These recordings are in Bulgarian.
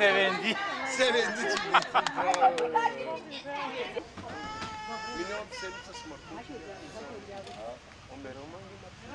Sevendi. Sevendi. Minimum седмица смъртно. Умерено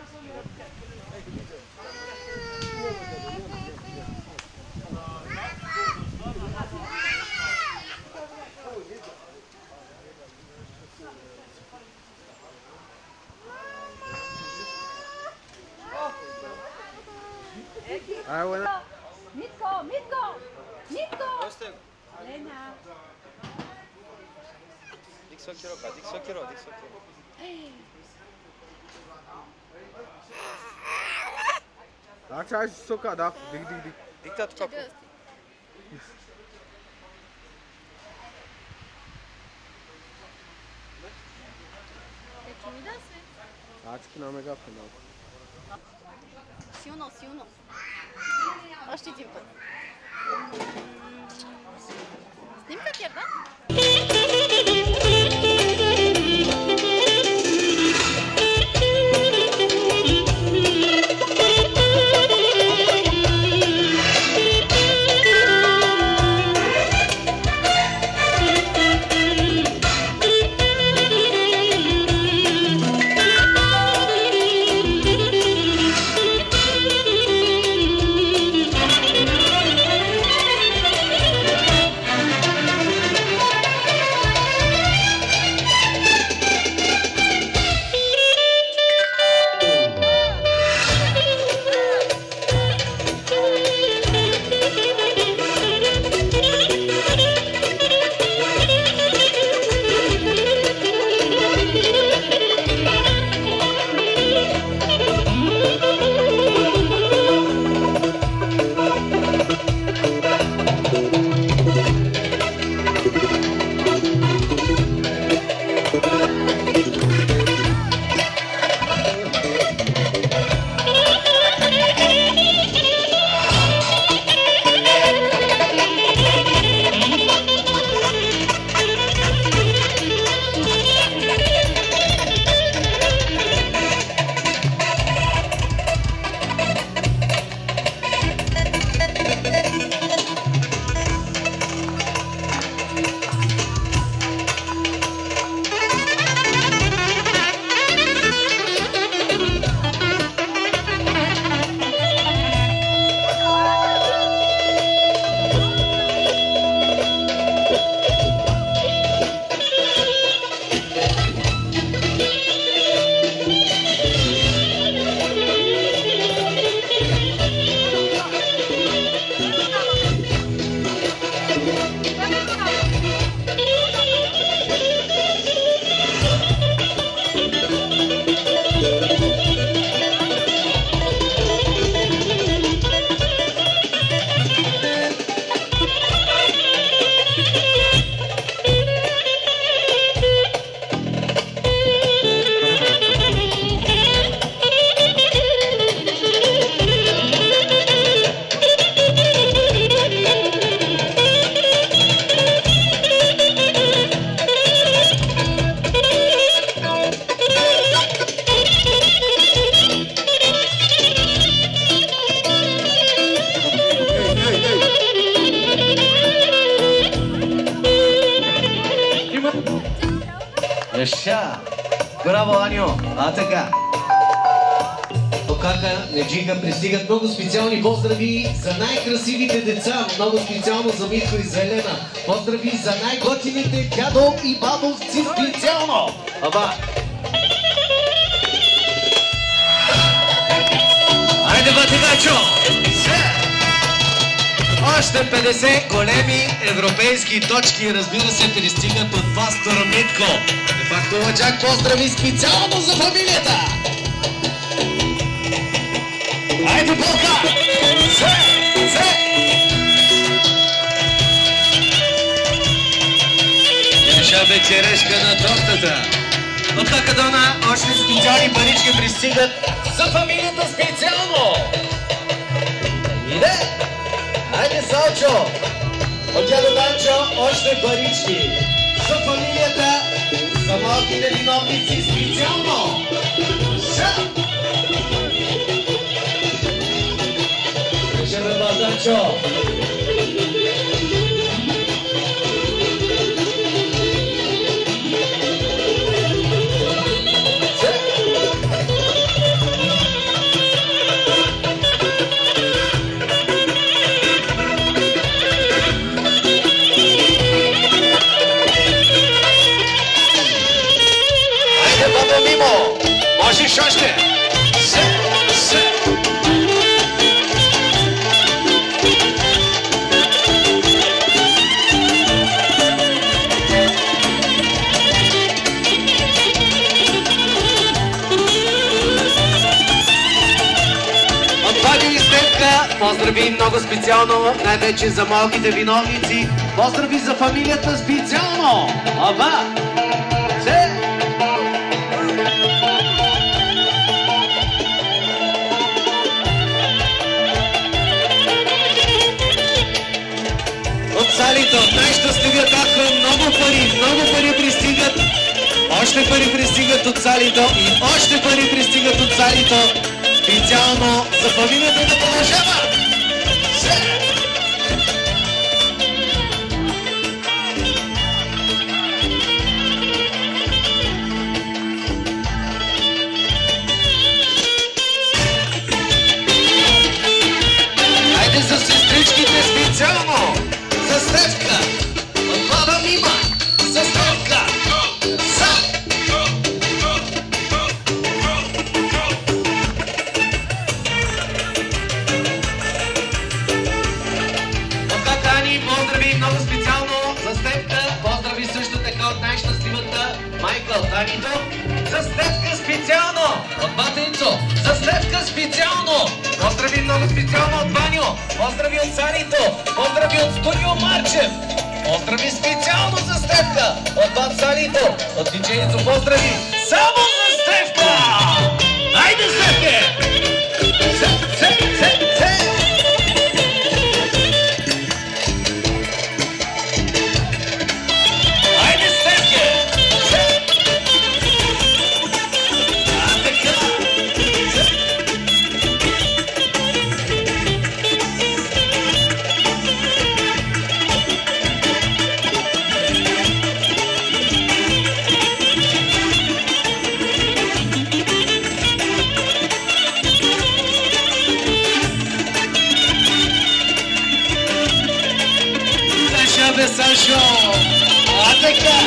Mitko! Lena. Dik sokiro. Acha soka da. Dik. Diktat kapı. Acho que não é mega final. Силно. Още един път. Снимка ти е, да? Браво, Аньо! А така. Токака, Неджика пристигат много специални поздрави за най-красивите деца, много специално за Митко и за Елена. Поздрави за най-готините дядо и бабовци специално! Аба! Айде, Батигачо! Още 50 големи европейски точки, разбира се, пристигат от пастор Митко. Де факто лъчак поздрави специално за фамилията! Айде, Болка! Се! Наша вечерешка на тортата. От Македона още специални парички пристигат за фамилията специално! Иде! Айде, Салчо! От дядо Данчо още парички. За фамилията, за малките виновници специално. Ша! Речеме, Данчо! Можеш още! Се! Поздрави много специално, най-вече за малките виновници. Поздрави за фамилията специално! Аба! Се! От Салито, най-щастливият ако много пари пристигат. Още пари пристигат от Салито и още пари пристигат от Салито. Специално за фамилията да продължава! Хайде за сестричките специално! За Стефка! От баба Мима! За Стефка! Поздрави много специално за Стефка. Поздрави също така от най-щастливата майка от Анито. За Стефка специално от Батенцо. За Стефка специално. Поздрави много специално от Ваню. Поздрави от Санито. Поздрави от Студио Марчев. Поздрави специално за Стефка от бат Санито. От диджейцо поздрави само за Стефка. Айде, Стефке! Се! Сашо! А така!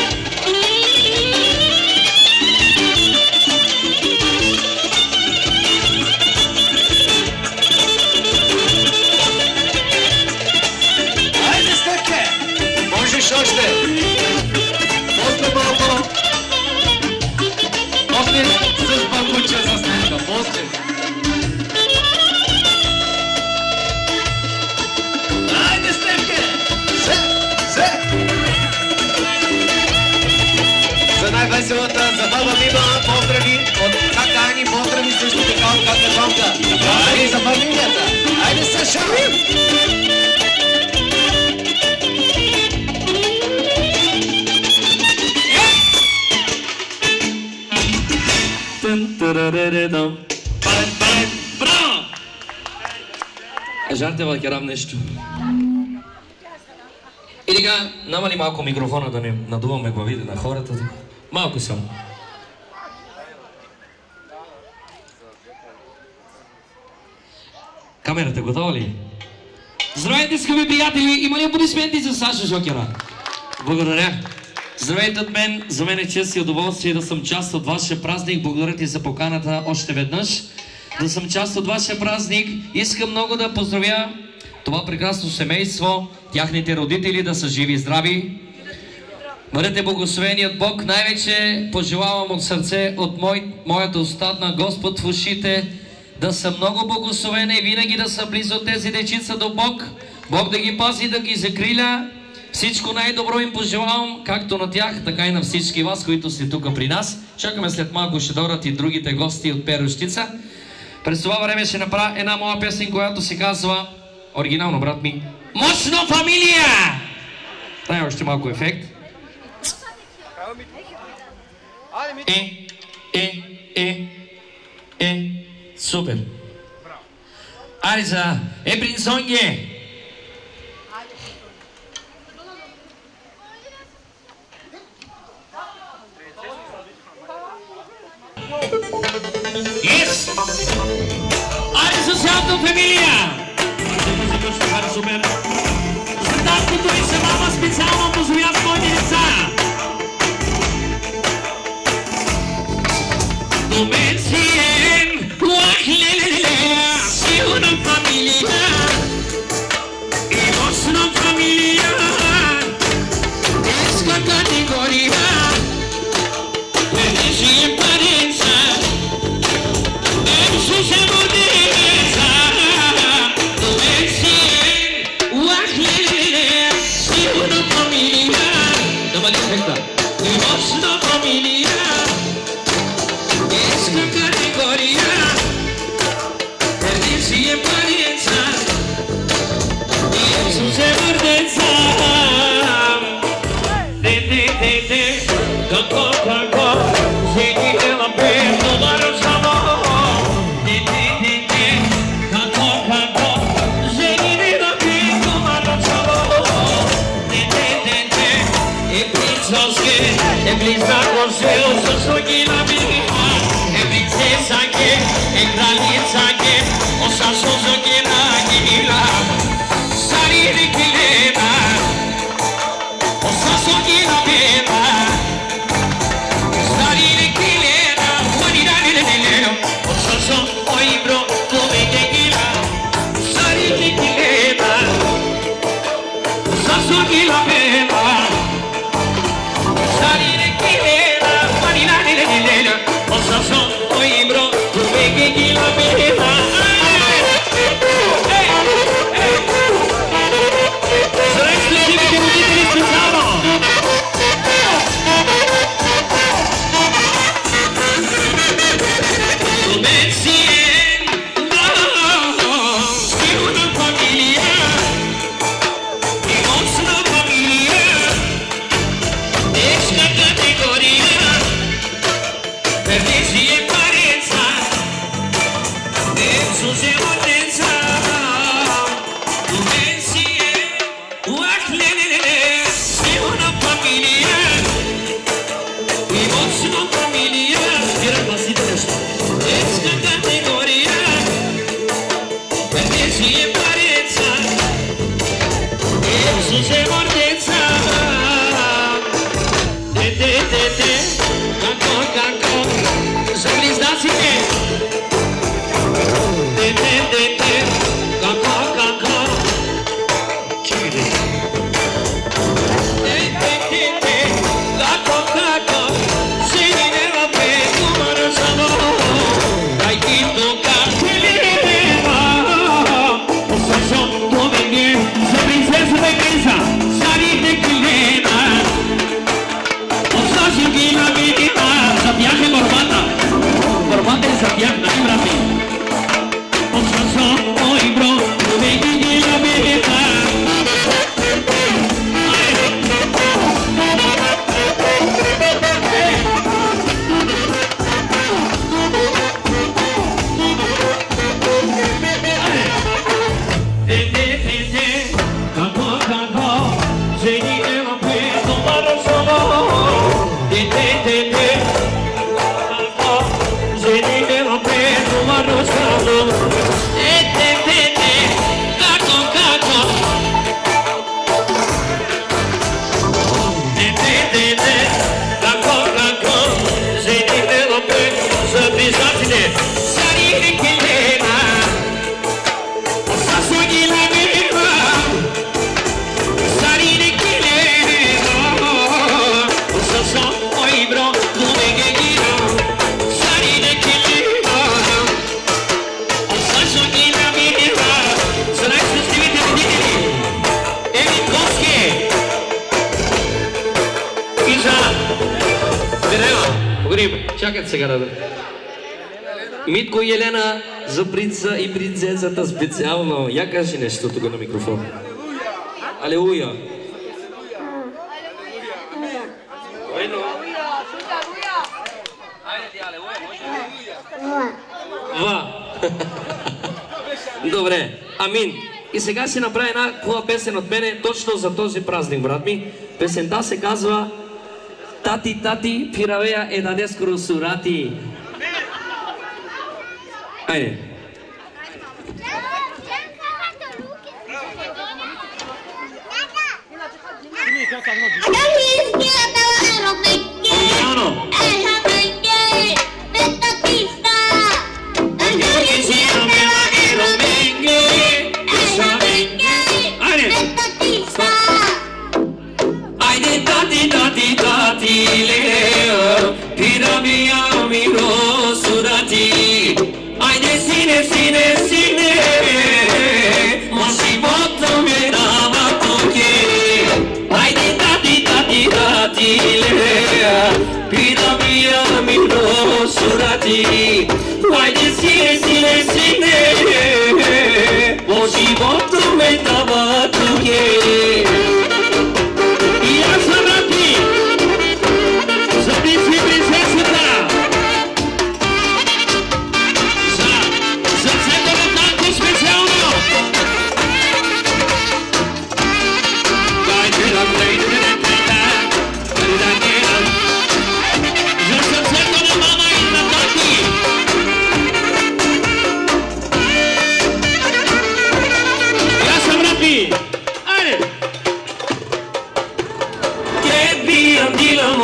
Айде, Стефке! Можеш още! После малко! После с бабуча за Стефка! После! Айде, Стефке! За най-веселата, за баба Мима, поздрави от кака Ани, поздрави също така от кака Тонка. Поздрави за фамилията. Айде, Саша! Браво! Кажете, вълкерам нещо. И така, намали малко микрофона да не надуваме главите на хората. Малко само. Камерата готова ли? Здравейте, скъпи приятели! Има ли аплодисменти за Саша Жокера? Благодаря. Здравейте от мен. За мен е чест и удоволствие да съм част от вашия празник. Благодаря ти за поканата още веднъж. Да съм част от вашия празник. Искам много да поздравя това прекрасно семейство, тяхните родители да са живи и здрави. Бъдете благословени от Бог. Най-вече пожелавам от сърце, от моята уста на Господ в ушите, да са много благословени и винаги да са близо тези дечица до Бог. Бог да ги пази, да ги закриля. Всичко най-добро им пожелавам, както на тях, така и на всички вас, които сте тук при нас. Чакаме след малко ще дойдат и другите гости от Перущица. През това време ще направя една моя песен, която се казва, оригинално, брат ми, Мощна фамилия! Дай още малко ефект. Супер. Айде за Ебринсонге. Yes! Айде за цялата фамилия! Супер! За таткото и за мама специално поздравя с моите деца! До мен си Ososkie, e blizna Boże, Ososkie na bicha, e princesa e kraljica Ososkie na gila, Sariri kilena, Ososkie na bicha, Sariri kilena, Marina nilena, Ososkie bro, come che gila, Sariri kilena, Ososkie na bicha. Чакайте сега да... Митко и Елена за принца и принцесата специално. Я кажи нещо тук на микрофон. Алелуя. Ва. Добре, амин. И сега ще направя една хубава песен от мене, точно за този празник, брат ми. Песента се казва Тати, тати, пиравея е даде скоро сурати. Айде.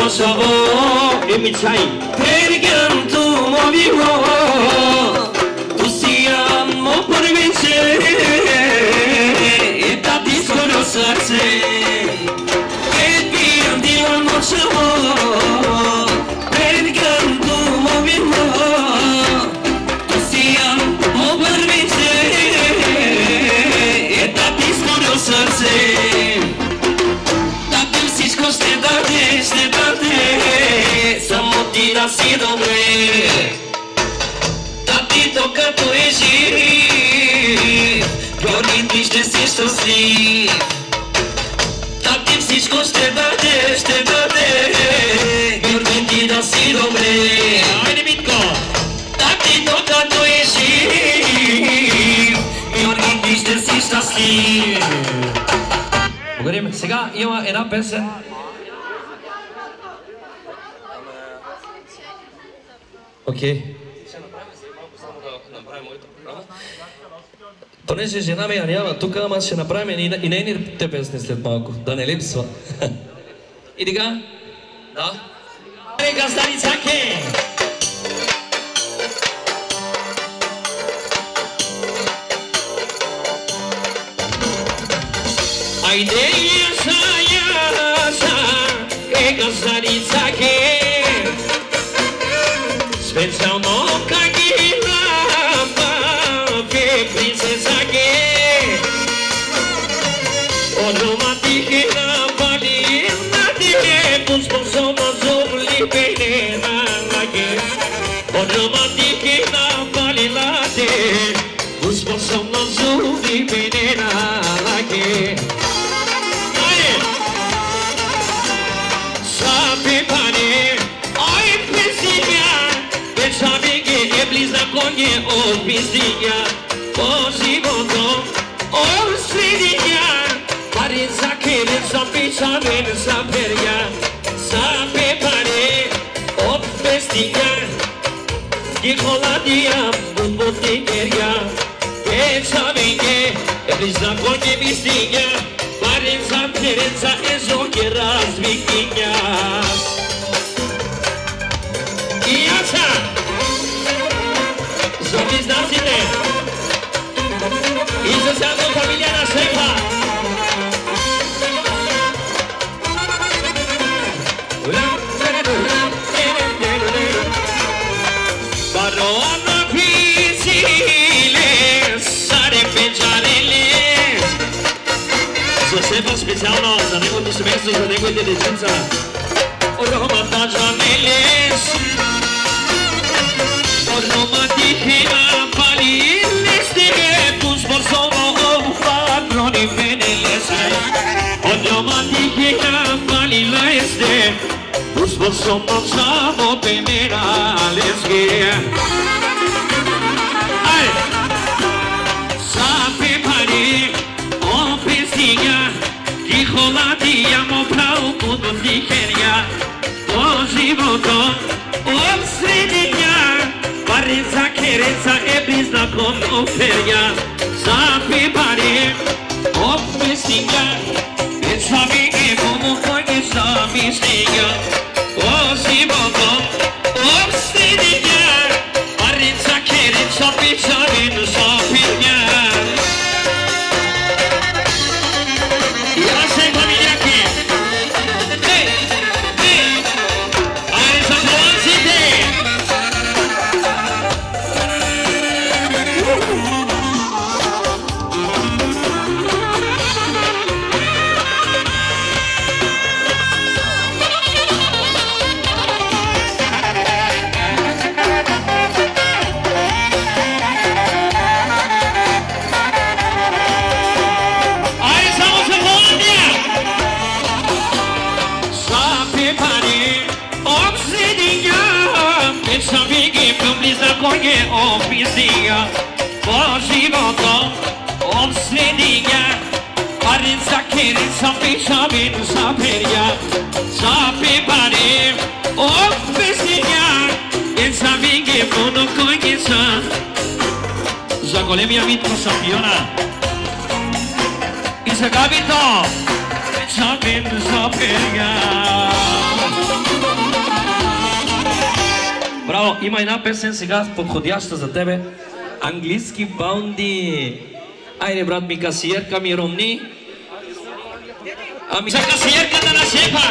conoscevo e mi sai perché tu muovivo tu siamo per vincere e da disconoscersi e via di non conoscevo perché tu muovivo tu siamo per vincere e da disconoscersi samo ti da si dobre da ti toccato e giri giorni tristi si sto si da ti si scoste da te giorni ti da si dobre ajde Mitko da ti toccato e giri giorni tristi si sto si Поговорим. Сега има една песен. Окей. Ще направим сега малко само да направим моята програма. Понеже жена ми я няма тук, ама ще направим и нейните песни след малко, да не липсва. И сега? Да? Река Старицаке! Ajde jasa, reka Staricake Specijalno kagina pape princesake Od romantike napali na te Pun sposobno zovli pene na lage Od romantike napali na te Pun sposobno zovli pene na lage Konje od pistinja, po životu, od sredinja Pare za kere, za pičave, za perja Za pepare, od pestinja Gdje holadija, od botikerja Pečavenje, bliza konje pistinja Pare za kere, za ezoke razvikinja I ja sam Za bliznacite I za samog Familjana Šepa Barona pisile Sare pečarele Za Šepa specijalno Za njegovu semestru, za njegovu dječinca Roma tađanele Romantiche napali leste Pun sposobo patroni venelese Od romantiche napali leste Pun sposobo samo penera leske Aj! Sa pepare o pestinja Ki holadijamo prav budu tihenja Po životu od sredinja Parența, chereța e blizna cum oferia Za pepare, o pestinja Peța mine cum o coine sa miștinja O životu, o sredinja Parența, chereța, peța mine sa pirnja Ia se-i familiache Hei, hei Are să folosite Konje opisija Po životu od sredinja Parența, chereța, pečavin sa perja Za pepare o pestinja Peța mine puno konjica Za golemija Mitko Šampiona I za Gabito Pečavin sa perja има една песен сега подходяща за тебе. Английски баунди. Айде, брат ми, касиерка ми ромни. За касиерката на шефа!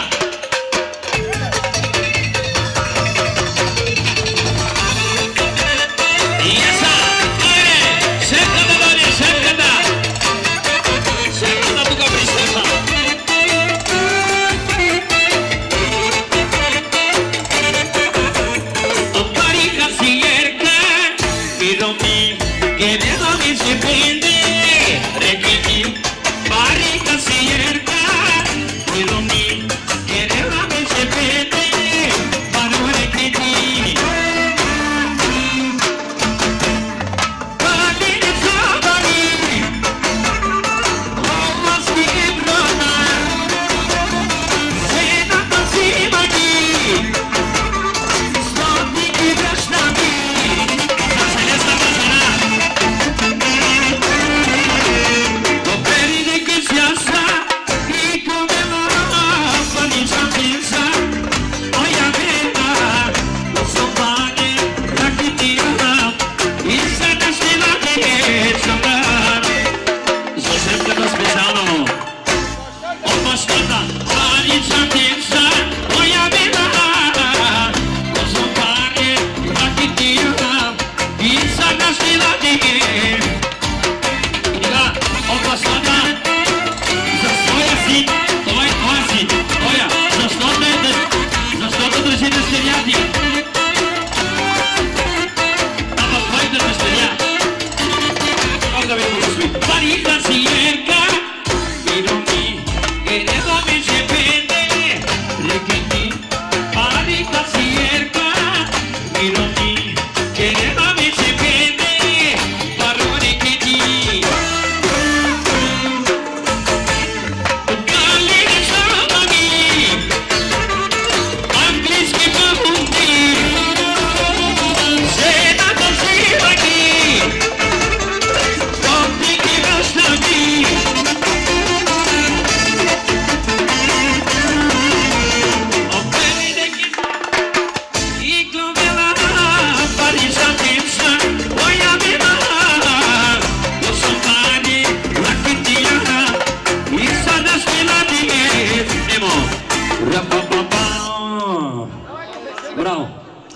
Браво!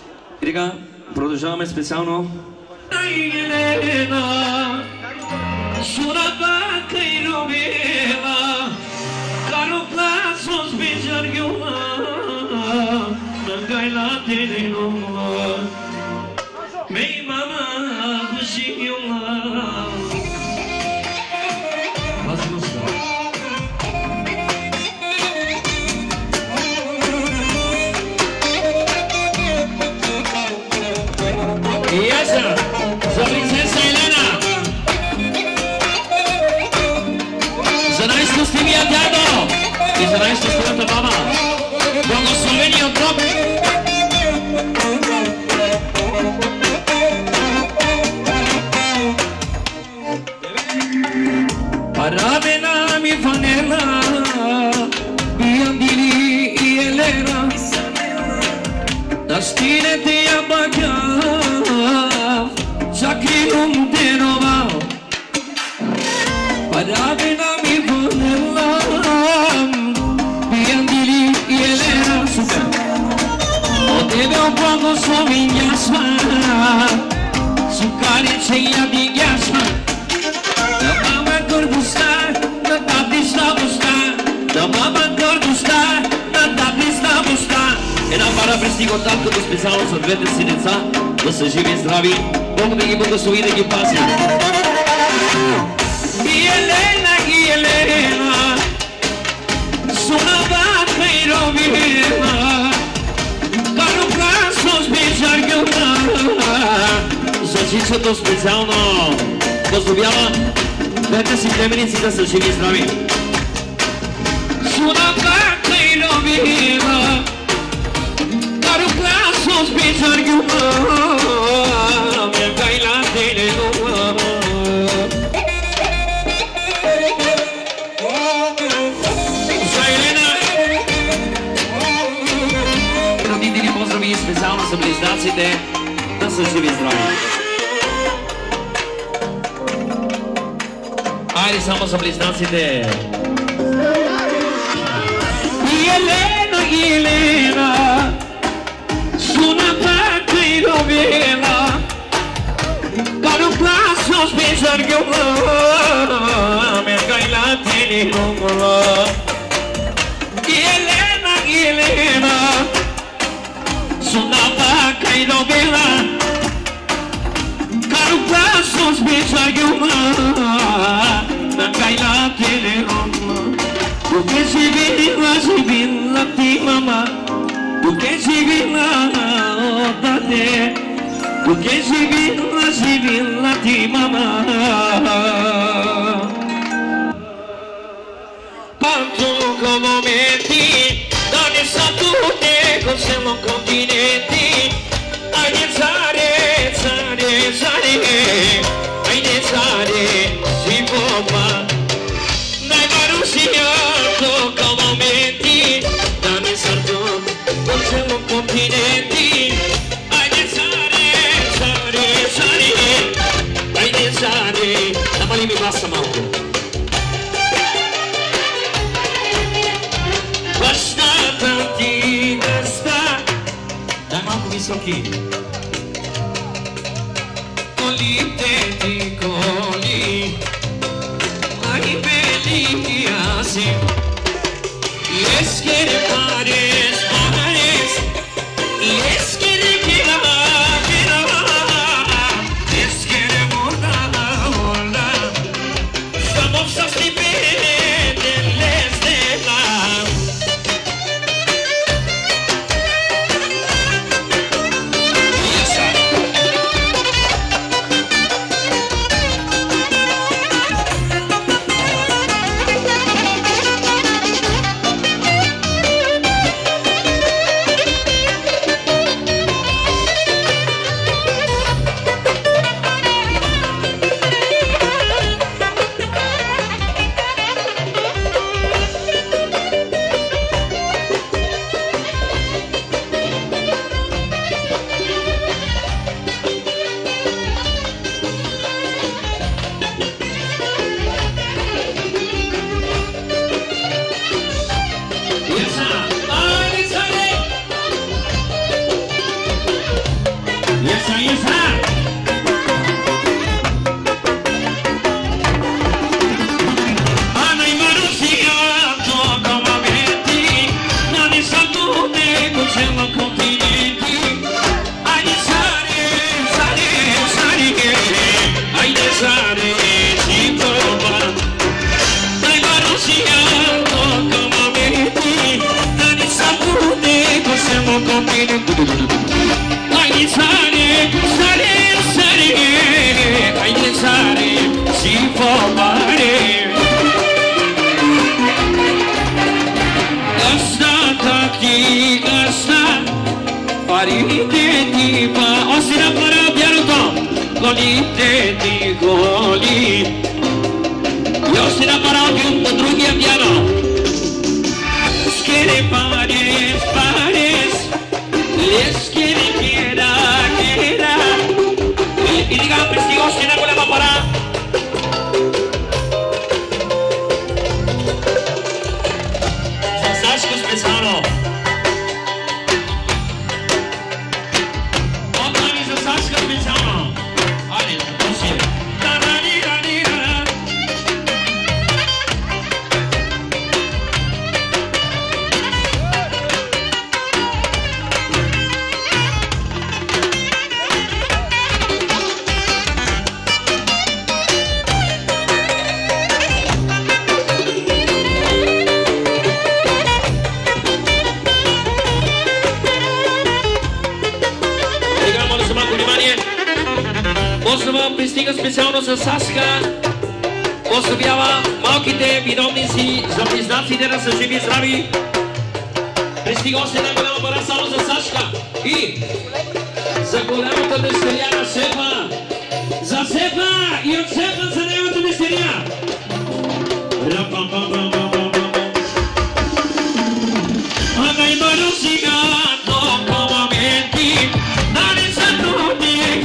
И така, продължаваме специално. За принцеса Елена, за най-щастливия дядо и за най-щастливата мама, благословени от Бог. Парабена ми фанела, Биандили и Елена, да стинете я бака. Закрилом денова, парабена ми фанела, Биандили и Елена. Супер! От тебе благословен ясма, сукарица и ядигясма. Да мама гордостта, да тапи слабостта, да мама гордостта, да тапи слабостта. Една пара пристига оттам като специално за двете си деца, да са живи и здрави. Бог да ги благослови, да ги пази. И Елена, сонавата и ровина, каро красо с бичаргюна. За чичето специално поздравява двете си племеници да са живи и здрави. Сонавата и ровина, каро красо с бичаргюна. Специално за близнаците. са живи и здрави. Айде само за близнаците. Елена, Елена, sunata e novela, caro classo spesa che me caila telenovela. Elena, Elena, sunata e novela, caro classo spesa che me caila telenovela. Porque se vila ti mama, porque se vila otate, porque se vila ti mama. Quanto come metti, donne salute con siamo continenti, ai zare, zare, zare, ai zare, si può fare. Tocca momenti, dammi salto, non siamo continenti. Ai pensare, sare, sare, ai pensare. La mano mi passa Marco. Basta tanti, basta. Dai Marco mi so chi. Coli, tenti, coli. Ai belli asi. Let's get it pares, pares. Let's get it kila, kila. Let's get it moda, moda. Estamos a sleeping in less than love. Yes, sir. Пристига специално за Сашка. Поздравява малките виновници за близнаците да са живи и здрави. Пристига още една голяма пара само за Сашка. И за голямата дъщеря на Сефа. За Сефа и от Сефа за неговата дъщеря. А най-бързо сега толкова моменти, да не са трудни.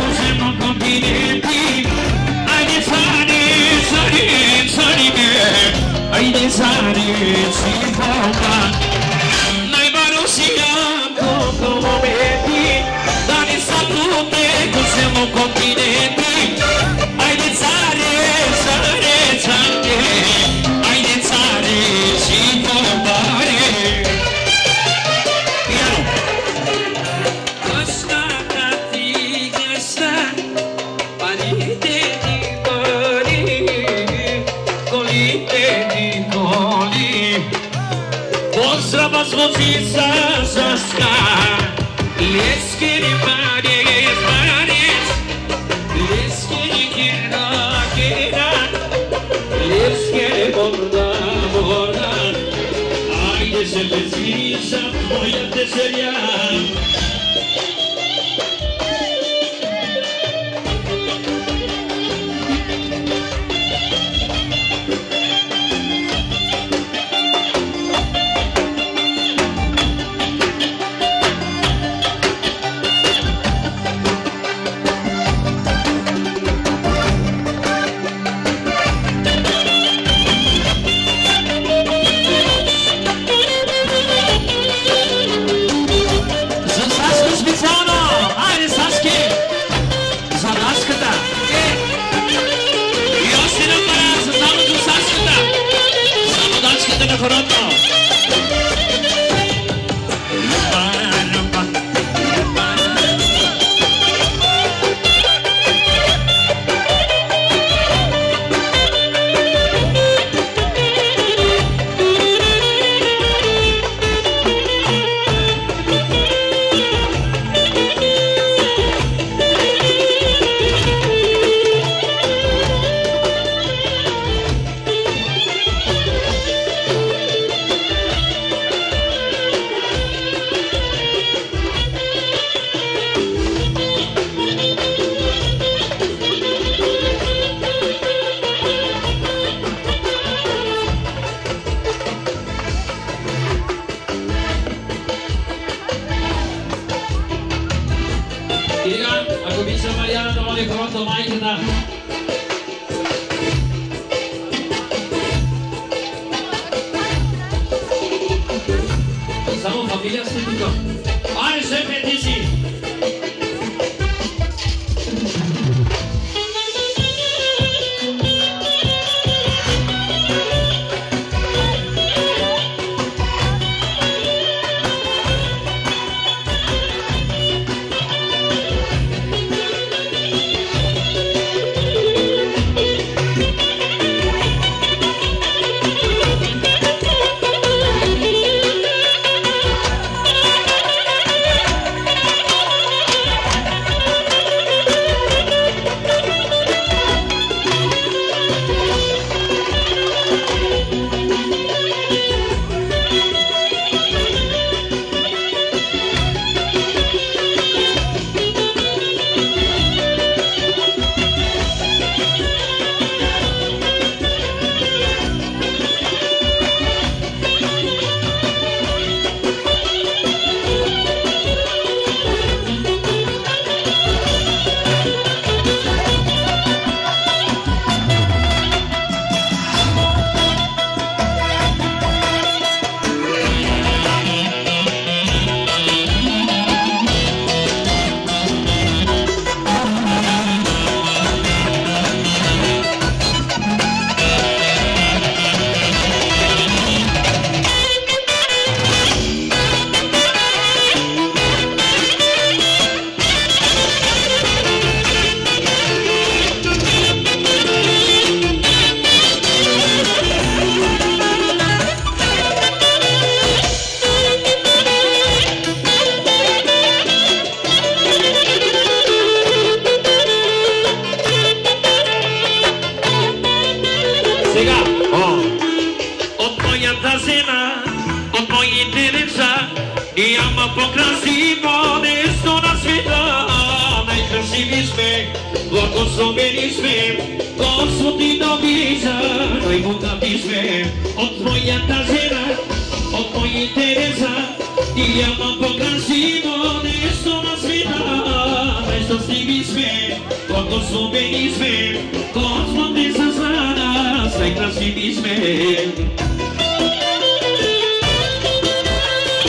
continente. Haide țare, țare, țare, haide țare și vorbare. Iar Găsta, tati, găsta, parite di pari, colite di coli. Pozdrava zvozica zaska, leskeri pares, pares, leskeri kira, kira, leskeri borda, borda. Haide să vezița, moia te seria.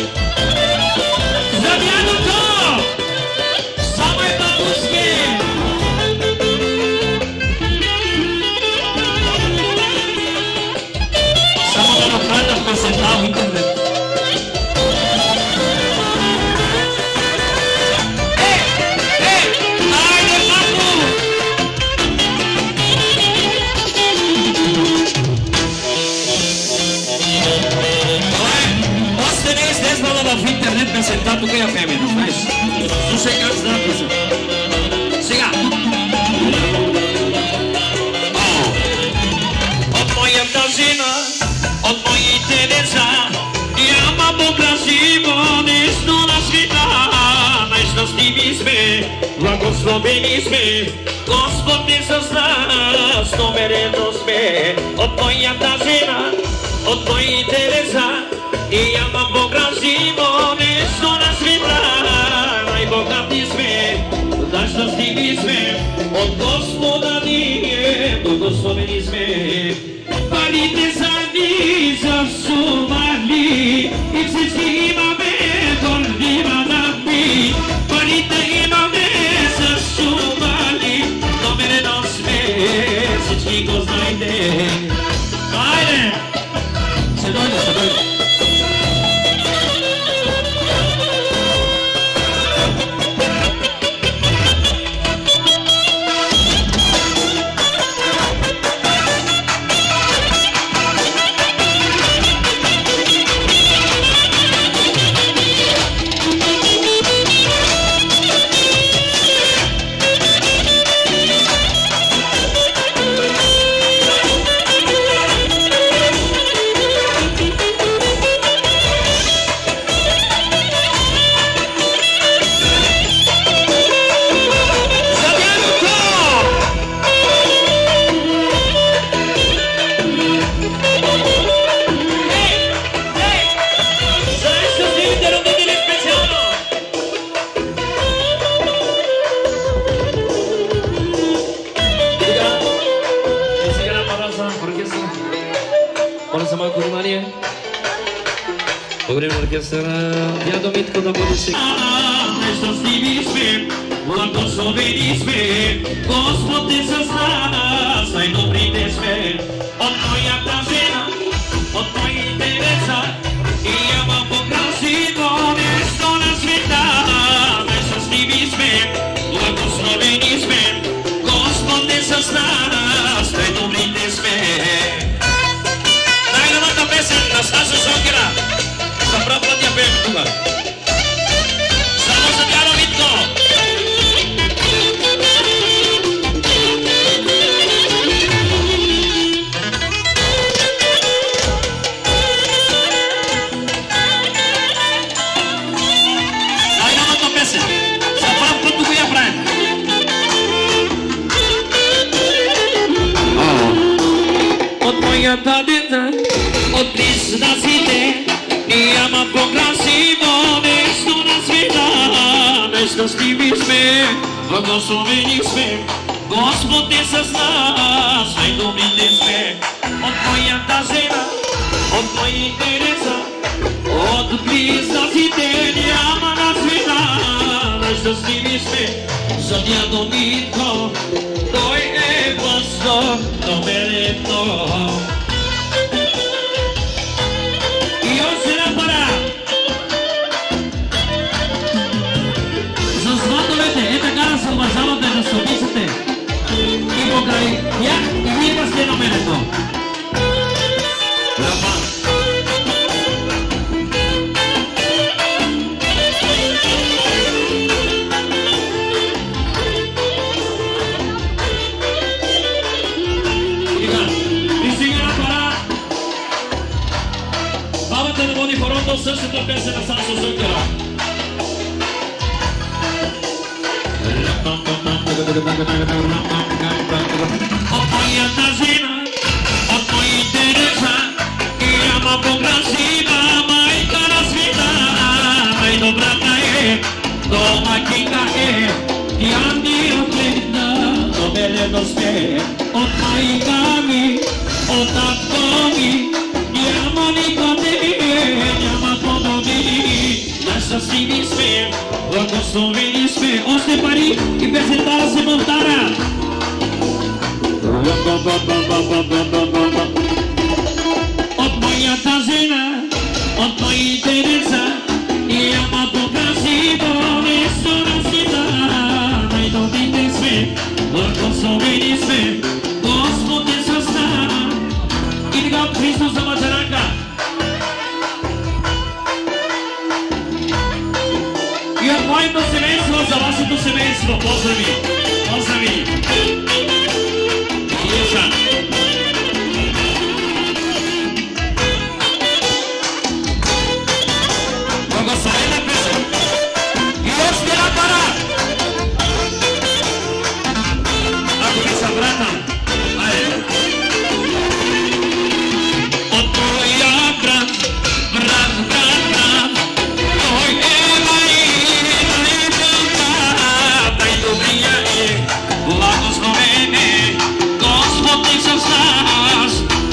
Zamiano to! Same babuszki! песента, тук я пеем, да знаеш. Слушай как знам песен. Сега. От моята жена, от моите деца, няма по-красиво нещо на света. Най-щастливи сме, благословени сме, Господ е с нас, номерено сме. От моята жена, от моите деца, няма по-красиво нещо на света. Най-богати сме, най-щастливи сме, от Господа ние благословени сме. Парите са ни засумали и всички имаме гордива да ми. Парите имаме засумали, номерено сме, всички го знаете. Хайде! Се дойде, се дойде. Благодарим оркестъра. Дядо Митко да бъде сега. Нещастливи сме, благословени сме, Господ е с нас, най-добрите сме. От моята жена, от моите деца, няма по-красиво нещо на света. Нещастливи сме, благословени сме, Господ е с нас, най-добрите сме. Най-новата песен на Стасо Сокера. За прав път я пеем тук. Само за Дядо Митко. Най-новата песен. За прав път тук я правим. От моята дета, от близнаците, няма по-красиво нещо на света. Нещастливи сме, благословени сме, Господ е с нас, най-добрите сме. От моята жена, от моите деца, от близнаците няма на света. Нещастливи сме, за Дядо Митко, той е Господ номер едно. Уважавате да се обичате и покрай тях и вие да сте номер едно. И сега на пара бабата да води хорото същата песен на Стасо Сокера. От моята жена, от моите деца, няма по-красива майка на света. Най-добрата е, домакинка е, тя ни отгледа, добелено сте. От майка ми, от татко ми, няма никъде, няма подобни. Най-щастливи сме, благословени сме, още пари и песента да се повтаря. От моята жена, от моите деца, няма по-красиво нещо на света. Най-добрите сме, благословени сме, Господ е с нас. И така Христос за Мачаранка. семейство, поздрави! Поздрави! Благодаря. Благословена песен! И още една пара! Ако ви са брата, айде! От твоя брат, той е най-добрия е, благословен е, Господ е с нас.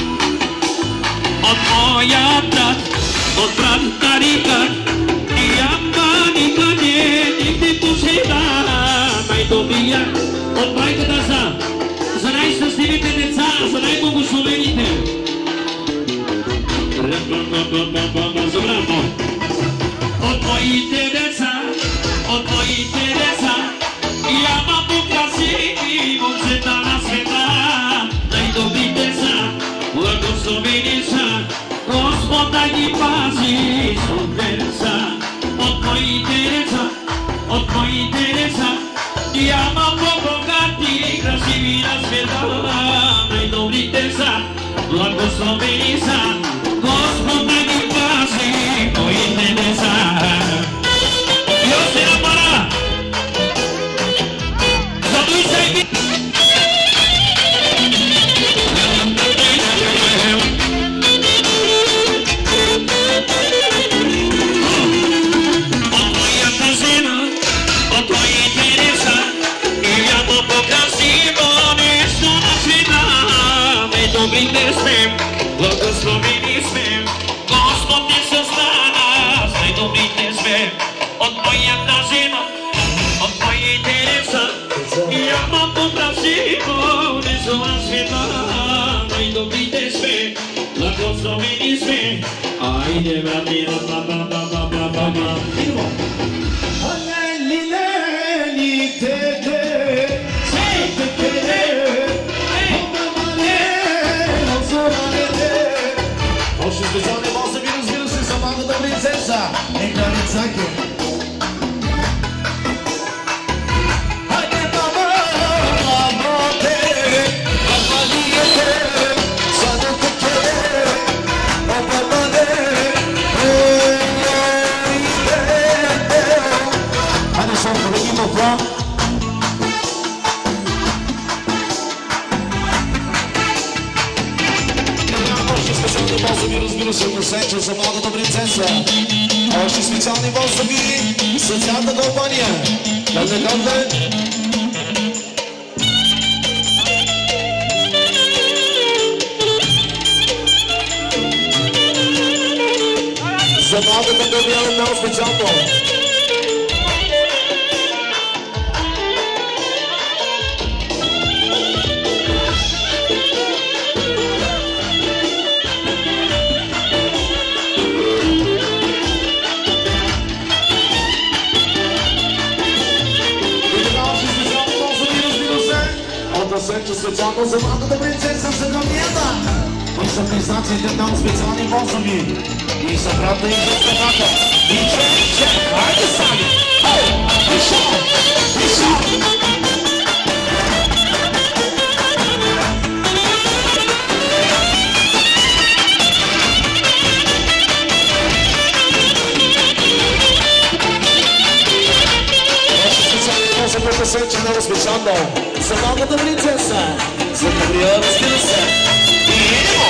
От моя брат, от брат Тарика, няма никъде, никде по света, най-добрия от майката за най-щастливите деца, за най-благословените. От моите деца, няма по-красиви момчета на света, най-добрите са, благословени са, Господ да ги пази, суден са. От моите деца, няма по-богати, красиви на света, най-добрите са, благословени са, Господ да ги пази, моите деца. И още една пара! Задуй се и от моята зема, от моите деца, няма по-красиво нещо на света, най-добрите сме, благословени сме, Господ е с нас, най-добрите сме. От моята зема, от моите деца, няма по-красиво нещо на света, най-добрите сме, благословени сме. Айде, брати, ба-ба-ба-ба-ба-ба-ба. Идемо! Още специални мозъби, разбира се, за малката принцеса. Нека лицаки. Хайде, мама, мамо, тебе, мама, лиете, садото тебе, мама, хайде, шофа, да има план. Специални мозъби, разбира се, посеча за младата принцеса. Още специални мозъби за цялата компания. Каза. За младата Габриела много специално. Специално за малката принцеса за Габриела. И са признаците там специални мозъби. И са брата и сестраната. И че, хайде сами! Пишо! За посече много специално за малката принцеса, за Габриела, разбира се. И идемо!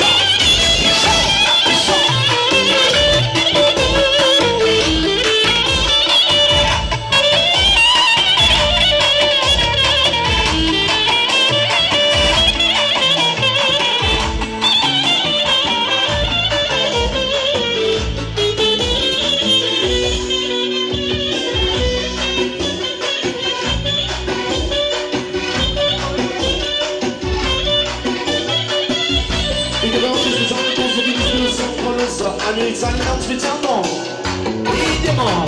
Американци нам специално. Идемо!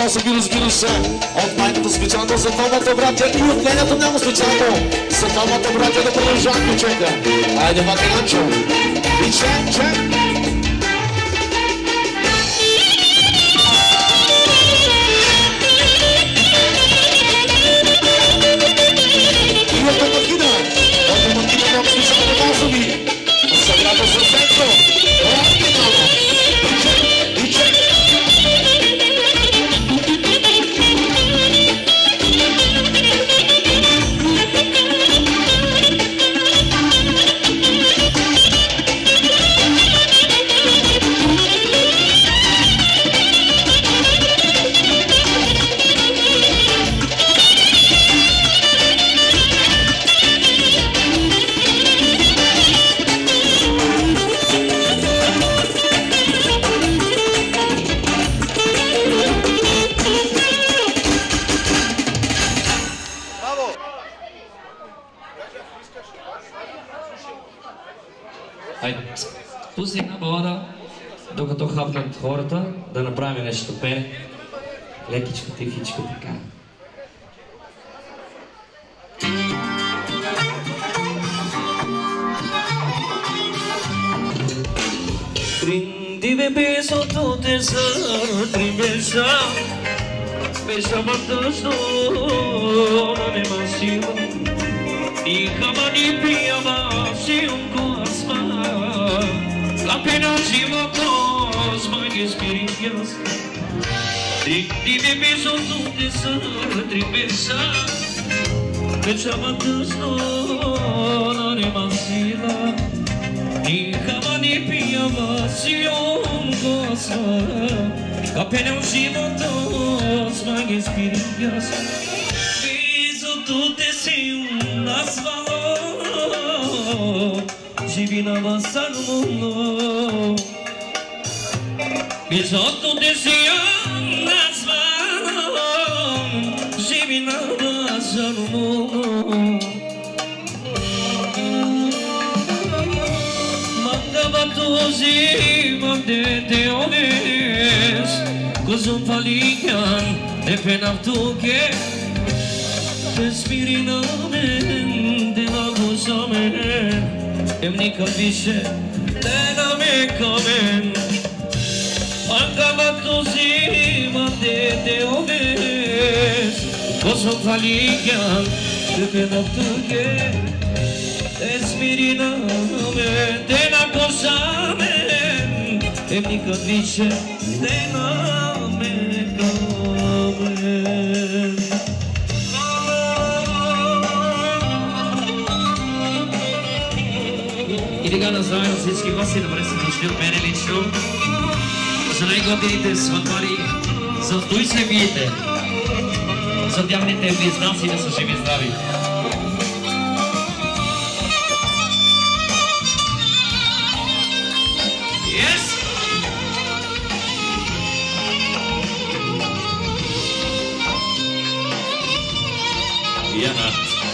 въпроса ги разбира се от майката специално за двамата братя и от нейната няма специално за двамата братя да продължават печенка. Айде, бати Ганчо! И чек! И от Домакина няма специално Базови. Събрата за Сенцо. Оригинално. И чек! Пусни една балада, докато хапнат хората, да направим нещо пене. Лекичко, тихичко, така. Prindive besoto tesoro trimesa Besava tosto non è massimo Di camani piava si un cosma La pena si va cosma che spirigios Prindive besoto tesoro trimesa Besava tosto non è massimo Nunca ne piava si un cosa Appena uscivo dos maghi spirigios Viso tutte si una svalo Živinava salmono Viso tutte si una svalo Živinava salmono Così mandate ones Cos'un falican e penaptu che Respirinament de la gozamen Emni capisce de la me camen Andavat così mandate ones Cos'un falican e penaptu che Respirinament de la gozamen Emni capisce de la me camen И така наздравям всички гости, добре се дошли от мене лично. За най-готините сватбари, за той се биете. За тяхните близнаци да са живи здрави. Yes! Yeah.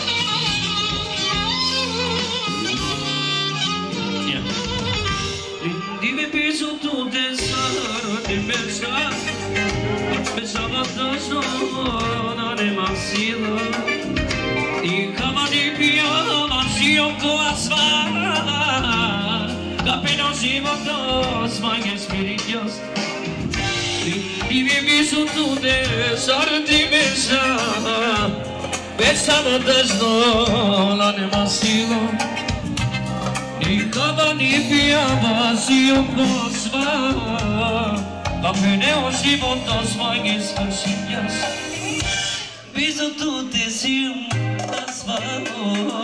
Prindive peso tu tesoro di pensa Pensava tanto non è massimo Di camani piava si un po' a sfara Appena uscivo dos maghi spirigios Prindive peso tu tesoro di pensa Pensava tanto non è massimo Nikada ni piava si un cosva Appena uscivo dos maghi spirigios Viso tutte si un asfalo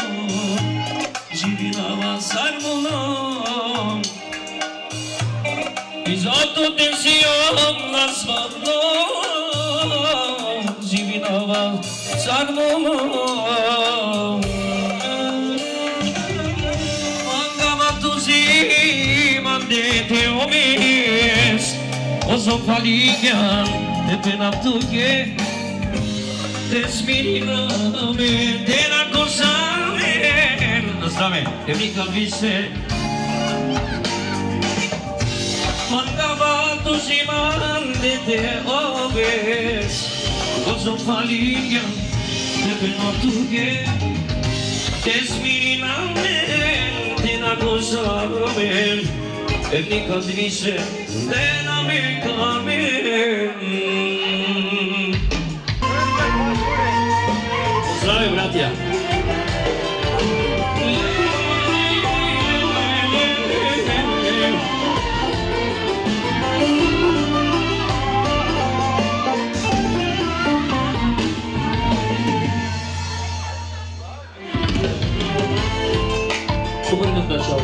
Živinava sarmolo Viso tutte si un asfalo Živinava sarmolo Mandate omes Oso paligan de penaptu che Respirinamente la gozamen Nazdravě, Emni capisce Mandava tu Ajiman de te oves Gozo falinha de penotuge Desminamente na gozamen Etnika dvise de na mekamen Zdravie, bratia! Super gândă așa.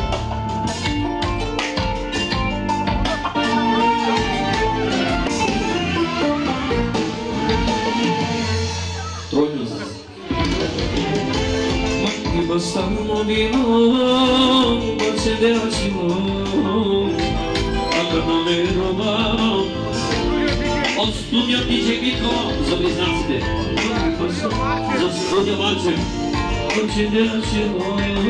Tronius. Mă băstam mobilă, mă cedea și mă, dacă nu le robam. O studiam DJ Vico, să priznați-te. Să studiam altceva. Mă cedea și mă,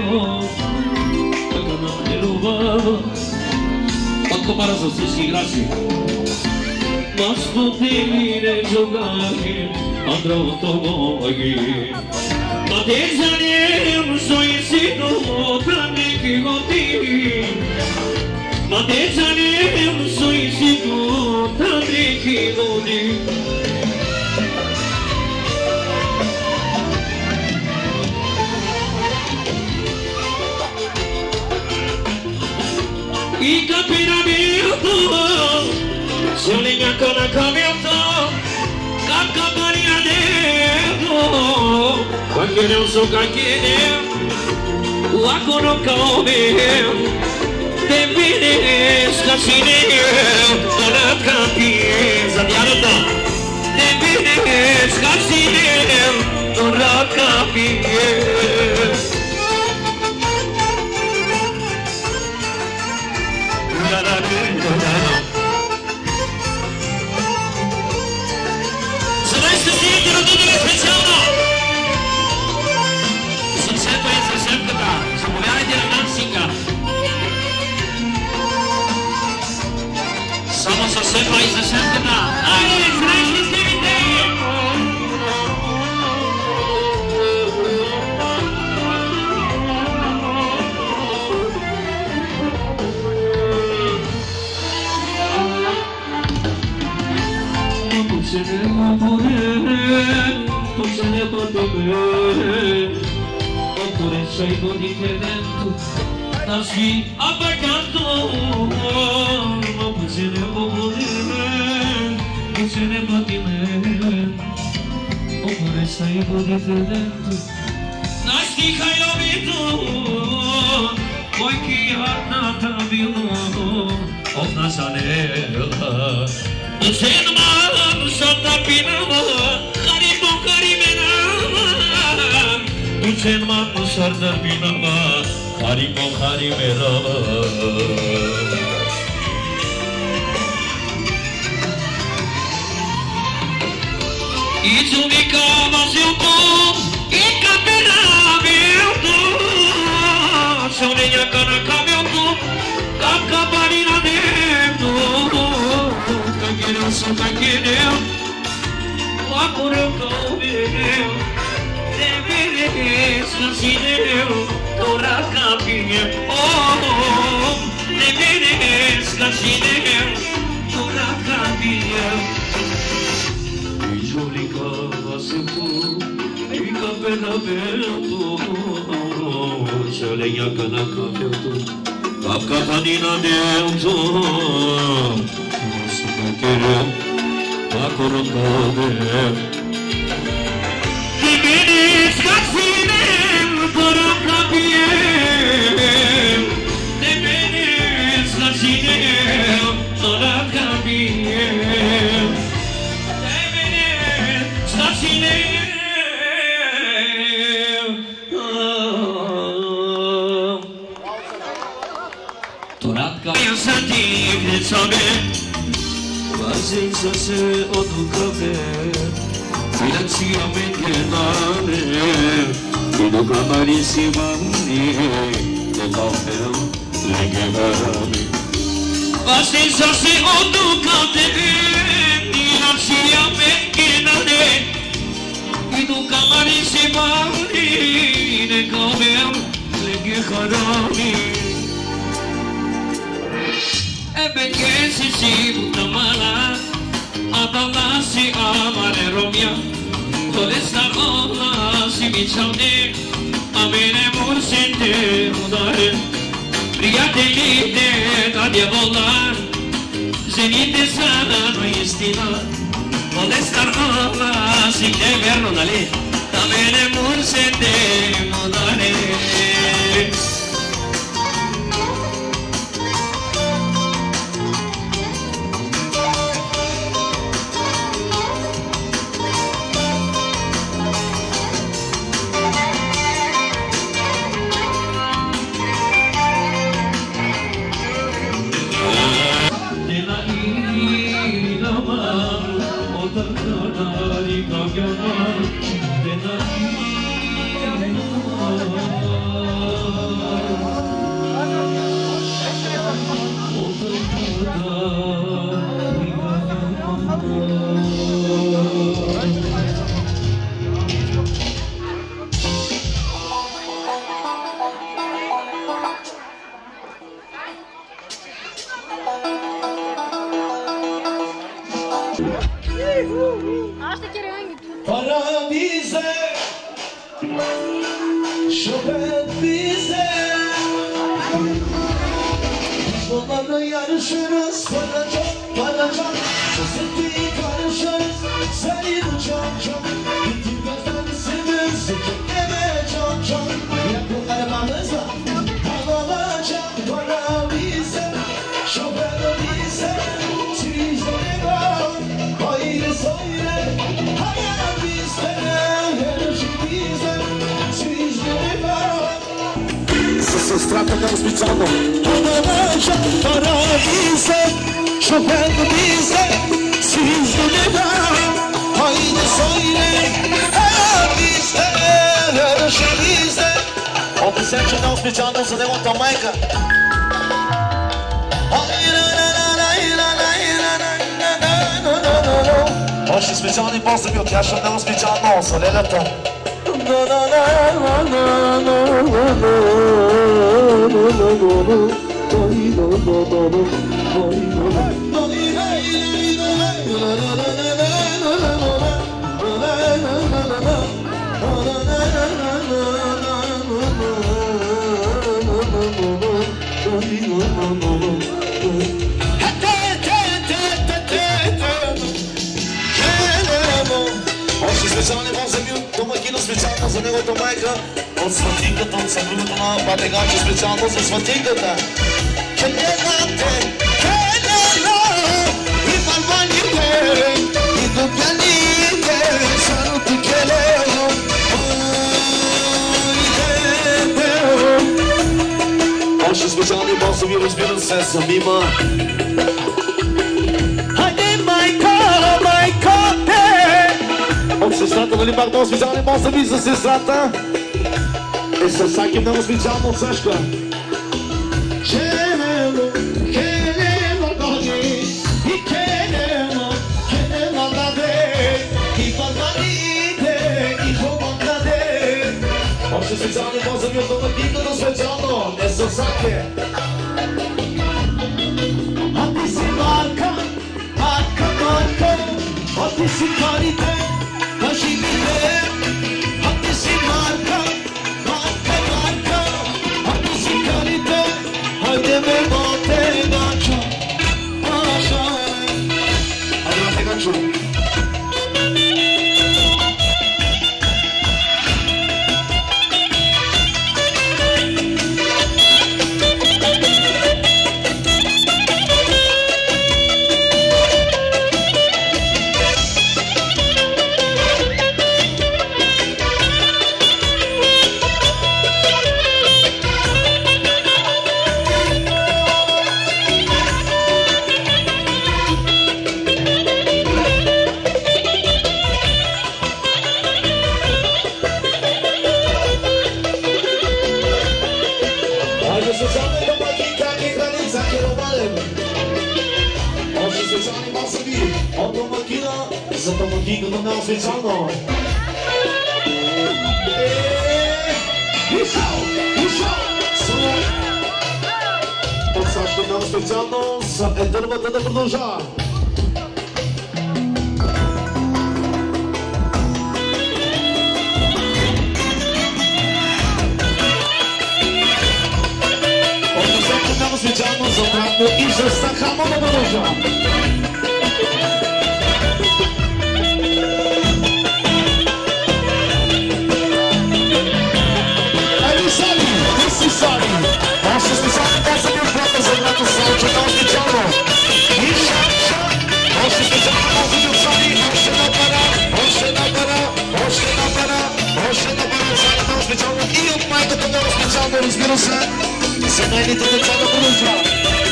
dacă nu le robam. Quanto para vocês grazie. Mas potere giocare andrò togoghi. Ma te saremo soisito tranne che motivi. Ma te saremo soisito tranne che motivi. I capinamento se le mia canacamento Cacabaria dentro Quando não sou caquine O agono come Te vires casine Dona capienza di alta Te vires casine Dona capienza Se noi se sentono tutte le speciali si sempre da se muovere della danzinga siamo se sempre da Tu se ne poate bene Oppure sei differente Nasci apagato Ma tu se ne poate bene Tu se ne poate bene Oppure sei differente Nasci che hai ovito Poi chi ha nata vino Of nasanella Non se ne mano santa pinama Karibo karimenama Non se ne mano santa pinama Karibo karimenama I giudicava se un po' I capenamento Se un legna canacamento Cacabarina dentro Canquereu, sou canquereu O amor eu comeu Deveres, cancineu Dora capinha Oh, deveres, cancineu Dora capinha E jolicava seu tu E capenamento Se lenha canacamento Cacabarina dentro Querer a coronar Deveres casinem coronar bien Deveres casinem coronar bien Deveres casinem Toratka pensa de saber Senza se o tu cafe Finanziamenti nane Che non camarissima Ne caffè Le chiamami Basti să se o ducă de Nina și ea pe chinade I ducă mari și mari Ne cămeam leghe harami Ebe che si butta mala Adana si amare romia Dove sta ona si mi ciaude A mene mursente udare Prietenite da diavolar Zenite sana nu istina Dove sta ona si de verno da lì A mene mursente udare Asta chiar e anghi. Paradize Şöhret bize Babanla yarışırız Bana çok Sözletti karışırız Senin çok Bütün gözlerimiz Evet çok Yakın arabamızla Havalanacak para bize Şöhret bize Sizlere var Hayır söyle Hayat bizde Her şey bizde Sizlere var Se strada da ospiciamo Havalanacak para bize Şöhret bize Sizlere var Hayır söyle Hayat bizde Her şey bizde Opisente da ospiciamo Se devo tua maica Oši specijalni pozdrav od Jaša Nelo specijalno sa Leleta. Още специални поздрав от домакина, специално за неговата майка, от сватинката, от съпругата на Батеганче, специално за сватинката. Кенелате, и балбаните, и дупяните, саното келео, още специални позdraви, разбира се, за Мима. От сестрата, нали пак много специални позdraви за сестрата? И с Саки много специално от Сашка. Келемо, келемо гони, и келемо даде, и балбаните, и хубавнаде. Още специални позdraви от домакинката специално, не с Саки. А ти си Марка, а ти си Карите. Hadi si marka, hadi si kalite, hadi me bote gancho, hadi bote gancho. Стигато на специално. От САЩ на специално за едървата да продължава. Специално за обратно и за Стахама да продължава. Ами Сали, ти си Сали. Още специално каза ми обратно за обратно Салчо, много специално. И Шанчо, още специално каза ми от Сали, още една пара, още една пара, още една пара, още една пара, Сали, много специално и от майката много специално, разбира се. Семейните деца да продължават.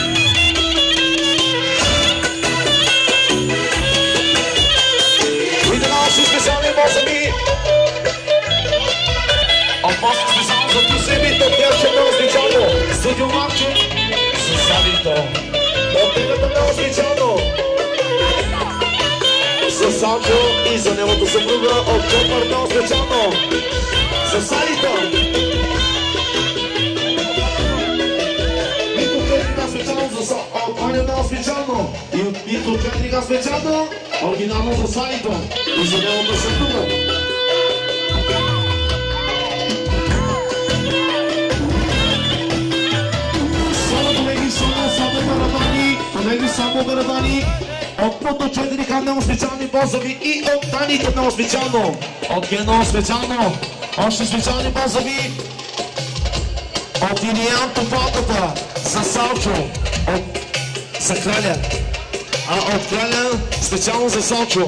И да наши специални босами. От боса специално за тусебите, певче много специално. Студио Марчо с Салито. От тегата много специално. За Салчо и за неговата съпруга от Чопър много специално. За Салито. От Аня много специално и от Мито Петрика специално, оригинално за Салито и за неговата съпруга. Само колеги, само барабани, колеги, само барабани, от Мото 4К много специални бозови и от Таните много специално, от Ген много специално, още специални бозови, от Илиян Топалтата за Салчо, за краля, а от краля специално за Салчо.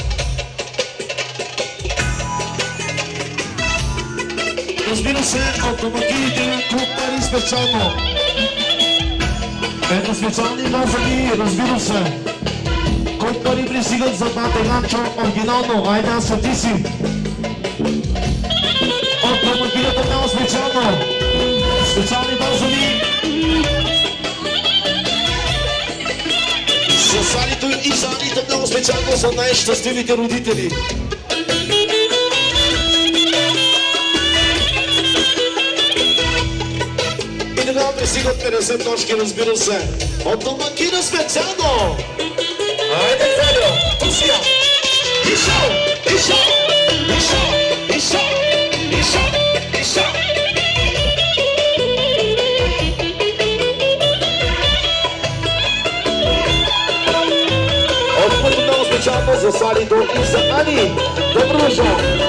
Разбира се, от домакините на клуб Пари специално. Ето специални базави, разбира се. Клуб Пари пристигат за Батеганчо оригинално, айде аз ти си. От домакините много специално. Специални базави. За Салито и за Анита много специално за най-щастливите родители. И да пристигат 50 точки, разбира се. От домакина специално. Айде, Федо, Русия. Ишо, Ишо, Ишо, Ишо, Ишо, Ишо. Много специално за Салито и за Ани. Добро дошъл!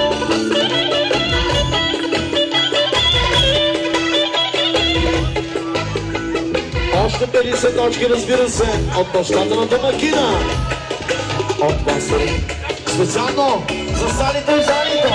Още 50 точки, разбира се, от бащата на домакина. От Басари. Специално за Салито и за Анито.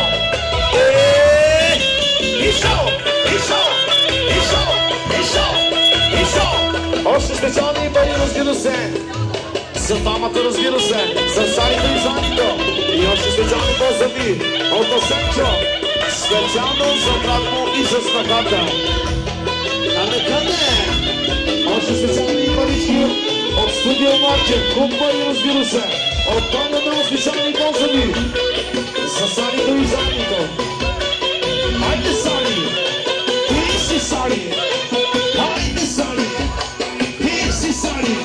Ишо! Ишо! Ишо! Ишо! Ишо! Още специални пари, разбира се. За двамата, разбира се, за Салито и за Анито. И още специални позави от Осенчо. Специално за брат му и за снахата. Ами къде? Още специални парички от студио Марчев, клуб Пари, разбира се. От Тоня много специални позави за Салито и за Анито. Хайде, Сали! Ти си Сали! Хайде, Сали! Ти си Сали!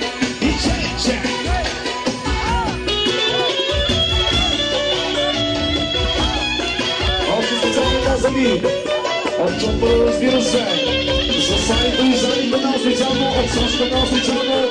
Още специални базави от Чопър, разбира се. За Салито и за Анита много специално, от Сашка много специално.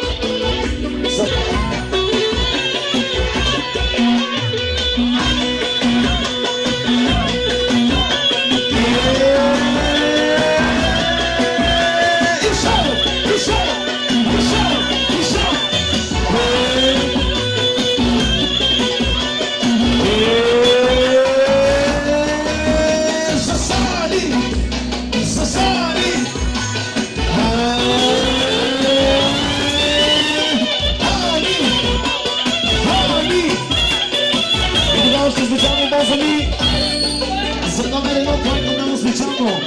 За номер едно, който много специално.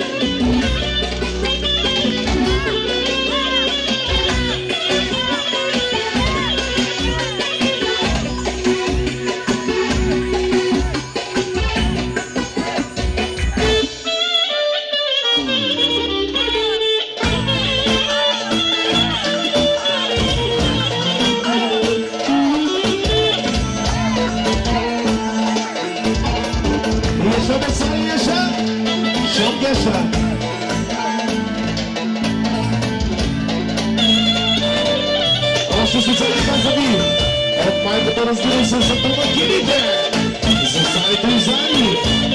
Още специални казани от майката, разбира се, за домакините, за старите и заедни.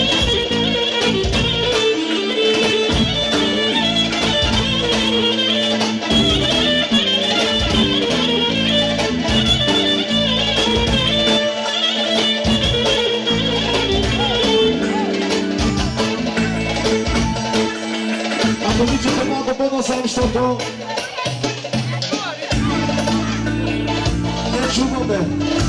Ако обичате малко по-насам, защото не чуваме.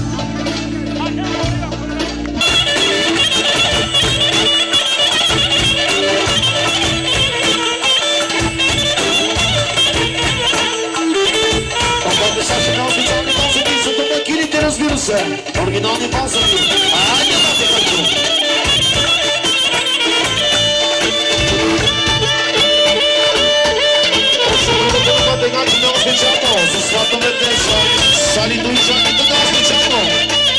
Обаче Саши на официални базави са домакините, разбира се. Оригинални базави. Айде, бате, като! Начин много специално, за сватовете са Салито и Жанито много специално.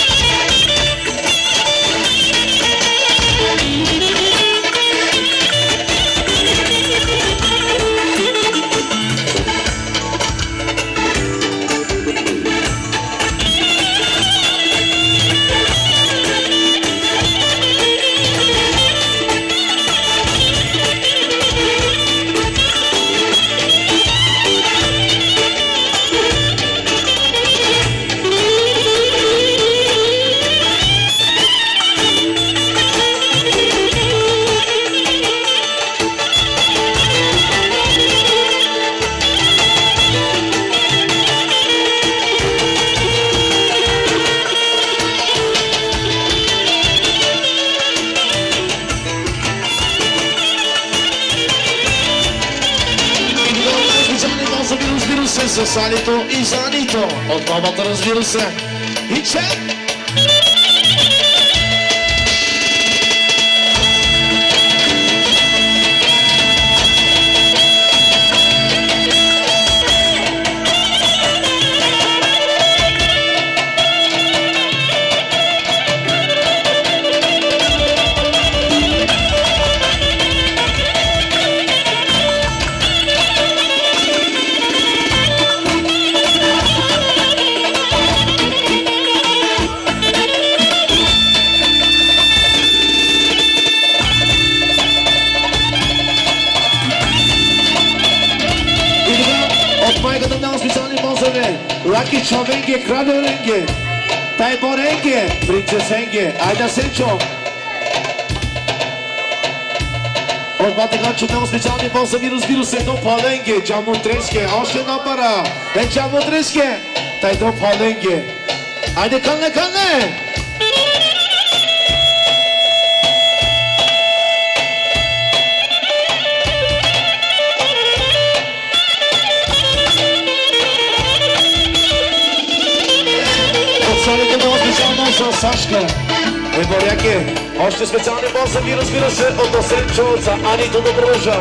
За Салито и Жанито от мамата, разбира се. И че? Лаки човенге, крадоренге, тайборенге, принцесенге, айда Сенчо. От Батеганчо много специални бозави, разбира се, до Паленге, Джамутреске, още една пара, Джамутреске, тай до Паленге. Айде кане, кане! За Сашка, Еборяке, още специални бозави, разбира се, от Осенчо за Анито Доброжа.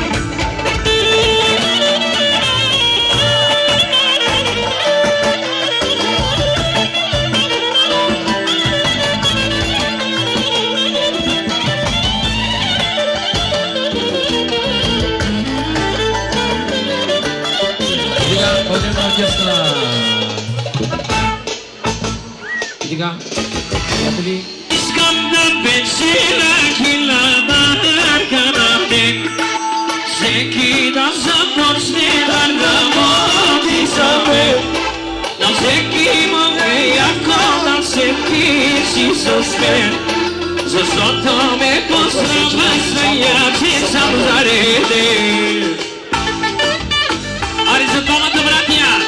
Искам да печеля 1000 канадек, всеки да започне да работи за мен. На всеки му е яко, на всеки си с мен, защото ме поздравя сега, че съм зареден. Ари за двамата братя!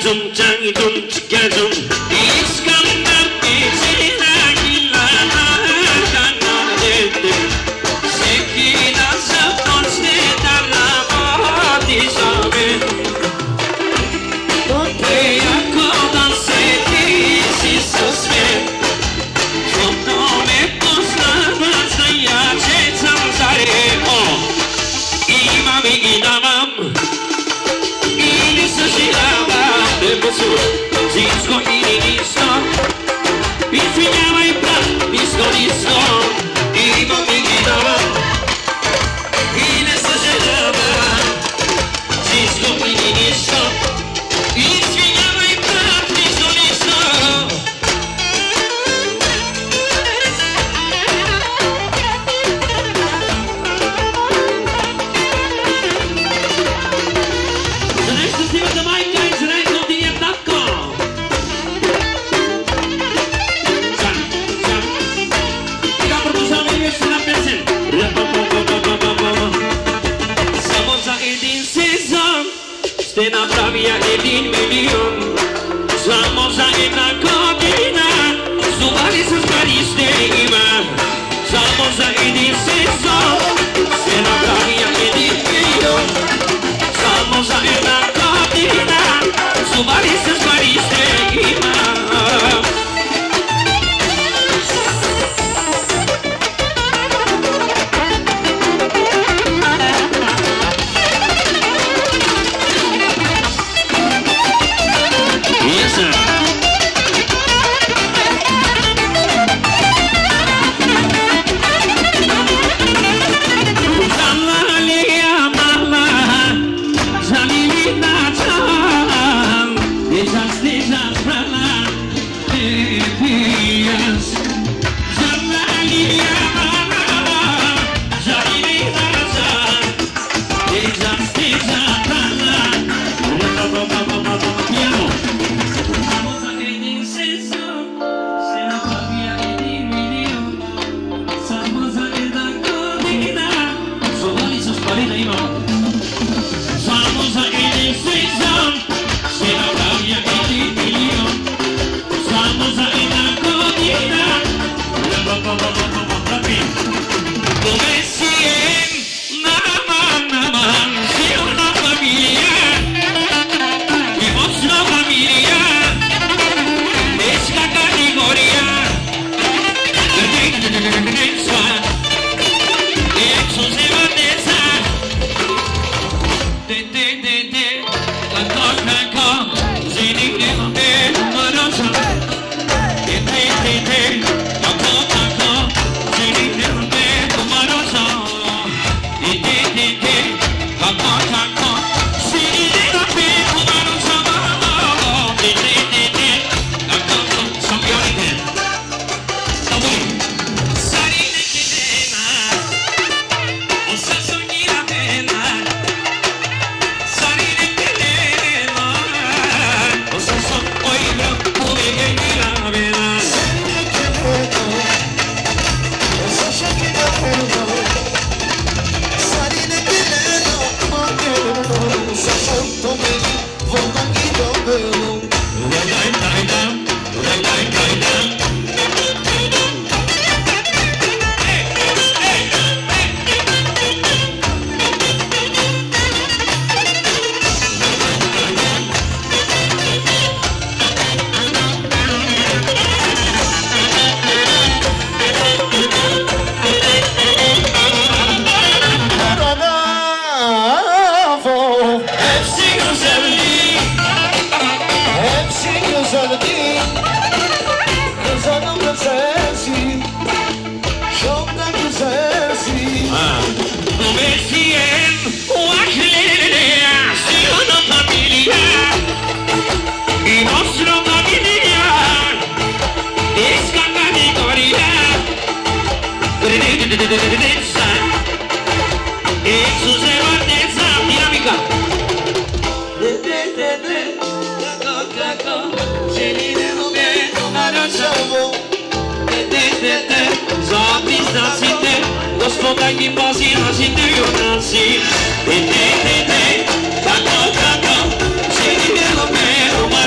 Gospoda nie pozina si ty junaci. Tako, tako, ženi velo me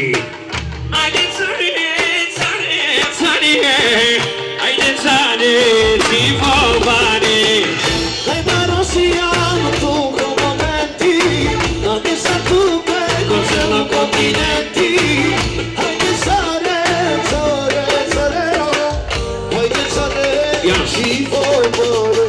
Haideți să ne, haideți să ne zi vorbane. Dai marosiano tu comandamenti, non ti sa tu per Cos'è continenti? Haide sare, haide sare, și vorbare.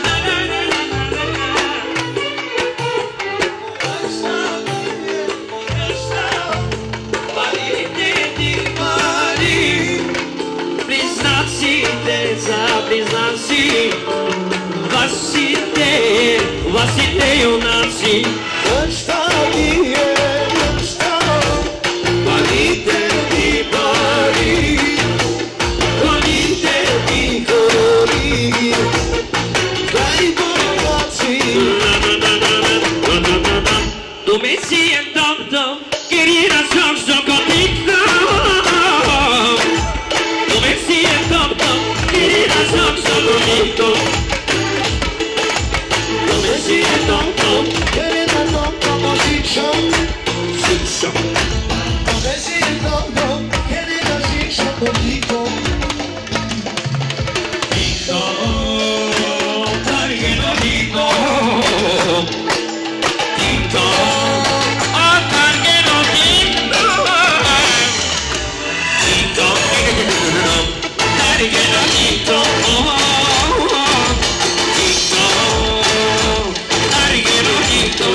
Priznaci, vasite junaci. Ăsta e, valite di bari, valite di cori, dai bărbați. Tu mi ții în dom-dom, querida joc contigo. Tu mi ții în dom-dom, querida joc contigo. Tu mi ții în dom-dom, Querida dom-dom, zic-șom, zic-șom. vezi dom-dom, querida zic-șom, contigo. Dico, perché non dico? Dico, oh perché non dico? Dico, perché non dico? Dico, perché non dico?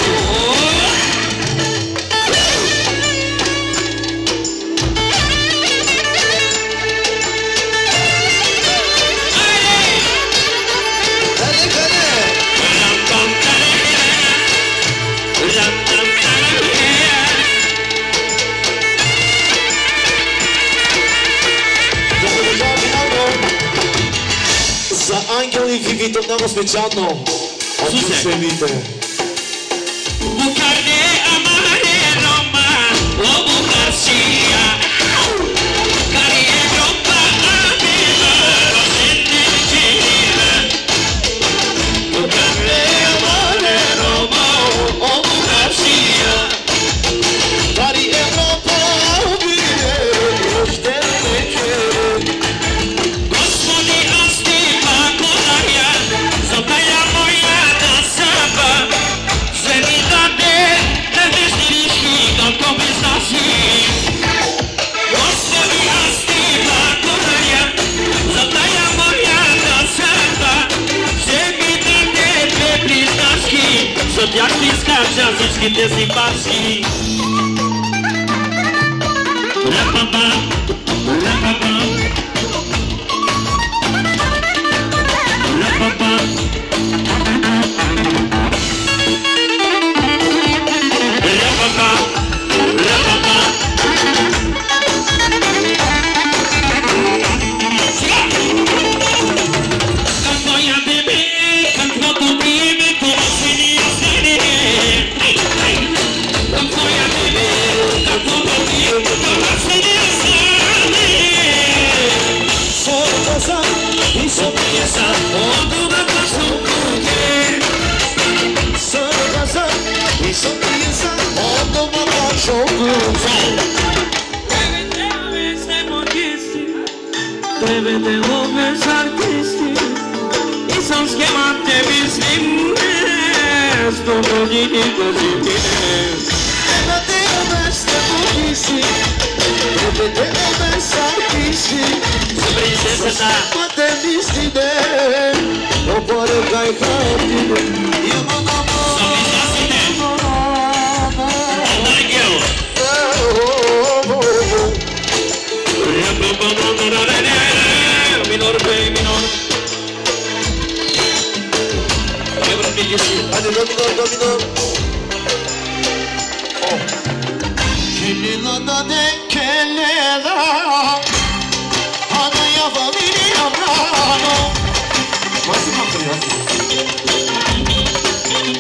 Za angieli witownego specjalną odrzucenie. Bucarne amare Roma, o bucarsia. Carie Roma aveva sente cera. Bucarne amare Roma, o bucarsia. Cari Europa, vine, oșterne cer. Gospodi astima kodaja, zataja moja na saba. Że mi dade, ne wyszliśmy do kompensacji. Gospodi astima kodaja, zataja moja na saba. Że mi dade, te bliznaczki, że jak bliska książeczki te sympatki. Rapapa, rapapa. Rapapa. Rapapa. Rapapa. Canto ya bebé, canto tu dime cómo sería ser. Canto ya bebé, canto tu dime cómo sería ser. Solo cosa, y Sorpresa, cuando me paso por qué. solo cosa, y sorpresa, cuando me paso Deve te besar tristi I sam schemate vislimne Sto godini così bine Deve te veste pochisi, deve te besartisi. Princesa Ma te mistine, o pare cai capire. Io non amo, Minor, minor hadi domino. Kelilada de kelela, hana yapamini amrano. Nasıl kaptırıyor?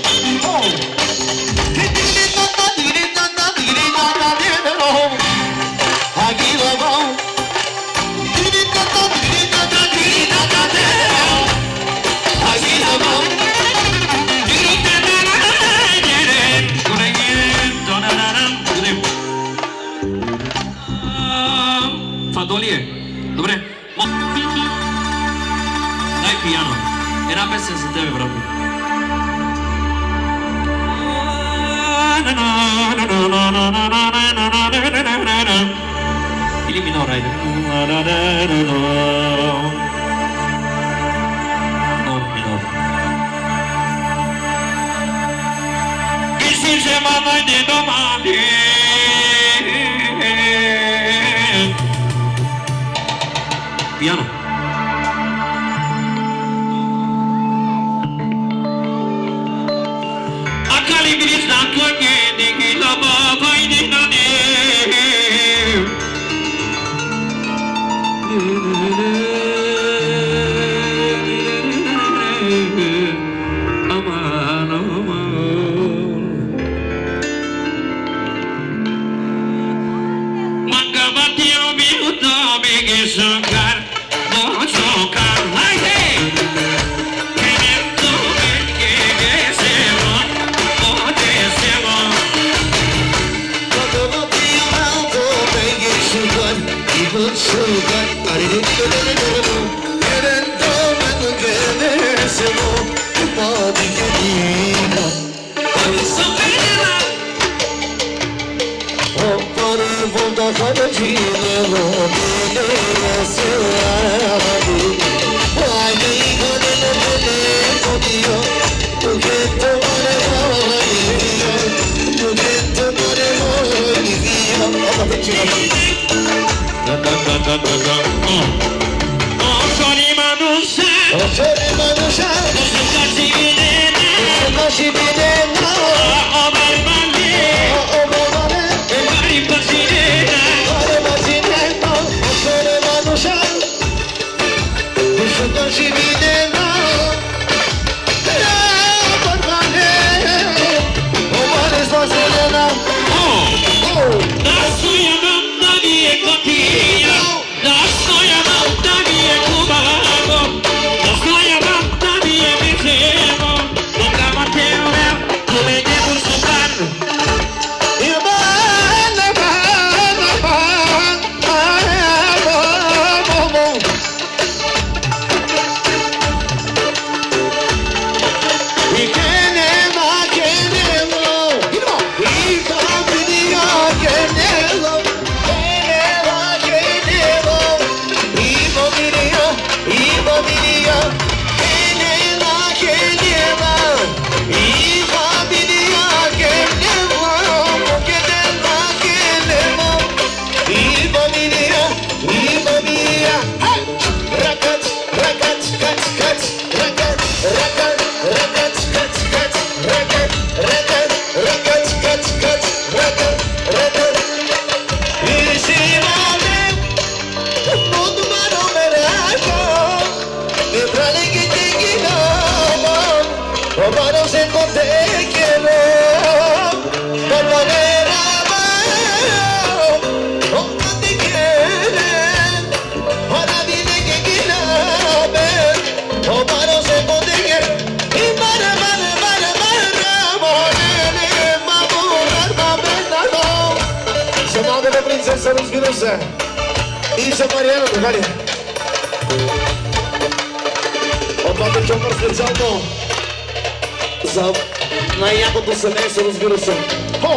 Фадолие. Добре. Дай пияно. Една песен за тебе, брат. Или минор, айде. Минор. Мислим, че ма дойде дома ми. Пияно. Акали бирис на коне, неги лаба вайне на не. Aman, aman. Mangabatio mi utami gesukar. И за Мариана, догали. От двата чомър специално за най-якото семейство, разбира се. Хо!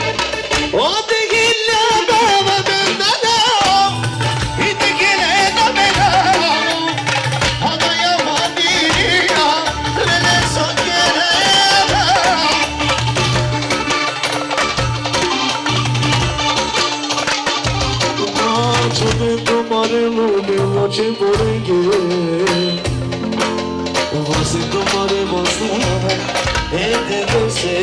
Noche morengue, vas a tomar emoción, entenderse,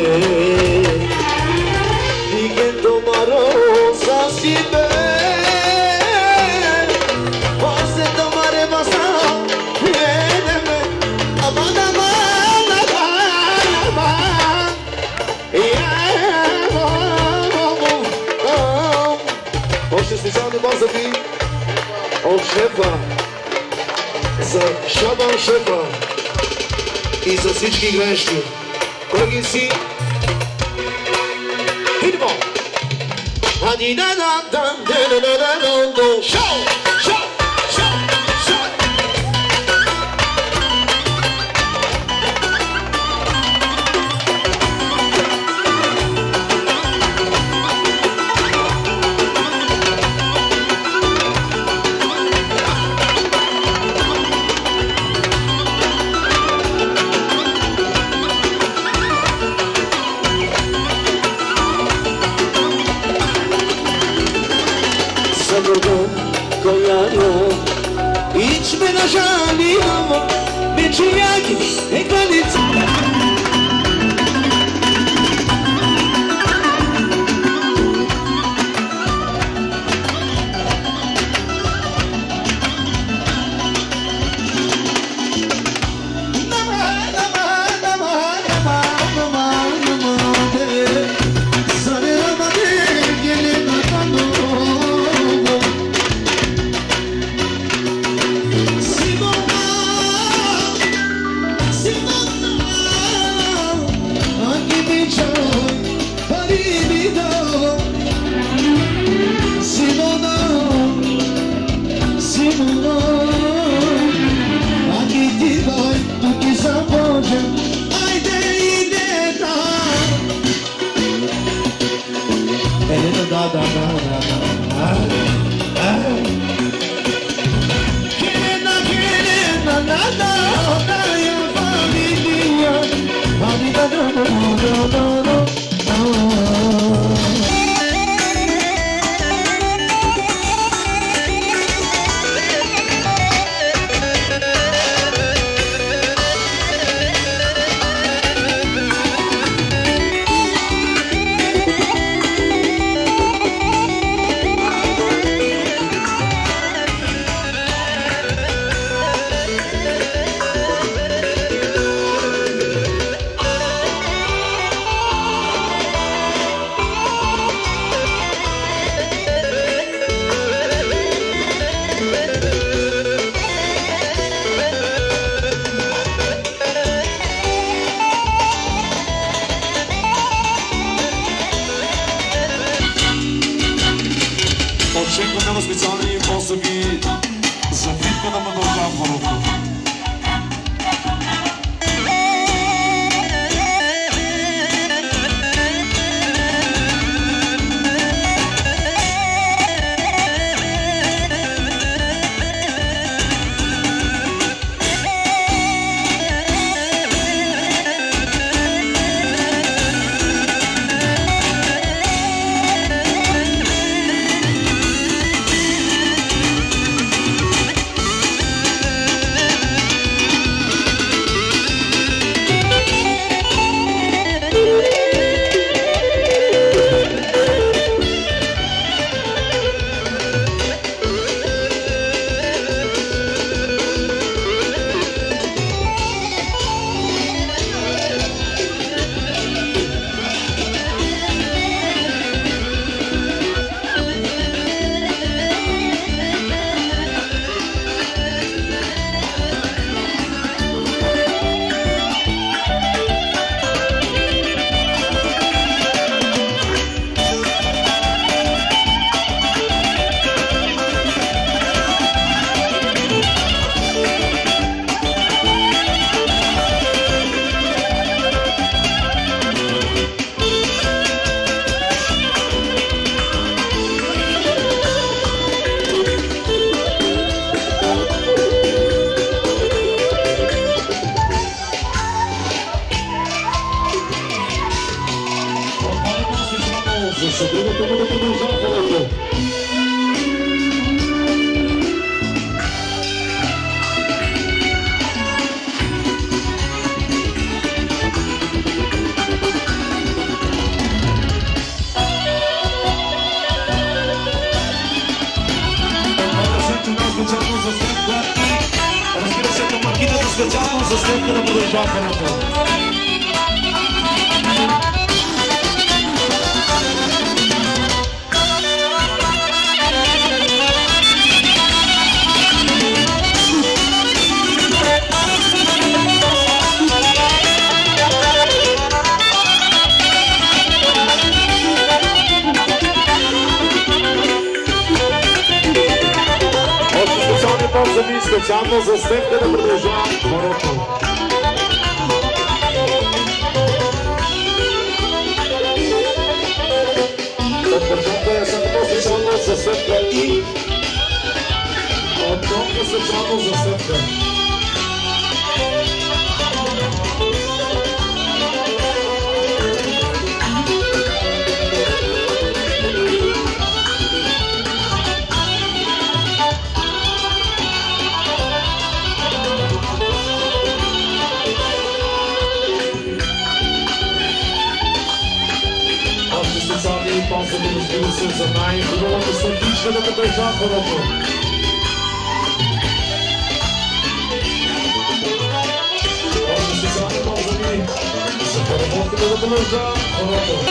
y que tomaron así ver, vas a tomar emoción, viene, amanda, hoje especialmente vamos aqui от шефа за Шабан шефа и за всички играещи. Колеги си, идемо! Hiç menajali ama Beçiyaki Ekranit Очакваме специални позdraви за битка на Мадължанването. Специално за сметка на Мадължанването. Бозови, специално за Стефка да продължава хорото. Отпочатка е само специално за Стефка и отпочатка специално за Стефка. Ползваме, разбира се, за най-хубавата сърдичка да държа хорото. Още специални ползваме за първото да държа хорото.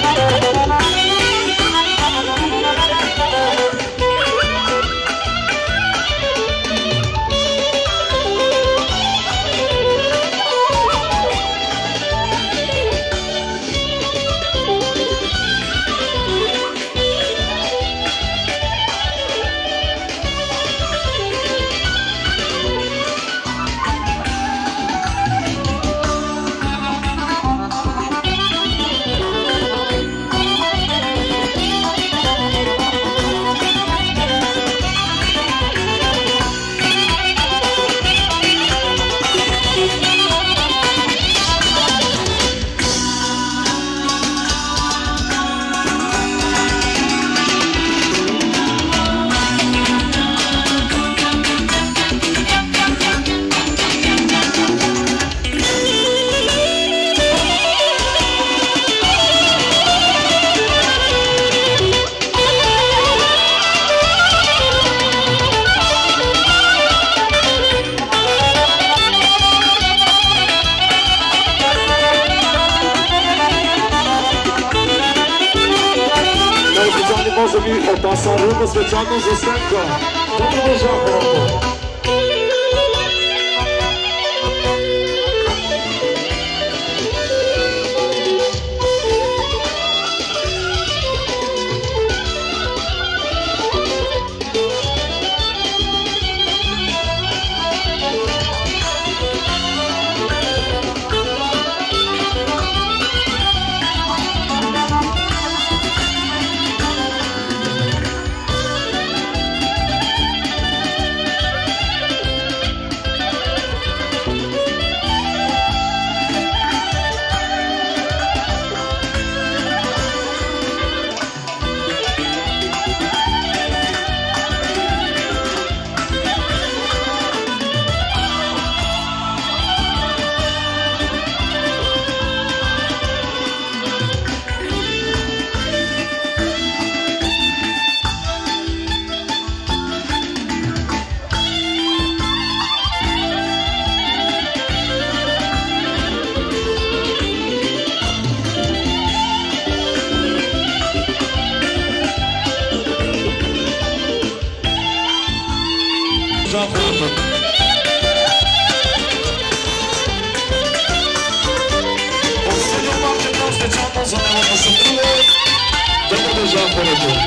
Пасарува специално за Стефка. Да продължа хорото. Последния път е много специално за неговата съпруга да продължа хорото.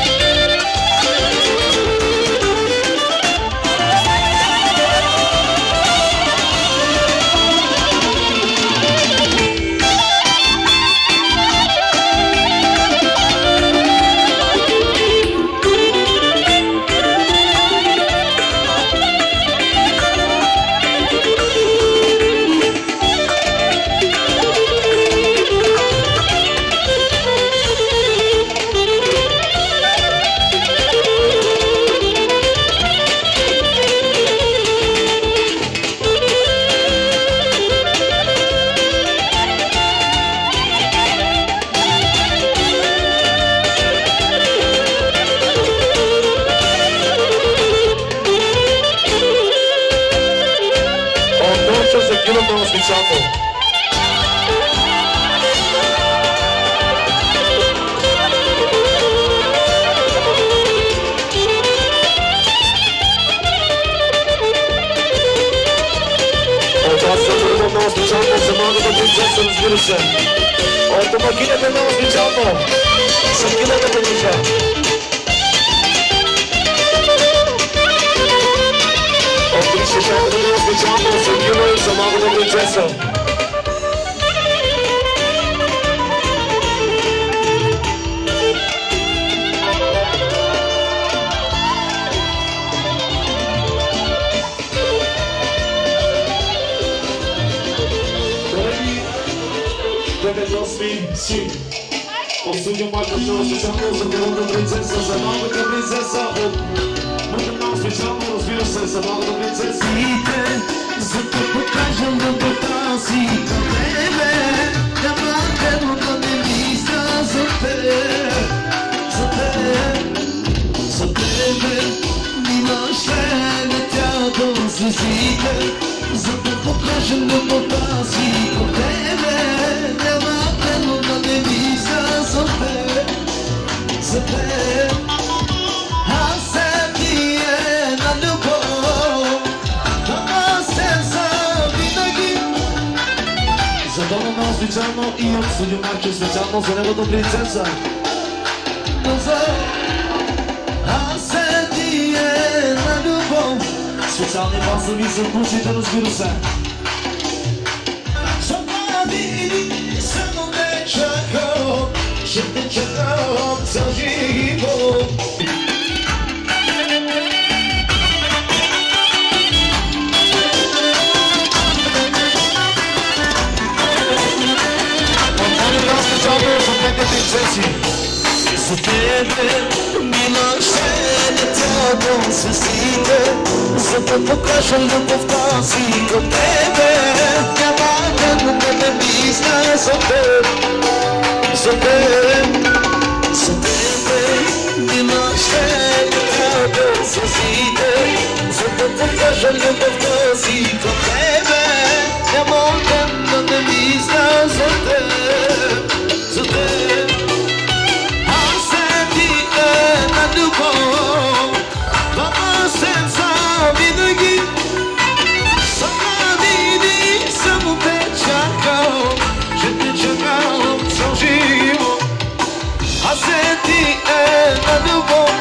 Разбира се. От домакинята много специално. Съркина да продължа. малката принцеса. Колеги, 9-8 си. От студио Марко Шоу специално за малката принцеса, за малката принцеса от Мъртъм специално, разбира се, за малката принцеса. За да покажа любовта си към тебе, няма където да не мисля за тебе, за тебе, за тебе. Мила ще летя до звездите, за да покажа любовта си към тебе, няма където да не мисля за тебе, за тебе. Аз се тие на любов, За Дона Мал специално и от студио Марчо специално за неговата принцеса. Аз се тие на любов, Специални балсами за душите, разбира се. само те чакам, ще те чакам цял живот. За тебе, мила, ще летя до звездите, за да покажа любовта си към тебе. Няма където да не мисля за теб, за теб, за тебе. Мила, ще летя до звездите, за да покажа любовта си към тебе. Няма където да не мисля за теб, за теб. Любов, това сърца винаги са винаги само те чакам, ще те чакам цял живот. Аз се ти на любов,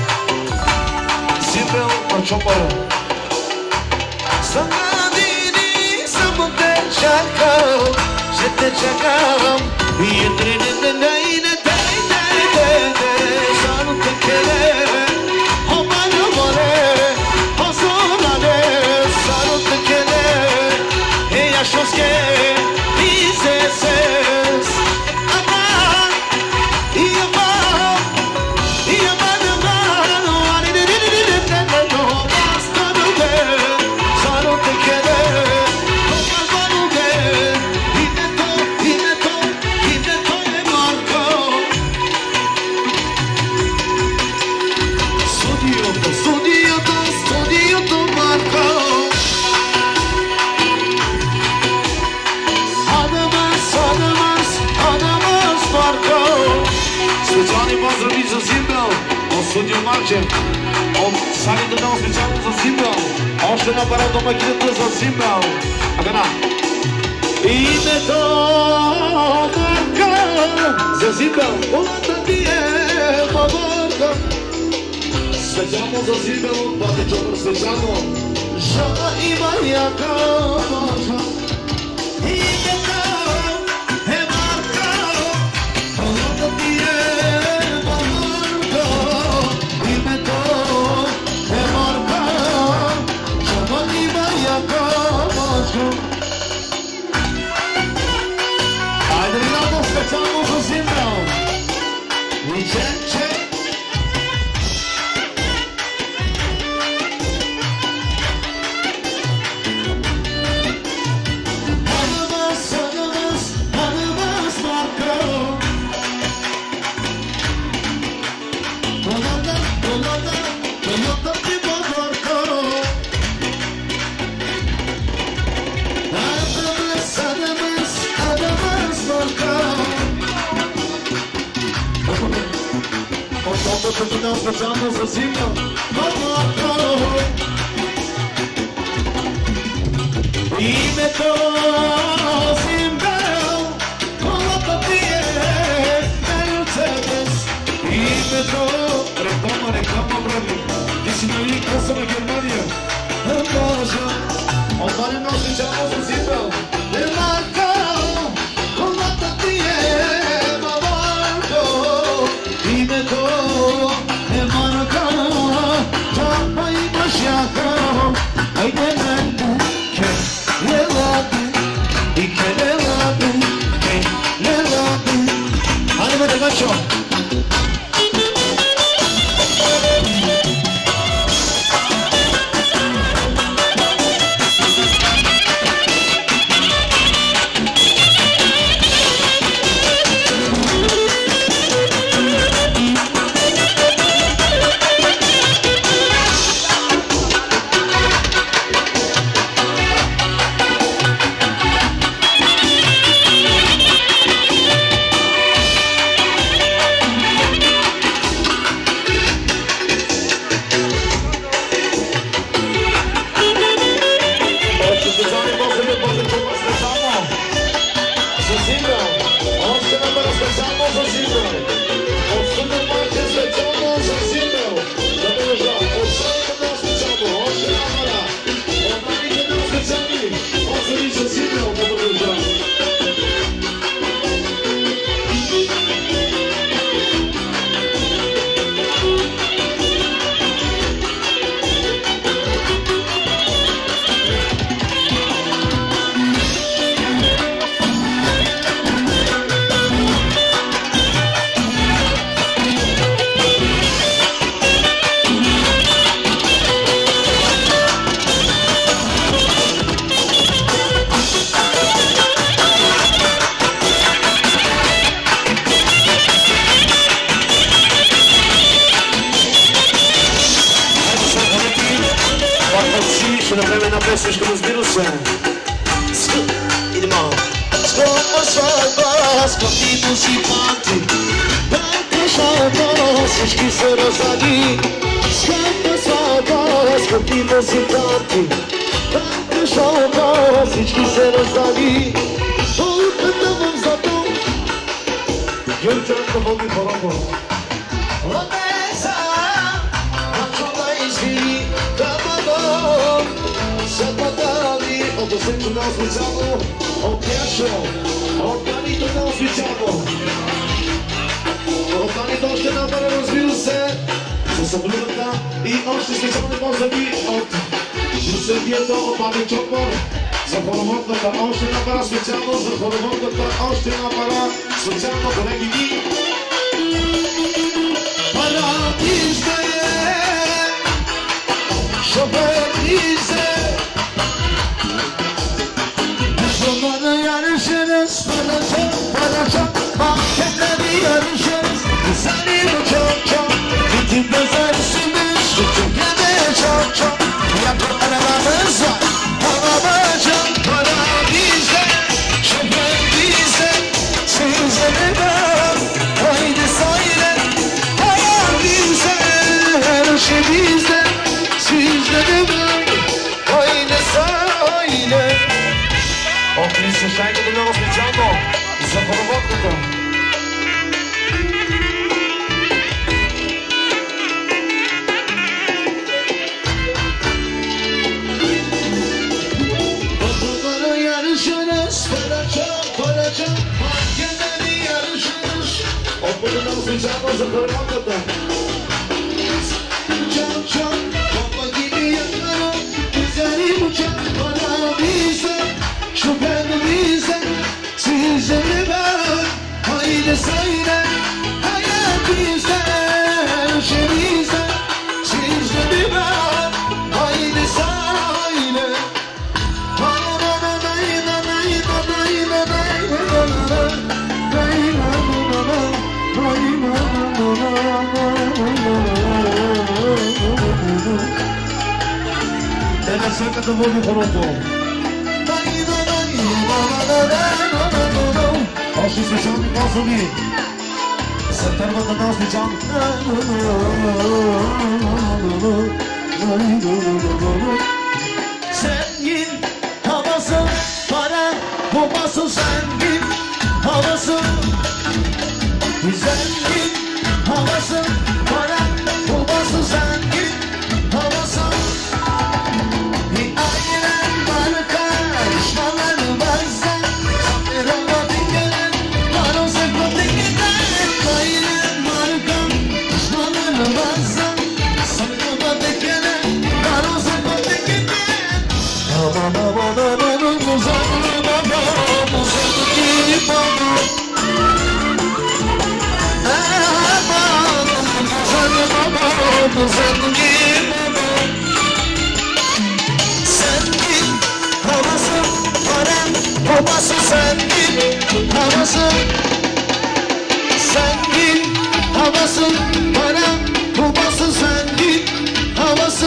Симбел Марчопаро. са винаги само те чакам, ще те чакам. И е поздрави за Симбел от студио Марчев. От Сани Донал специално за Симбел. Още една пара до макината за Симбел. Агана. името Марко За Симбел. улата ти е Баборка. Специално за Симбел от Бати Чопър специално. Жена има яка мъжа. Името е Марко, улата ти е Баборка. Името е Марко, жена има яка мъжа. Айде Ринато специално за Симбел. И чек. Специално специално за Симбел. Името Симбел, колата ти е Мерцедес. Името Реклама, брави. Ти си нали къса на Германия. Божа, Отваря много специално за Зимбел. Не марка, колата ти е Марко. Името е Марка, чапа имаш яка. Айде мен, келелаби, и келелаби, келелаби. Айде бе, Дагачо. Zengin havası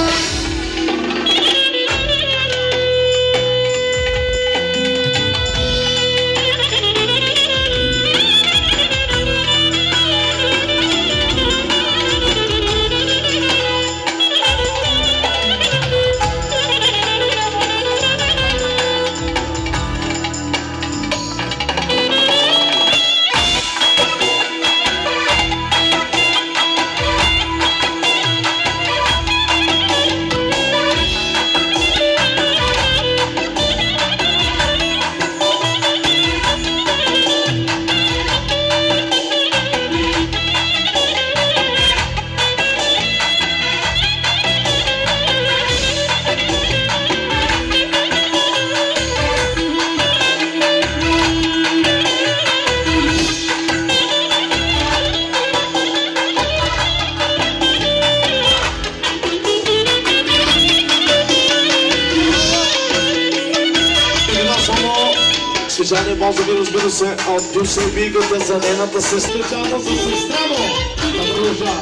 Специални мозъки, разбира се, от Дюсселбигата за нейната сестра. Специално за сестра му да продължава.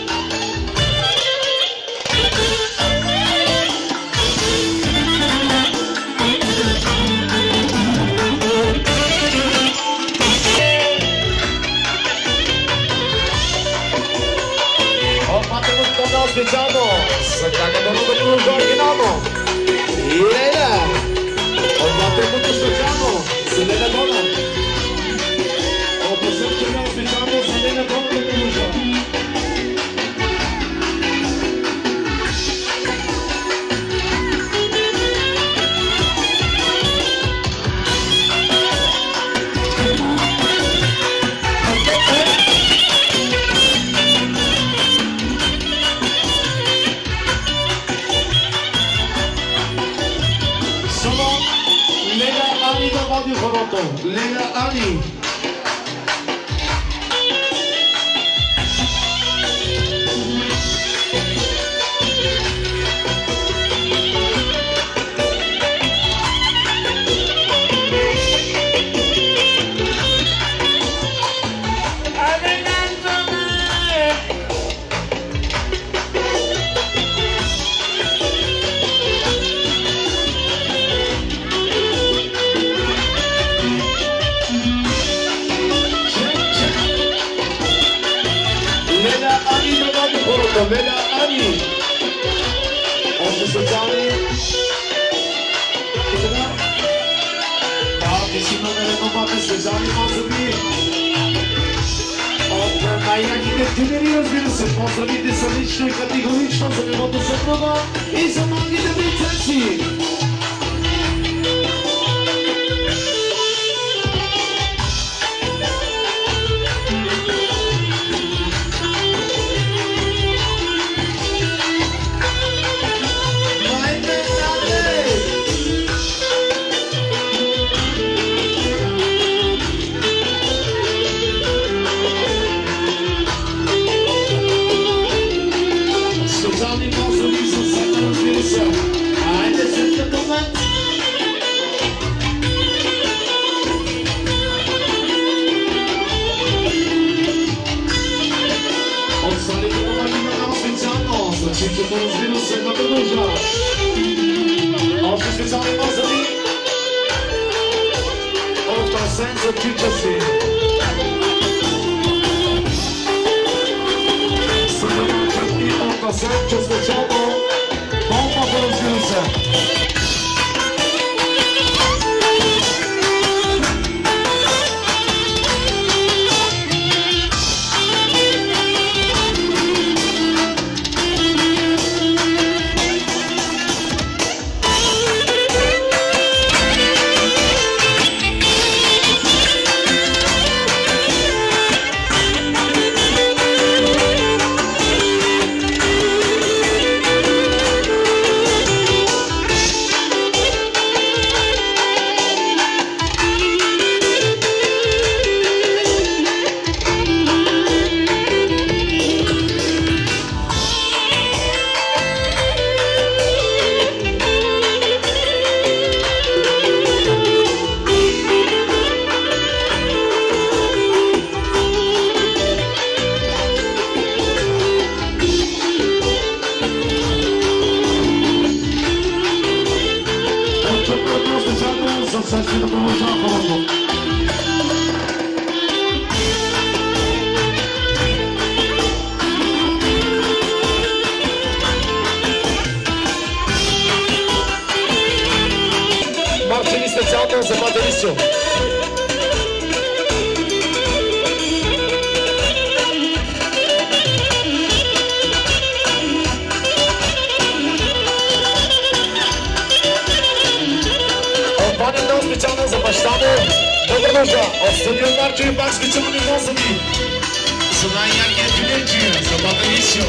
Специално за Кагадоно да продължа оригинално. И Лейла! Отбатемото специално за Лена Дона. Опосъчено специално за Лена Дона да продължа. Води хорото. Леля Ани. Леля Ани. Още специални. И така. Да, ти си номер едно мате специални поздрави. От най-яките тюнери, разбира се. Поздравите са лично и категорично за милото съпруга и за малките принцеси. Чичето, разбира се, да продължава. Още специални поздрави от Арсен за чича си. Съдържат и от Арсен, че специално помпата, разбира се. за всички да продължава хорото. Марчени специално за Материсио. Много специално за баща му. Добър нужда. От студио Марчо и пак специални возови. За най-якия филинчи. За Материсио.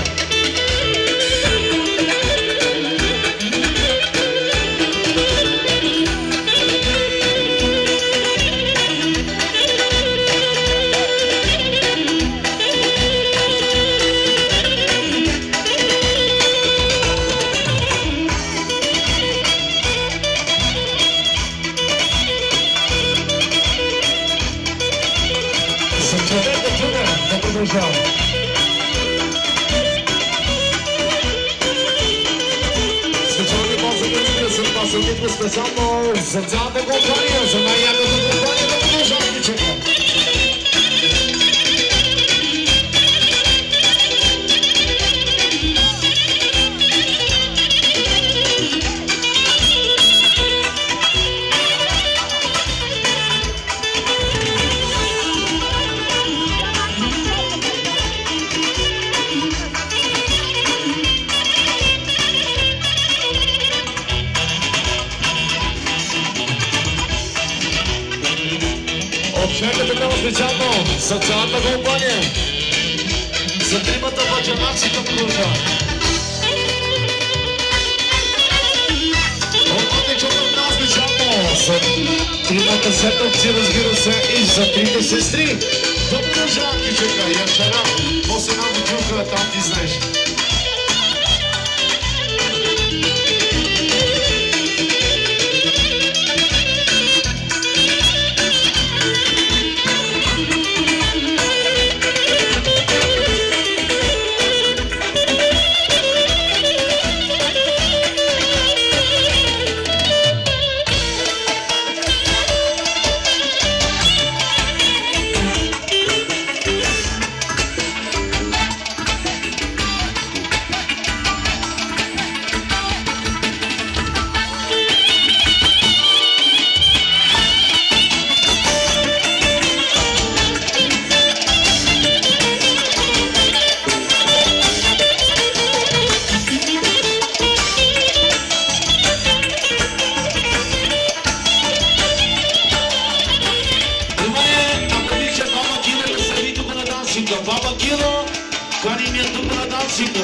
Специални позови за пасовите специално за цялата компания, за най-яката компания да продължава да чека. Очаквате много специално за цялата компания, за тримата баджанаци да продължава. Отматичата много специално за тримата сетовци, разбира се, и за трите сестри. Да продължава ти чека, Янчара, после една бутилка, там ти знаеш. Баба Гило, кани ми тук на дансика.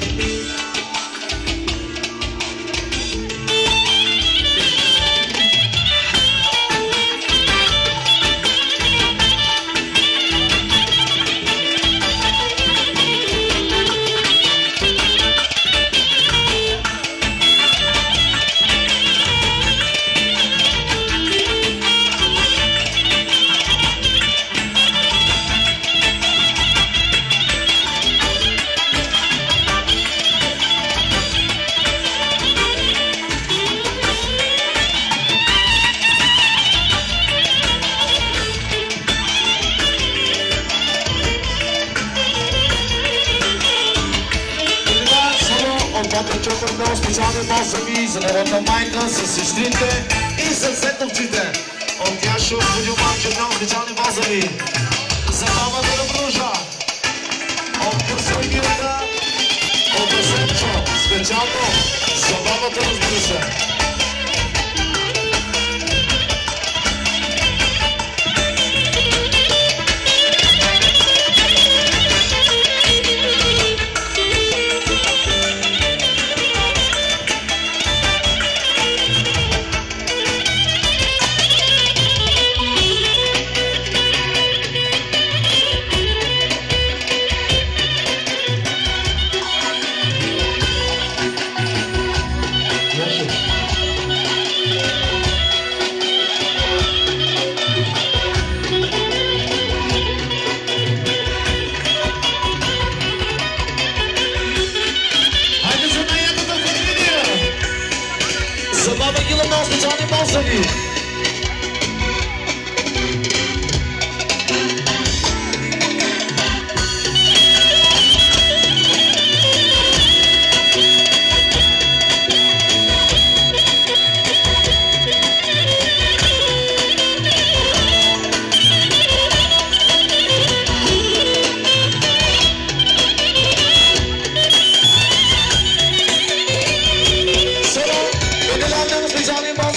Много специални позdraви за народна майка, с сестрите и с сетовците. От Яшо, студио Марчо, много специални позdraви за бабата на Бружа. От Курсовията, от Асенчо, специално за бабата, разбира се.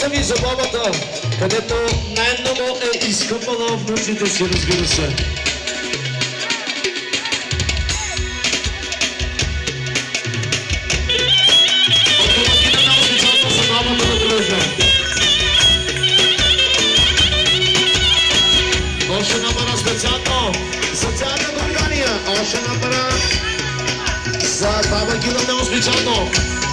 Бозами, забавата, където най-много е изкъпала внуците си, разбира се. Още номера специално за цялата компания. Още номера за баба Гила много специално.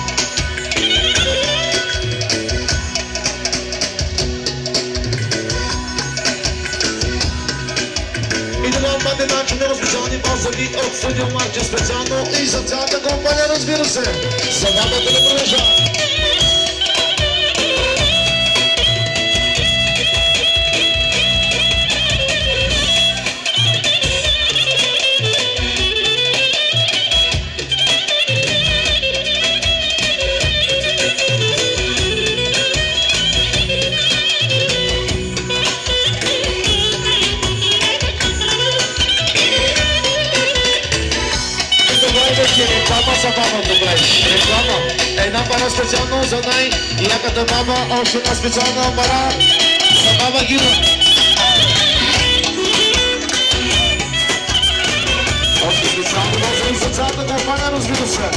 И да вам бъде начин много специални позави от студио Марче специално и за цялата компания, разбира се. За бабата да продължа. Реклама за баба, добре. Реклама. Една пара специално за най-яката баба, още една специална пара за баба Гина. Още специално баба за цялата компания, разбира се.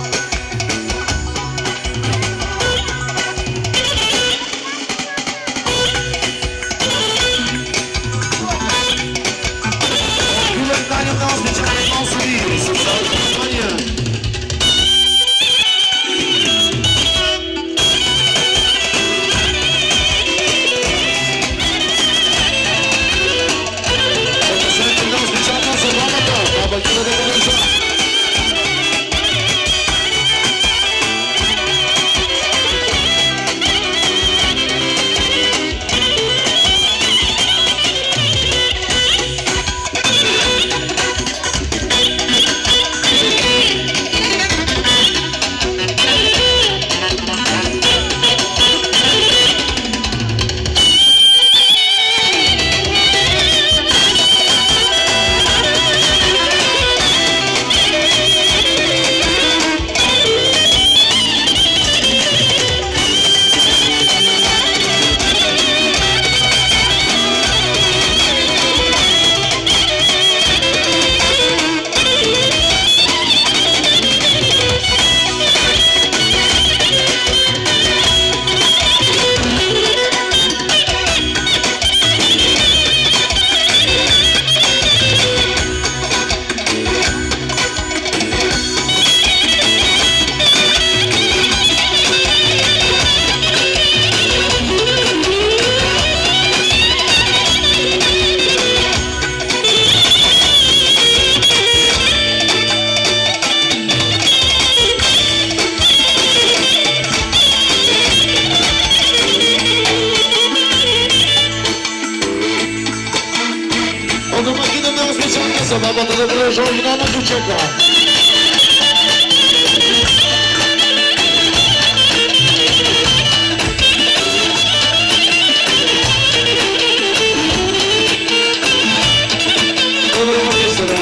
Бабата да бъде жълтина на дучека. Добре, магистъра.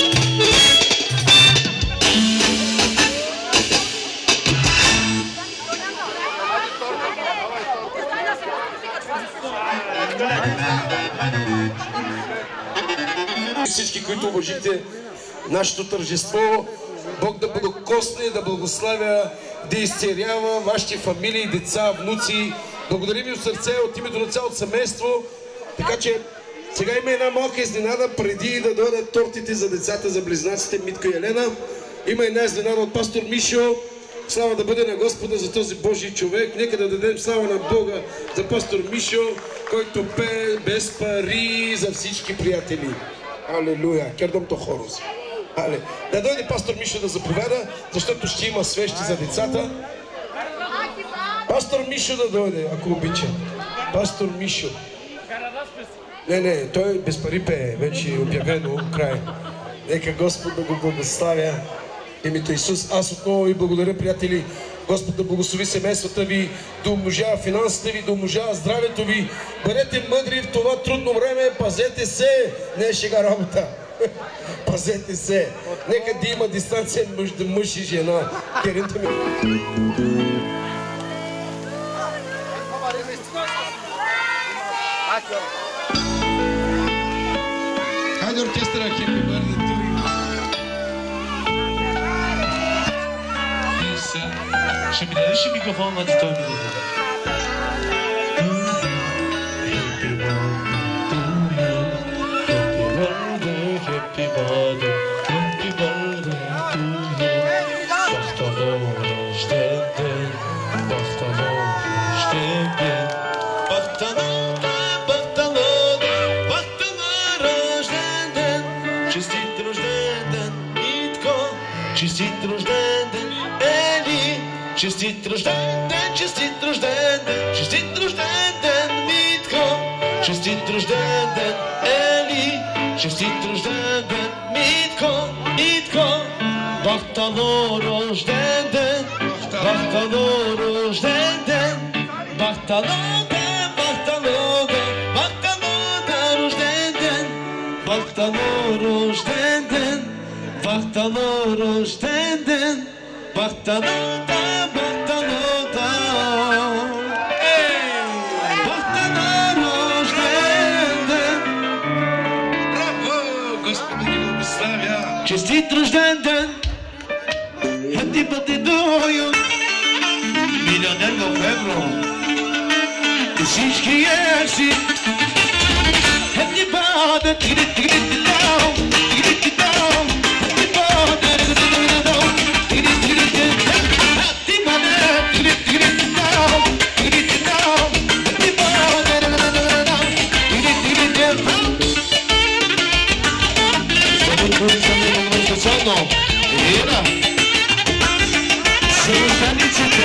Всички, които уважите нашето тържество, Бог да благокосне, да благославя, да изцерява вашите фамилии, деца, внуци. Благодарим ви от сърце, от името на цялото семейство. Така че сега има една малка изненада, преди да дойдат тортите за децата, за близнаците Митко и Елена. Има една изненада от пастор Мишо. Слава да бъде на Господа за този Божий човек. Нека да дадем слава на Бога за пастор Мишо, който пее без пари за всички приятели. Алелуя! Кердом то хорос. Да дойде пастор Мишо да заповяда, защото ще има свещи за децата. Пастор Мишо да дойде, ако обича. Пастор Мишо. Не, той без пари пее, вече е обявено край. Нека Господ да го благославя. Името Исус. Аз отново ви благодаря, приятели. Господ да благослови семействата ви, да умножава финансите ви, да умножава здравето ви. Бъдете мъдри в това трудно време, пазете се, не е шега работа. Пазете се. Нека да има дистанция между мъж и жена. Керинта ми. Хайде оркестъра, Happy Birthday to you. Ще ми дадеш ли микрофон на той ми даде? Happy birthday, happy birthday to you. Бахтало рожден ден, бахтало рожден ден. Бахтало рожден ден. Честит рожден ден, Митко. Честит рожден ден, Ели. Честит рожден ден, честит рожден ден. Честит рожден ден, Митко. Честит рожден ден, Ели. Честит рожден ден, Митко, Митко. Бахтало рожден ден, бахтало рожден ден. Бахтало ден, бахтало ден, бахтало ден рожден ден. Бахтало рожден ден, бахтало рожден ден. Бахтало ден, бахтало ден. Бахтало рожден ден. Браво, Господи ги благославя. Честит рожден ден! Happy birthday to you! Милионер в евро и всички екси! Happy birthday, down, down. Happy birthday, down, happy birthday, down, happy birthday, down. Ира! Съюзаниците!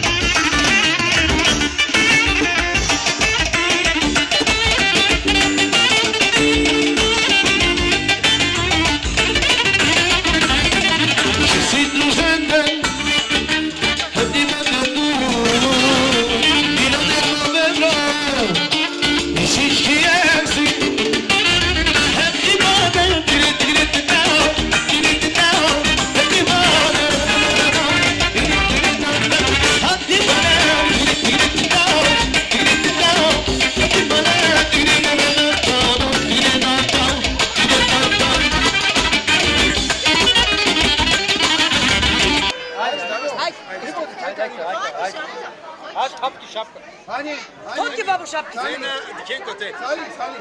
Честит рожден ден! Happy birthday to you! Милионер в евро и всички екси! Happy birthday, down, down. Happy birthday, happy birthday, down, down. Happy birthday, Аз тапки шапка. Сани! Тонки бабу шапки. Сани на дикенко те. Сани, Сани!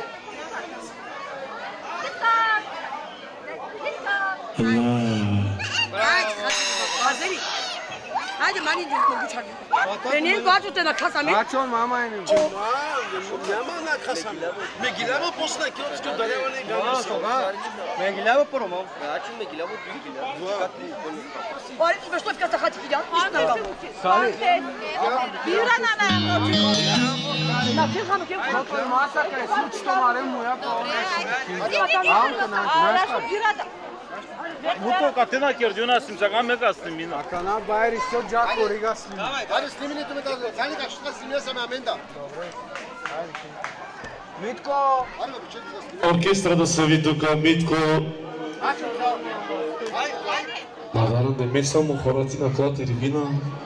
Hazır. Hadi mani diyor bu çarpı. Benim bazı tane kasami. Ачон мама ини. Няма на касам. Ме гилява после на кило, че дарява не гава. Ме гилява промо. Значи ме гилява две гилява. Ой, ти что в каса хати гидят? Сани! Бира на на фирма ке. Маса кай сучто маре муя Муто катена кердюна симсага мегастым мина. Акана байр исто жак коригасли. Давай, ари снимини туме да. Сани как што снимија сам аменда. Митко! Оркестра да се ви тука, Митко. Надарам да ме само хораци на плата или вина.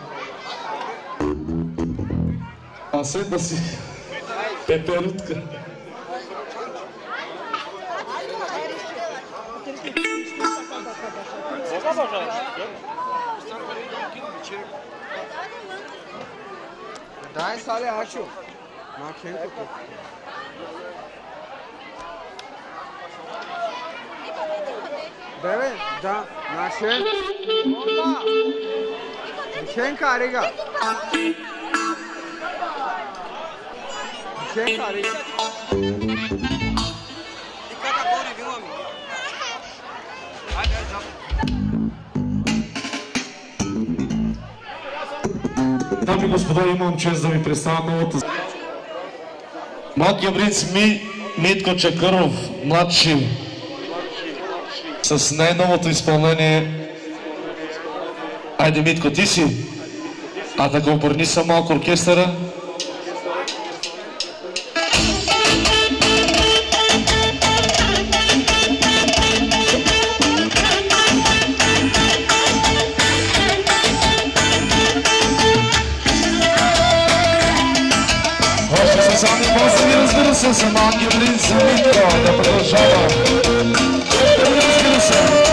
А след да си пеперутка. Дай сале ачо. Макенко. Бебе, да, нашен. Нашен карега. Нашен карега. Дами и господа, имам чест да ви представя новата... Малкият принц Митко Чакъров, младши, с най-новото изпълнение. Айде, Митко, ти си. А да го обърни са малко оркестъра. Още се сами, после ми разбира Разбира се, за малкия принц Митко да продължава. Разбира се.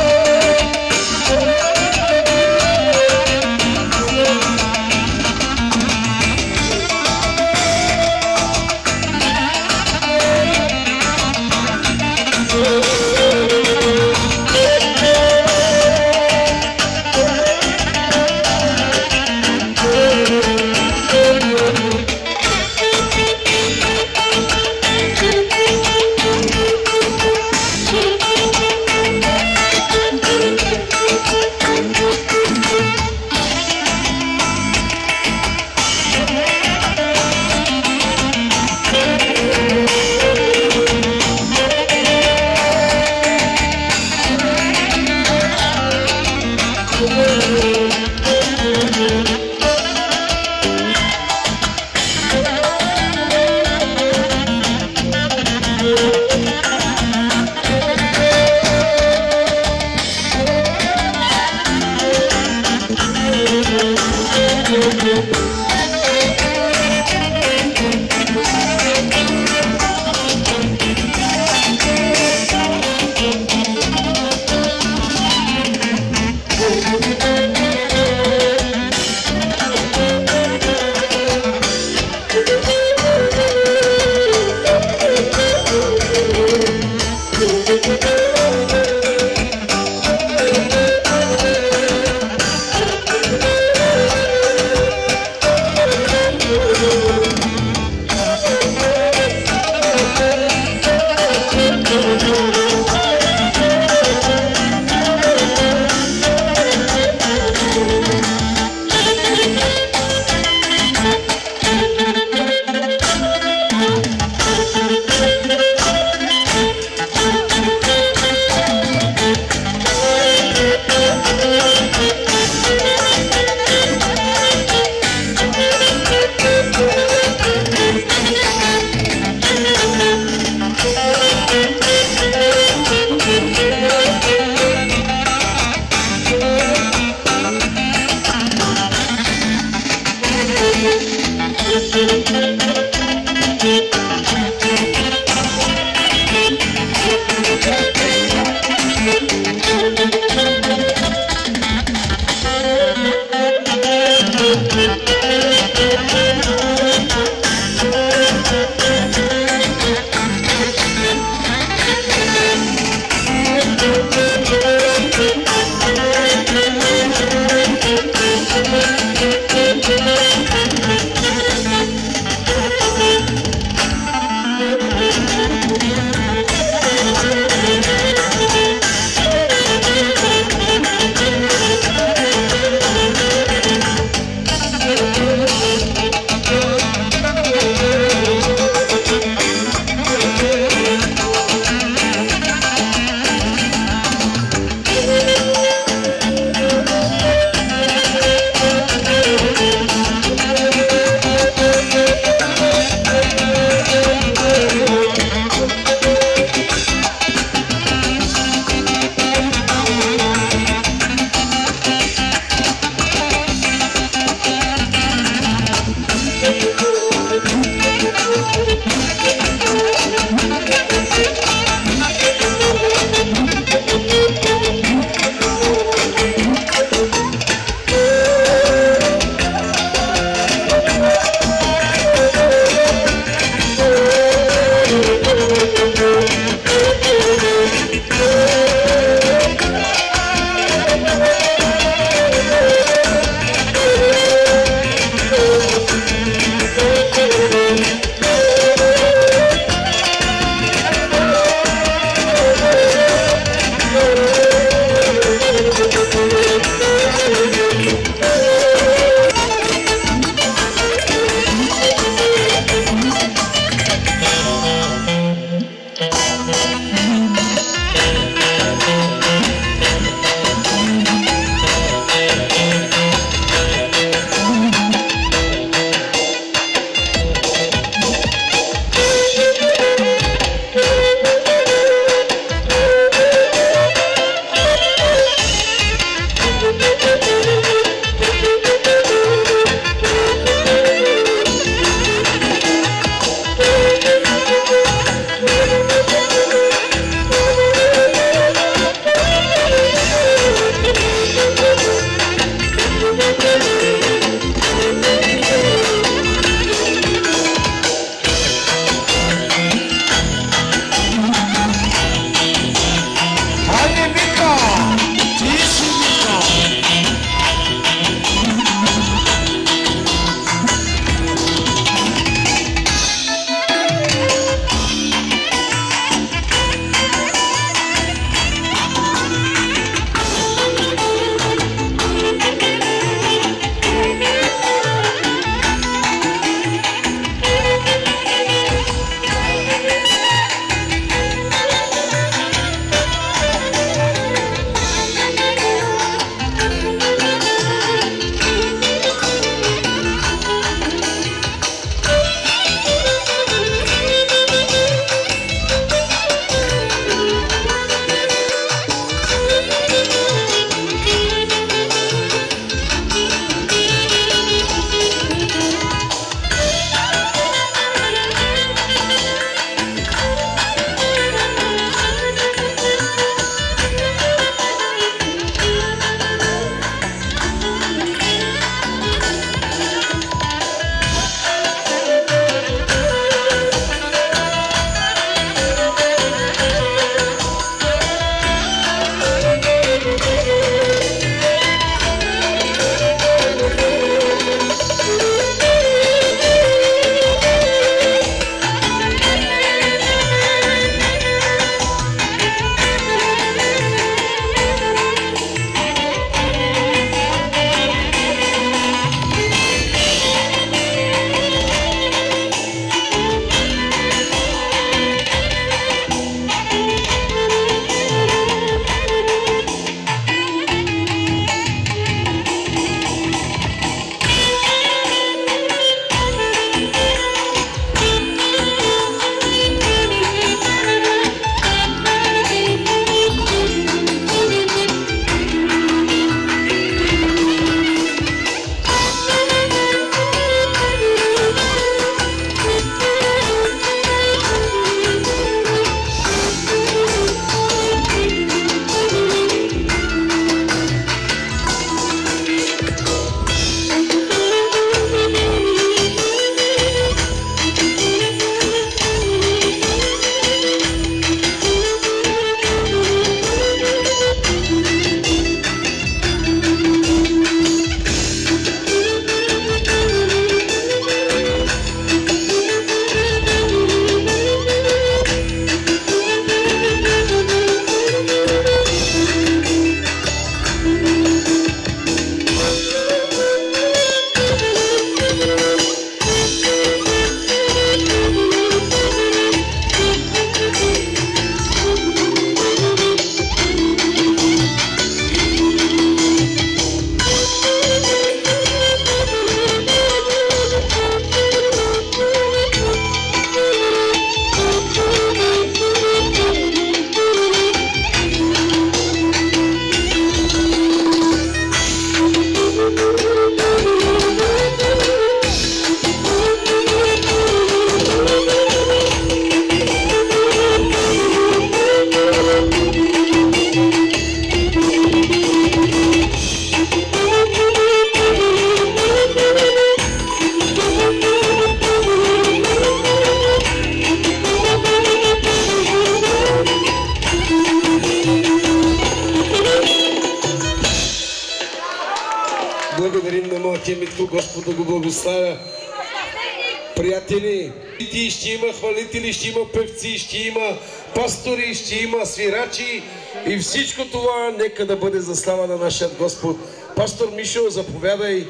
всичко, Господ да го благославя. Приятели, ще има хвалители, ще има певци, ще има пастори, ще има свирачи и всичко това нека да бъде за слава на нашия Господ. Пастор Мишо, заповядай.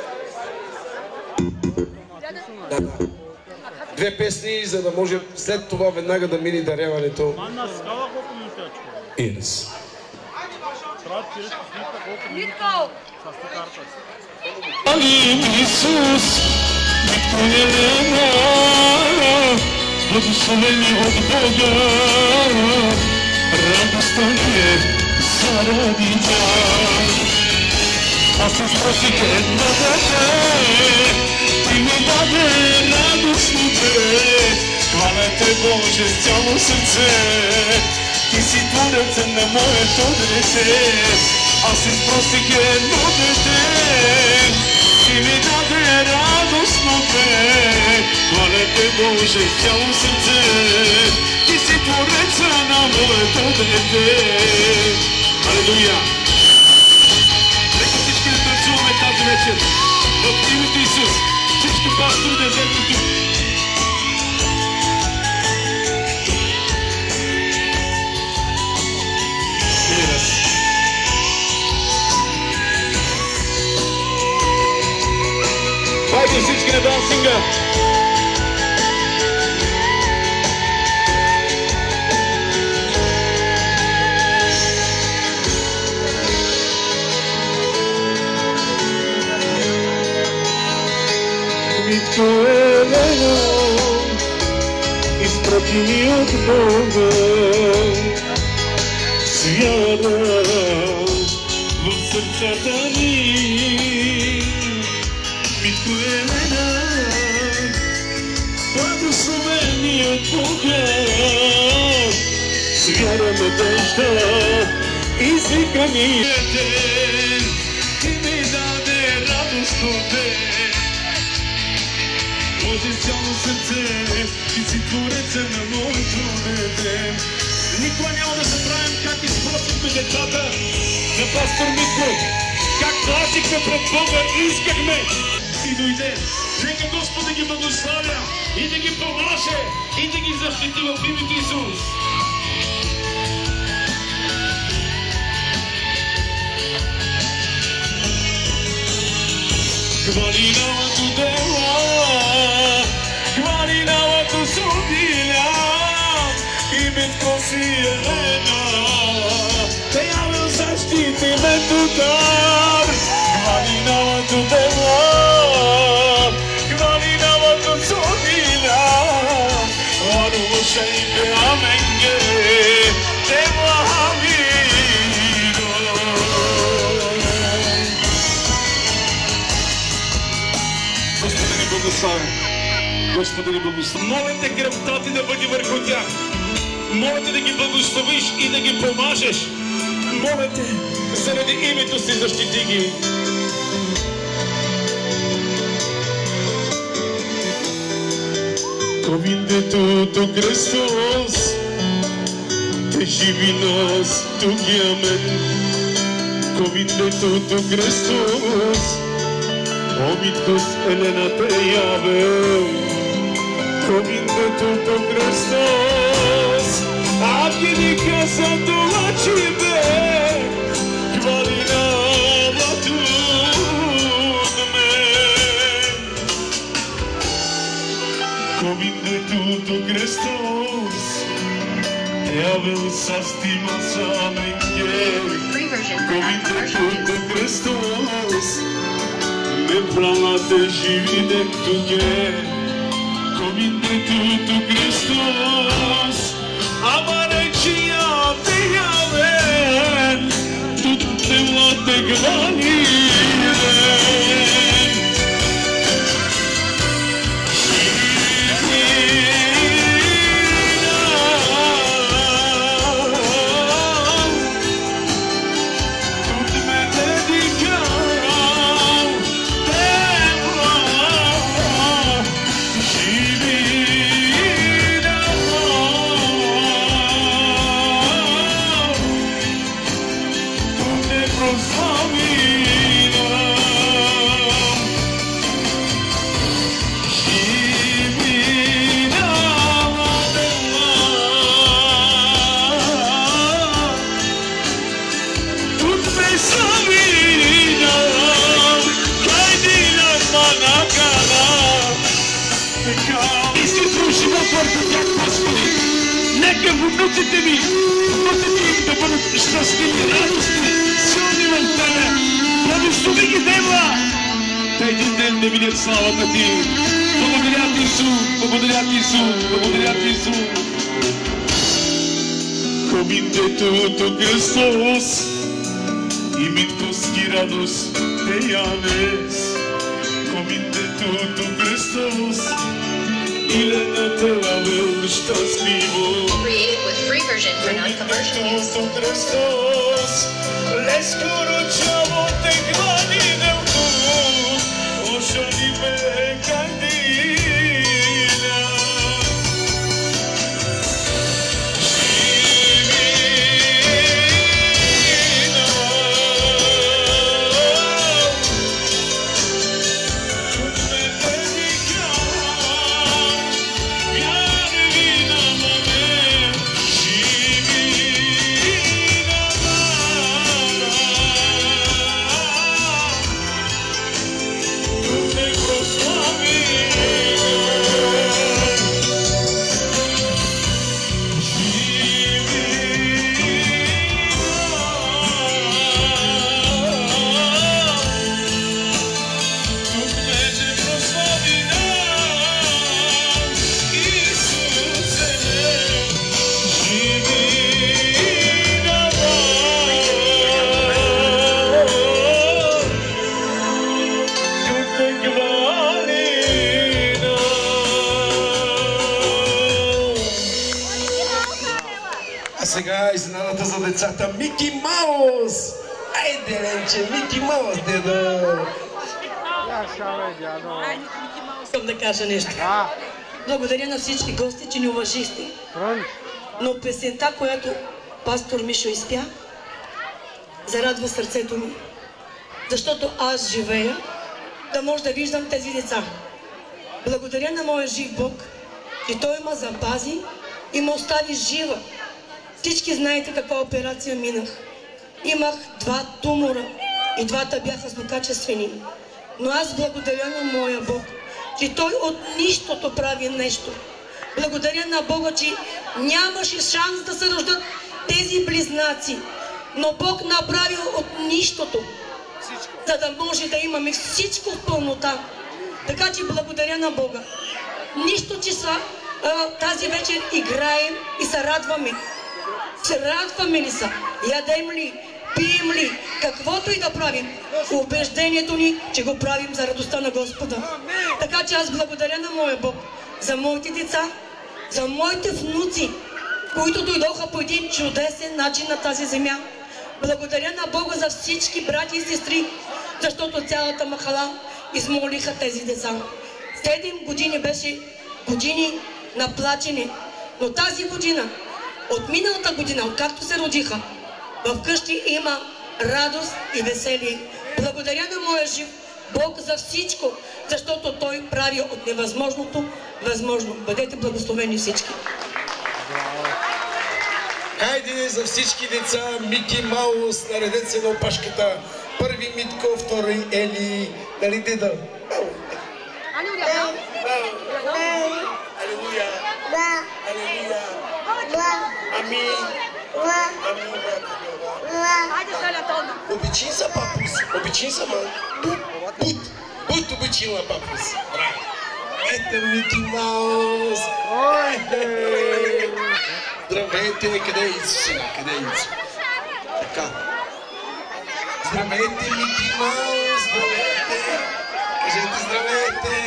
Да. Две песни, за да може след това веднага да мини даряването. Yes. Исус, Елена, благословени от Бога, радостта ни е заради тях. Аз се спросих едно дете, ти ми даде радостните, хваля те Боже с цяло сърце, ти си творецът на моето дете. Аз се спросих едно дете, ти ми даде радостните, хваля те Боже с цяло сърце, ти си творецът на моето дете. Алелуя! Нека всички да танцуваме тази вечер в името Исус. Всички пастори да вземат тук. Хайде всички на дансинга! Елена, изпратени от Бога, с вяра в сърцата ни. Митко Елена, благословени от Бога, с вяра надежда, извикани. Ти ми даде радостно Боже с цяло сърце, ти си творецът на моето дете. Никога няма да забравим как изпросихме децата на пастор Митко, как платихме пред Бога и искахме. И дойде. Нека Господ да ги благославя и да ги помаже и да ги защити в името Исус. Хвали новото дело, хвали новото судиля, името си Елена, те явил защити името дар. Хвали новото дело, хвали новото судиля, ладово се име аменге, те благами. Господи ни благослови. Моля те кръвта ти да бъде върху тях. Моля те да ги благословиш и да ги помажеш. Моля те, заради името си защити ги. Convinte tu Hristos, te živi nas tugi amen. Convinte tu Hristos, omitos Elena te javem. Convinte tu Hristos, abdini casa dolačive, hvali nama tu me. Convinte tu Hristos, te javem sa stima sa mengel. Convinte tu Hristos, me plamate živi nek tuge. Convinte tu Hristos, amarecia te javen, tu te vlate gvanire. Proslavi И си слуши на твърда тях, Господи. Нека внуците ми да бъдат щастливи, радостни, силни в Тебе. Благослови ги, Дева! Та един ден да видят славата Ти. Благодаря Ти, Ису, благодаря Ти, Ису, благодаря Ти, Ису. Комитетото Христос и Митковски радост Те Янес. Комитетото Христос и Лената Авел щастливо. Created with free version for non-commercial use. Комитетото Христос лескоро чаво Те глади делко, ошани ме кандина. Сега изненадата за децата. Мики Маус! Айде, Ленче, Мики Маус, дедо! Искам да кажа нещо. Благодаря на всички гости, че ни уважихте. Но песента, която пастор Мишо изпя, зарадва сърцето ми. Защото аз живея да може да виждам тези деца. Благодаря на моя жив Бог, че Той ме запази и ме остави жива. Всички знаете каква операция минах. Имах 2 тумора и двата бяха злокачествени. Но аз благодаря на моя Бог, че Той от нищото прави нещо. Благодаря на Бога, че нямаше шанс да се рождат тези близнаци. Но Бог направи от нищото, за да може да имаме всичко в пълнота. Така че благодаря на Бога. Нищо, че тази вечер играем и се радваме. Се радваме ли са? Ядем ли? Пием ли? Каквото и да правим. Убеждението ни, че го правим за радостта на Господа. Така че аз благодаря на моя Бог за моите деца, за моите внуци, които дойдоха по един чудесен начин на тази земя. Благодаря на Бога за всички брати и сестри, защото цялата махала измолиха тези деца. 7 години беше години на плачене, но тази година, от миналата година, откакто се родиха, в къщи има радост и веселие. Благодаря на моя жив Бог за всичко, защото Той прави от невъзможното възможно. Бъдете благословени всички. Хайде за всички деца, Мики Маус, наредете се на опашката. Първи Митко, втори Ели, нали деда? Алелуя! Алелуя! Амин! Обичай са, папус! Обичай са, ма! Будь обичила, папус! Браво! Ето Мики Маус! Здравейте! Къде е Ицо сега? Къде е Ицо? Така. Здравейте, Мики Маус! Здравейте! Кажете здравейте!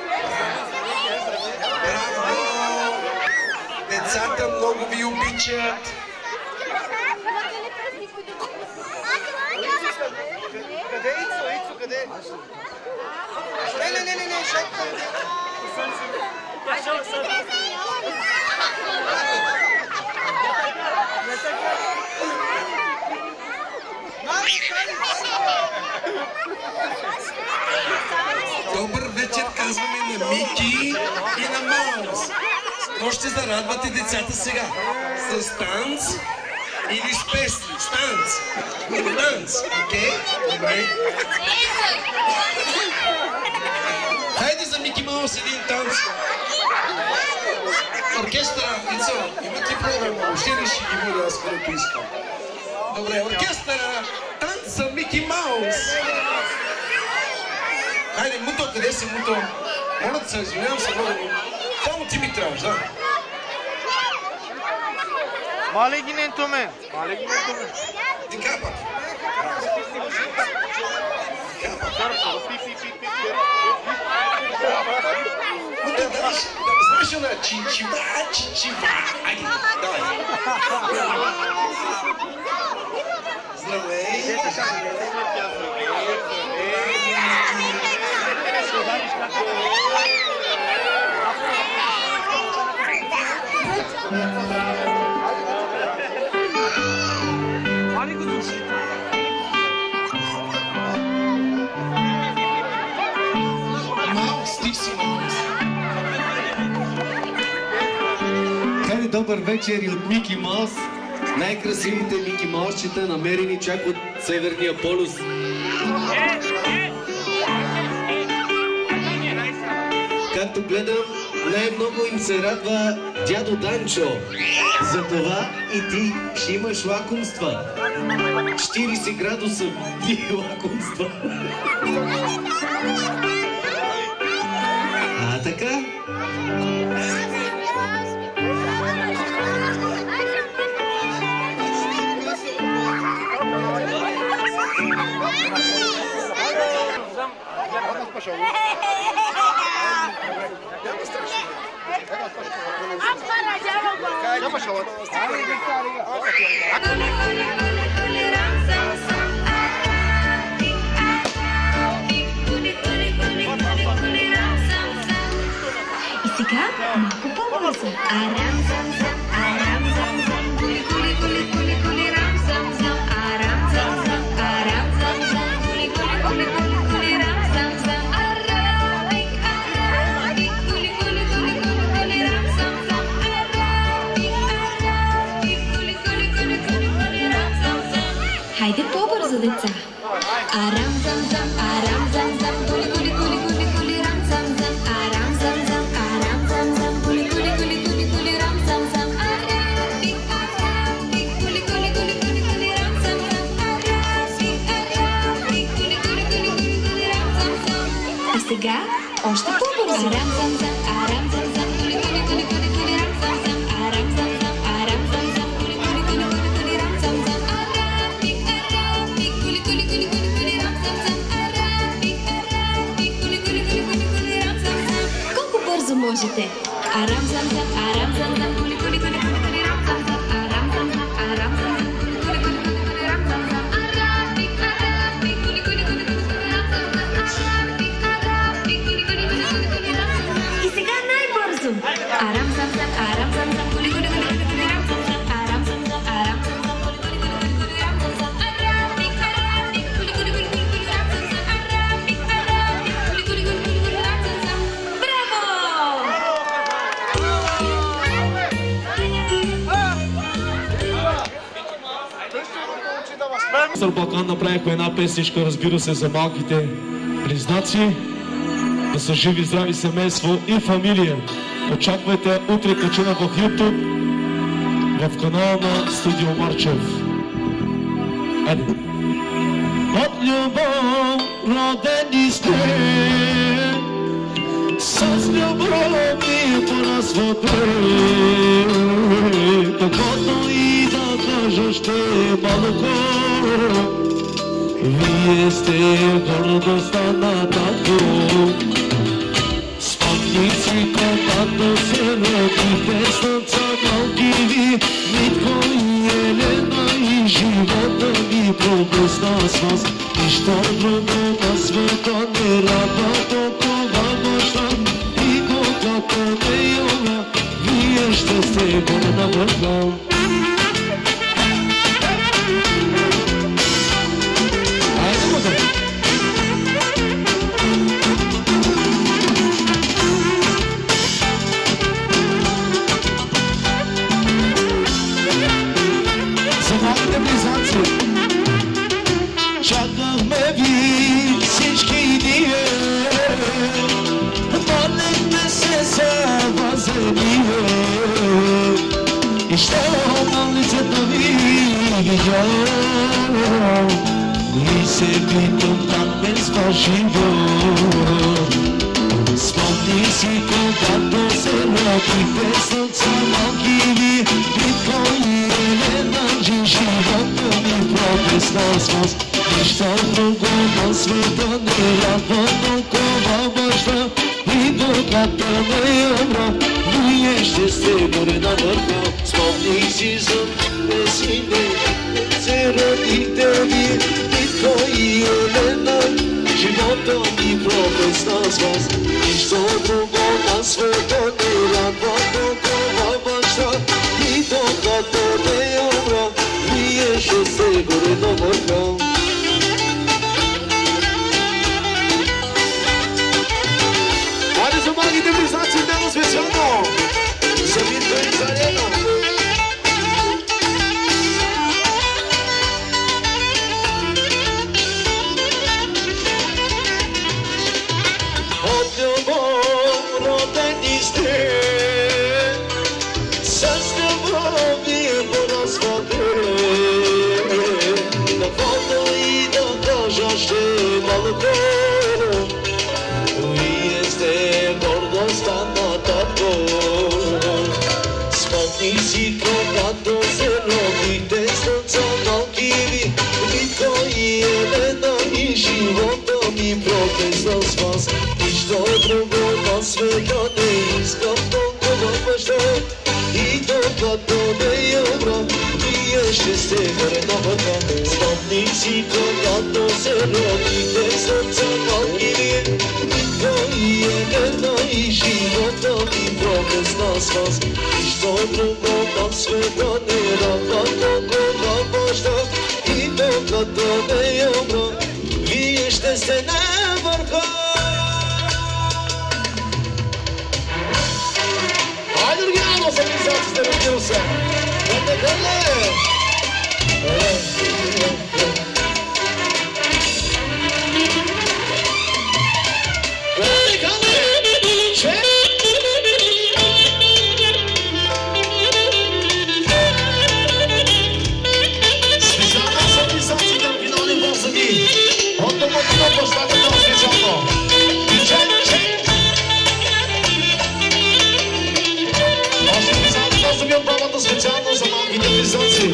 Браво! Децата много ви обичат! Къде е Ицо? Ицо, къде е? Не, шапка. Добър вечер казваме на Мики и на Маус. Какво ще зарадвате децата сега? С танц или с песни? С танц. Танц, окей? Добре. Хайде за Мики Маус един танц. Оркестъра, Ицо, имате програма, ще ли ще ги бъде аз където искам. Добре, оркестъра, танц за Мики Маус. Хайде, Муто, къде си, Муто? Моля се, извинявам се много. Само ти ми трябваш, да? Мале ги нето мен. Мале ги нето мен. Дика пак. Муто, даваш, знаеш ли на чинчива, чинчива. Айде, давай. Здравей. Хайде, добър вечер и от Мики Маус. Най-красивите Мики Маусчета, намерени чак от Северния полюс. Както гледам, най-много им се радва дядо Данчо. Затова и ти ще имаш лакомства. 40 градуса ти лакомства. А така? И сега малко по-бързо. Арам зам зам, арам зам зам, кули кули кули кули кули рам зам зам, арам зам зам, арам зам зам, кули кули кули кули кули рам зам зам, арабик арабик, кули кули кули кули кули рам зам зам, арабик арабик, кули кули кули кули кули рам зам зам. Хайде по-бързо, деца. Арам зам зам, арам зам зам, кули кули кули кули кули рам зам зам, арам зам зам, арам зам зам, кули кули кули кули кули рам зам зам, арабик арабик, кули кули кули кули кули рам зам зам, арабик арабик, кули кули кули кули кули рам зам зам. И сега още по-бързо. Арам зам зам, арам зам зам, кули кули кули кули кули рам зам зам, арам зам зам, арам зам зам, кули кули кули кули кули рам зам зам, арабик арабик, кули кули кули кули кули рам зам зам, арабик арабик, кули кули кули кули кули рам зам зам. Колко бързо можете? Арам зам зам, арам зам зам, кули кули кули кули кули рам зам зам, арам зам зам, арам зам зам, кули кули кули кули кули рам зам зам, арабик арабик, кули кули кули кули кули рам зам зам, арабик арабик, кули кули кули кули кули рам зам зам. И сега най-бързо. Арам зам зам, арам зам зам, кули кули кули кули кули рам зам зам, арам зам зам, арам зам зам, кули кули кули кули кули рам зам зам, арабик арабик, кули кули кули кули кули рам зам зам, арабик арабик, кули кули кули кули кули рам зам зам. Браво! Мистер Балкан направихме една песничка, разбира се, за малките близнаци. Да са живи, здрави семейство и фамилия. Очаквайте утре качена в YouTube, в канала на Студио Марчев. Айде! От любов родени сте, с любов ни порасвате. Каквото и да кажа ще е малко, вие сте гордостта на татко. Спомни си, когато се родихте с деца малки ви, Митко и Елена, и живота ви проблесна с вас. Нищо друго на света не радва толкова мощан. И когато не има, вие ще сте горна върха. Чакахме ви всички ние, И что на лицето ви видял и се питам как без ваш живот. Спомни си когато се родихте сърца малки ви, Витко и Елена, живота ми пропусна с вас. Нищо друго на света не радва толкова баща и докато не умра, вие ще сте горе на върха. Спомни си за песните, се родихте ви, Витко и Елена, живота ми пропусна с вас. Нищо друго на света не радва толкова баща и докато не умра, вие ще сте горе на върха. За малките близнаци днес специално за Витко и за Елена. От любов родени сте, с любов вие поразвате. На вода и да кажа ще малко, вие сте гордостта на тато. Спомни си когато се родихте сърца малки ви, Витко и Елена, и живота ми протесна с вас. Нищо друго на света не искам толкова баща и докато не умра, вие ще сте горе на върха. Спомни си когато се родихте сърца малки ви, Витко и Елена, и живота ми протесна с вас. Нищо друго на света не радва толкова баща и докато не умра, вие ще сте на върха. Хайде, оригинално са близнаците, разбира се. Хвърля! Специално за малките близнаци.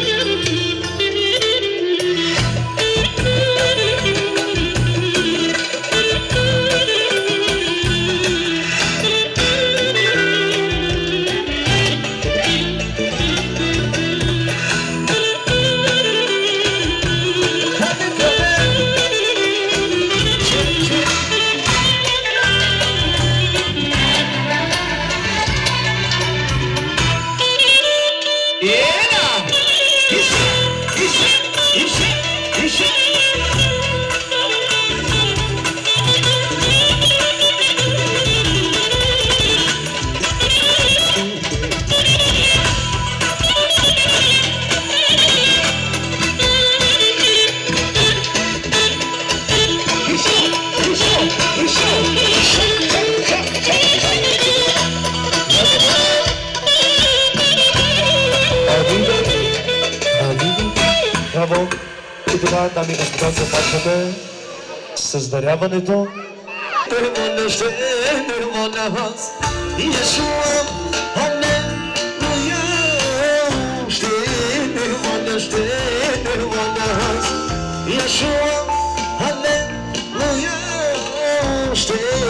Браво! И това, дами и господа, започваме с даряването. Нирвана ще нирвана аз, Иешуа, алелуя. Ще нирвана аз, Иешуа, алелуя. Ще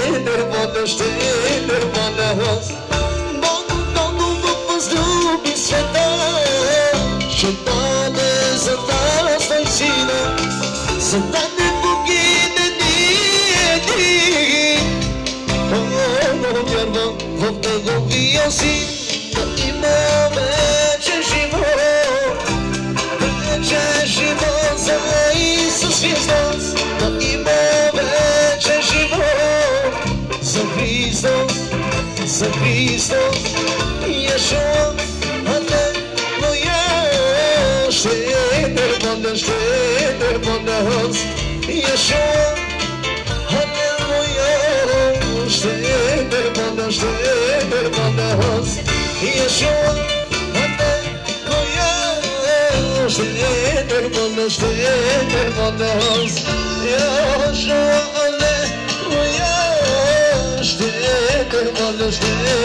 нирвана аз. Бог много възлюби света, ще даде за нас най сина, за да не погине ни един. Вярвам в неговия син, да има вечен живот. Вечен живот за Исус Христос, да има вечен живот. За Христос, за Христос, Иешуа, алелуя. Ще нирвана аз, Иешуа, алелуя. Ще нирвана аз, Иешуа, алелуя. hermanos, hermanos.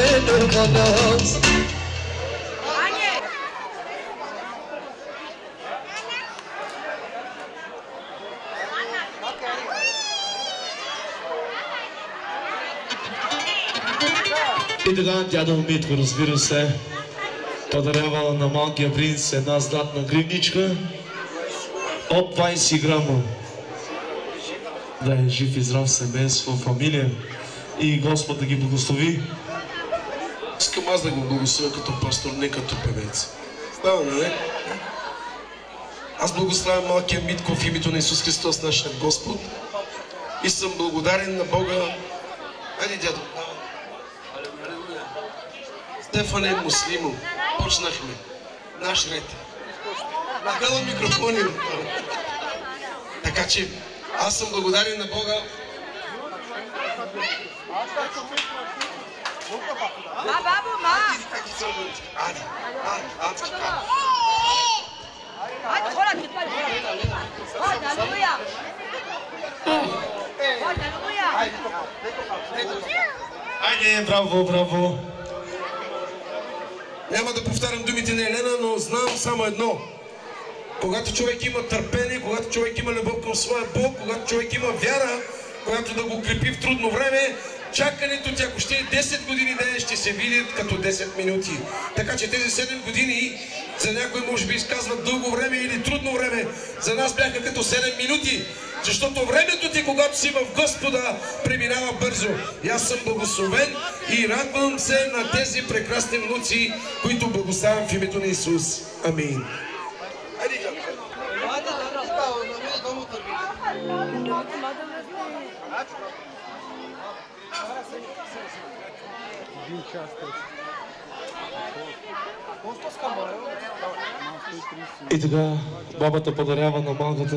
И така дядо Митко, разбира се, подарява на малкия принц една златна гривничка от 20 грама. Да е жив и здрав семейство, фамилия и Господ да ги благослови. Искам аз да го благословя като пастор, не като певец. Става, нали? Аз благославям малкия Митко в името на Исус Христос, нашия Господ. И съм благодарен на Бога. Айде, дядо. Стефане Муслимо. Почнахме. Наш ред. Нагъла микрофони. Така че аз съм благодарен на Бога. Бабо, ма! Айде, хора, ти пали, хора! Алелуя! Айде, браво, браво! Няма да повтарям думите на Елена, но знам само едно. Когато човек има търпение, когато човек има любов към своя Бог, когато човек има вяра, която да го крепи в трудно време, чакането ти, ако ще е 10 години ден, ще се видят като 10 минути. Така че тези 7 години за някой може би изказват дълго време или трудно време. За нас бяха като 7 минути, защото времето ти, когато си в Господа, преминава бързо. И аз съм благословен и радвам се на тези прекрасни внуци, които благославям в името на Исус. Амин. И така бабата подарява на малката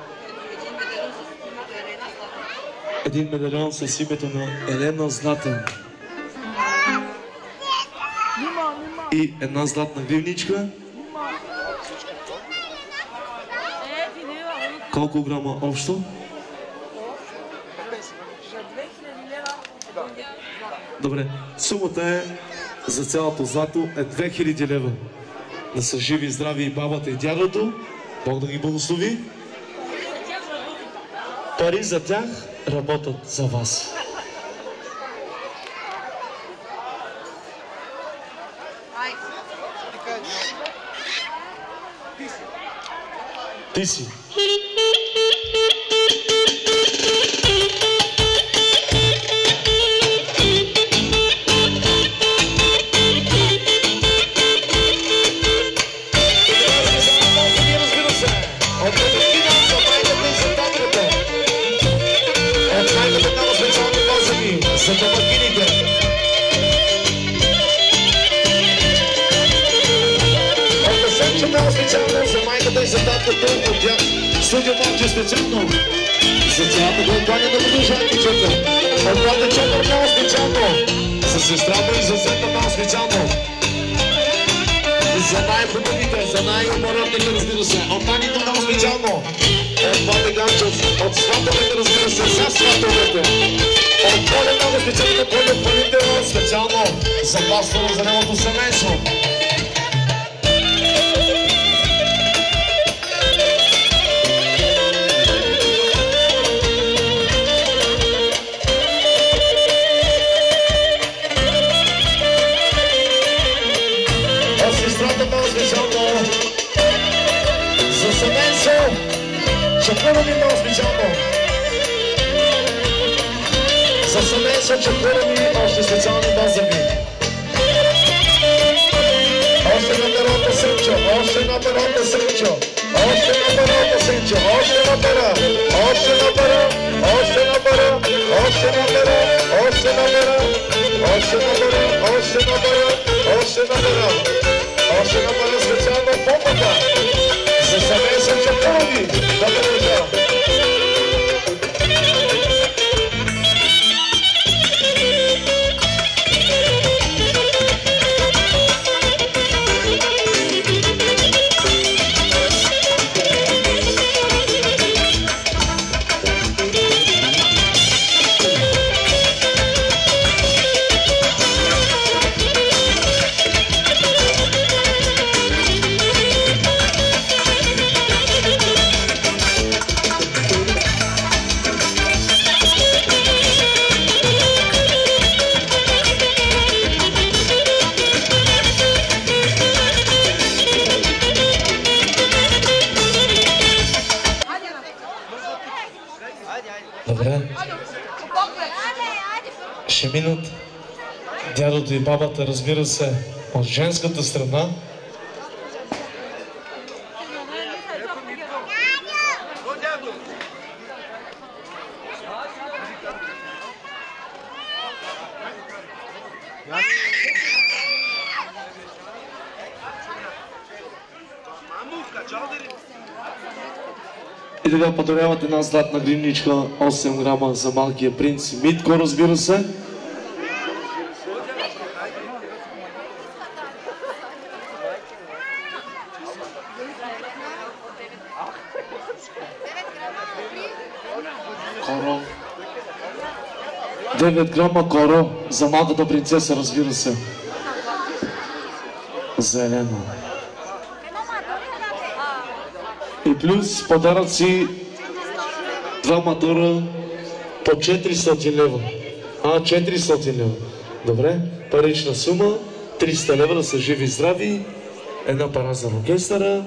един медальон с името на Елена Златен и една златна гривничка. Колко грама общо? Добре, сумата е за цялото злато е 2000 лева. Да са живи и здрави и бабата и дядото. Бог да ги благослови. Пари за тях работят за вас. Ти си. За домакините. От Сенчо много специално за майката и за татката от тях. Студио Момче специално за цялата компания на продължателчета. От брата Чокър много специално за сестрата и за зета много специално. За най-хубавите, за най-уморотните, разбира се. От Таните много специално. От Бате Ганчев, от сватовете, разбира се, за сватовете. От Коля много специално, Коля Палител, специално за пастора, за неговото семейство. От сестрата много специално за семейство. Чакура ми много специално. За семейство Чакура ми още специални базави. Още на перото Сенчо, още на перото Сенчо, още на перото Сенчо, още на пера, още на пера, още на пера, още на пера, още на пера, още на пера, още на пера, още на пера, още на пера специално помпата. За семейство Чакура ми, да продължа. минат дядото и бабата, разбира се, от женската страна. И така подаряват една златна гривничка, 8 грама за малкия принц Митко, разбира се. Коро. 9 грама коро за малката принцеса, разбира се. Зелено. И плюс подаръци 2 мотора по 400 лева. 400 лева. Добре, парична сума, 300 лева да са живи и здрави, една пара за оркестъра.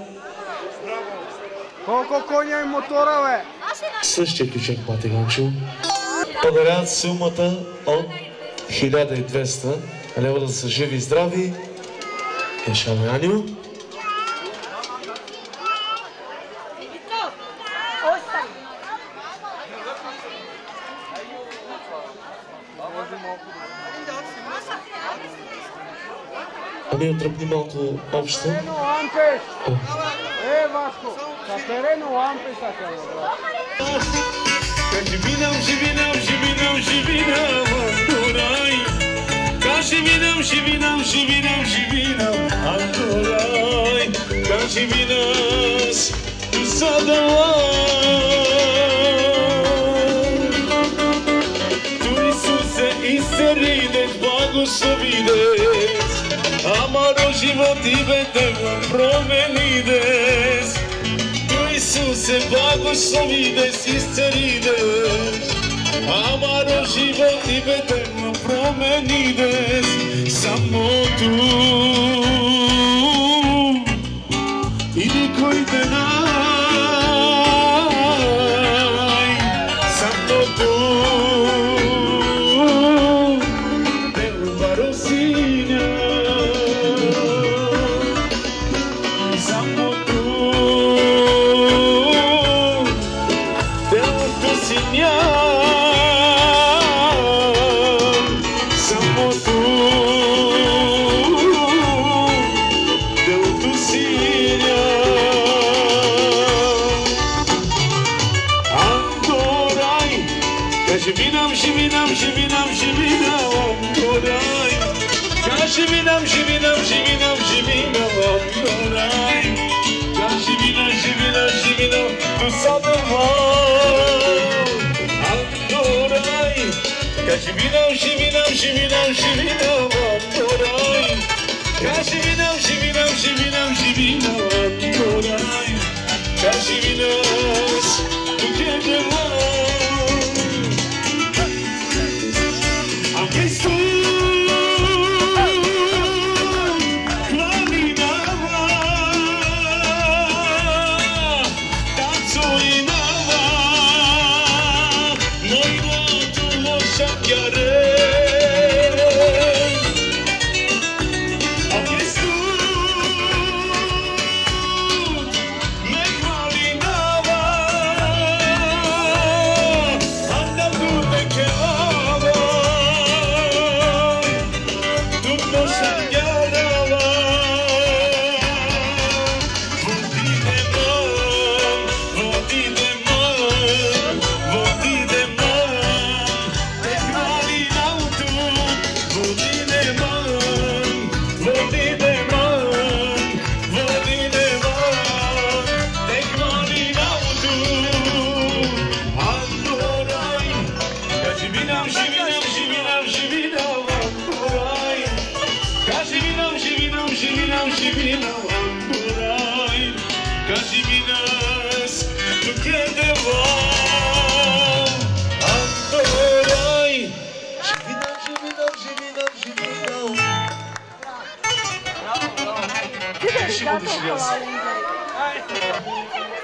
Колко коня и мотора, бе? Същия ключек, Матиганчо. Подаряват сумата от 1200 лева да са живи и здрави. Ешаме Анио. Ами отръпни малко общо. Vasco, Catereno Ampes acá, Kajivinam, Shivinam, Shivinam, Shivinam, Andorai. Kashivinam, Shivinam, Shivinam, Shivinam, Andorai. Kashivinas, tu sadalai. Tu Isuse isterides, blagoslovides. Amaro život i vedemo promenides. Tu Isuse blagoslovides, iscerides. Amaro život i vedemo promenides. Samo tu i nikoj denaj. Samo tu del Barosinja. Shivinam, Shivinam, Shivinam, Shivinam, Andorai. Shivinam, Shivinam, Shivinam, tu sadalai. Andorai. Shivinam, Shivinam, Shivinam, Shivinam, Andorai. Shivinam, Shivinam, Shivinam, Shivinam, Andorai. Shivinas, tu kedemai. Amristu.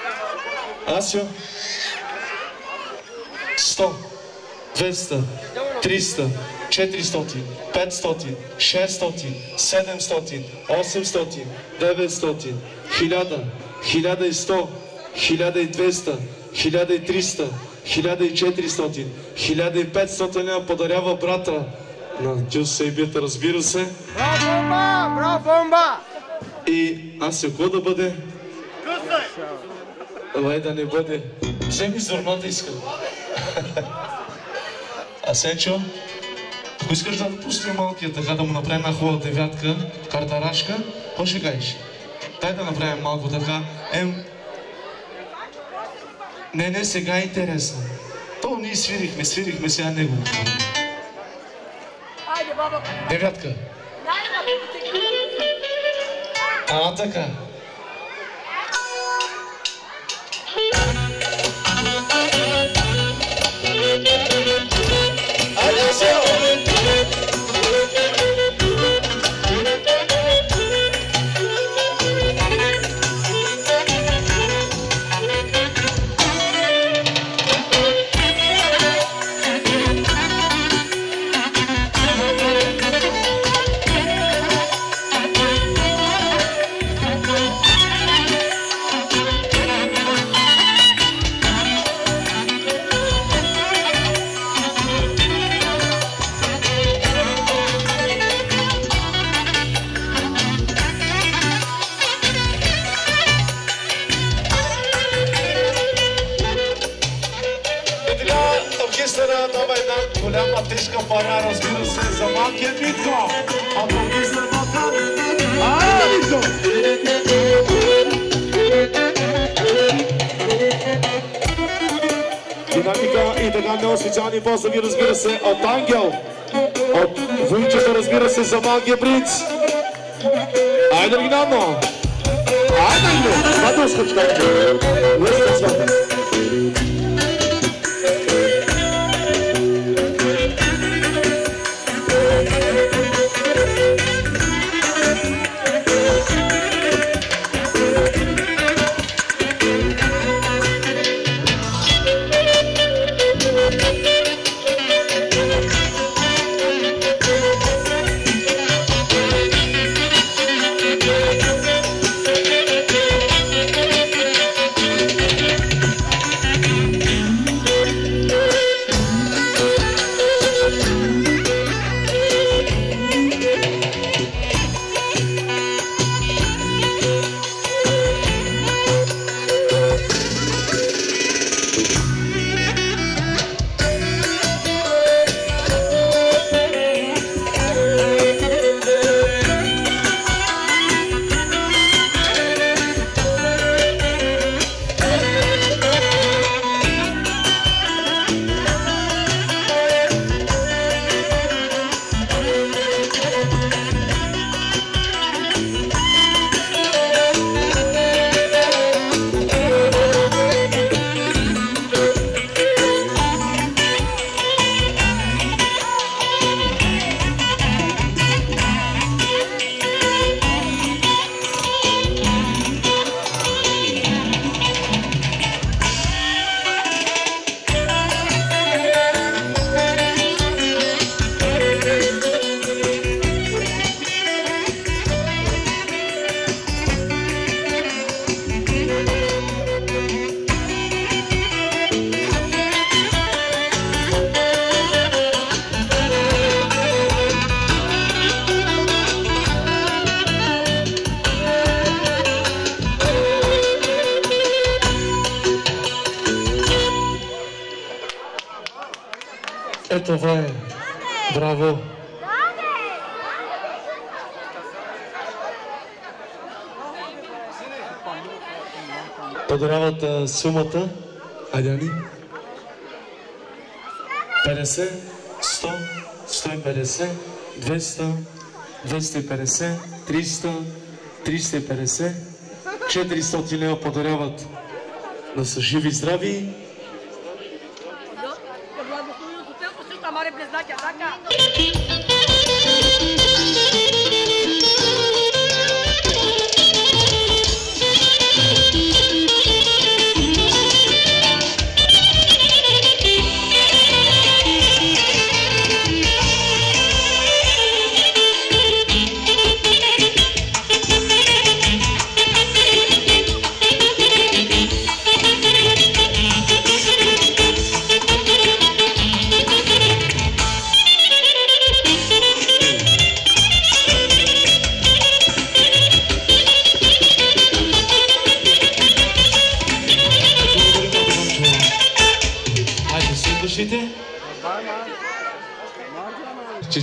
Асио, 100, 200, 300, 400, 500, 600, 700, 800, 900, 1000, 1100, 1200, 1300, 1400, 1500 лева подарява брата на Дюс Сейбията, разбира се. Браво, бомба! Браво, бомба! И аз какво да бъде? Лай да не бъде. Вземи зърната искам. Асенчо, ако искаш да пустим малкия така, да му направим една хубава девятка, картарашка, какво ще кажеш? Дай да направим малко така. Не, сега е интересно. То ние свирихме сега него. Девятка. Така. Голяма тежка пара, разбира се, за малкия Митко. А други след това. Митко! Динамика и така неофициални поздрави, разбира се, от Ангел. От Войчето, разбира се, за малкия принц. Айде оригинално! Айде, Ангел! Това да скачка. Лъжка свата. Това е. Браво! Подаряват сумата. Аляни. 50, 100, 150, 200, 250, 300, 350, 400 лева подаряват да са живи и здрави.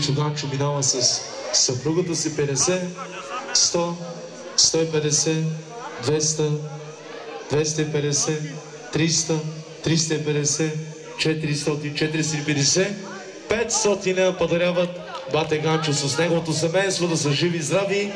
Мичо Ганчо минава с съпругата си 50, 100, 150, 200, 250, 300, 350, 400, 450, 500 подаряват бате Ганчо с неговото семейство да са живи и здрави.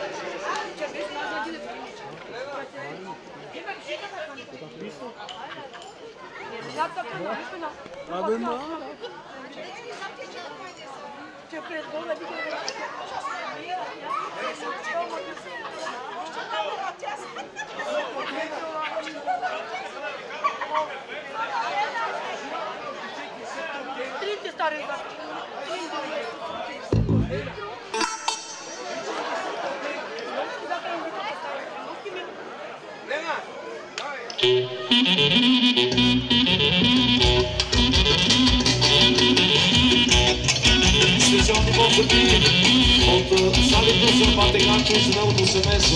Специални поздрав от Салито за бате Ганчо и за неговото семейство.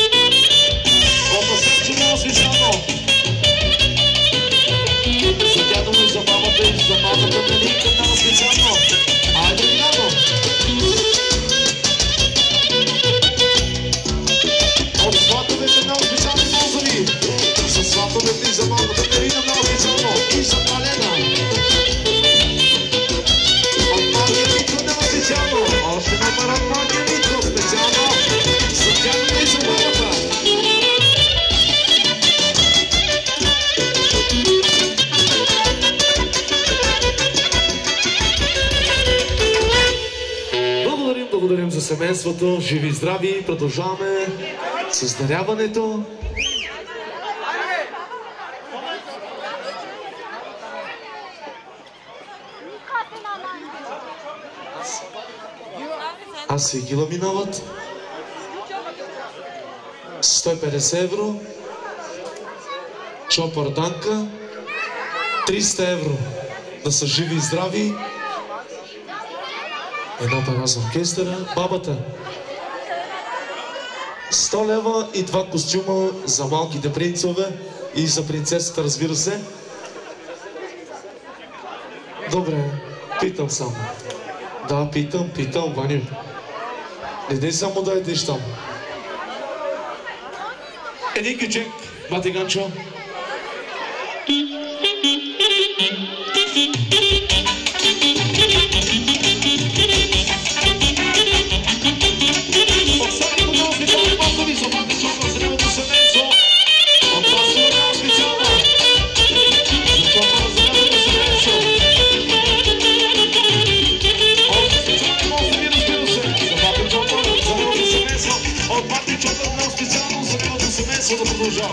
От Асенчо много специално. За дядо му и за бабата и за бабата Велика много специално. Айде дядо! От сватовете много специални поздрави. За сватовете и за бабата Велика много специално. И за Палена. Специално, още на парад Мария Митко, специално за тяхната и за бабата. Благодарим за семейството, живи и здрави, продължаваме с даряването. Аз и Гила минават. 150 евро. Чопър Данка. 300 евро. Да са живи и здрави. Една пара за оркестъра. Бабата. 100 лева и 2 костюма за малките принцове и за принцесата, разбира се. Добре, питам само. Да, питам, Ваню. Не дай само да едеш там. Един кючек, бате Ганчо. Да продължавам.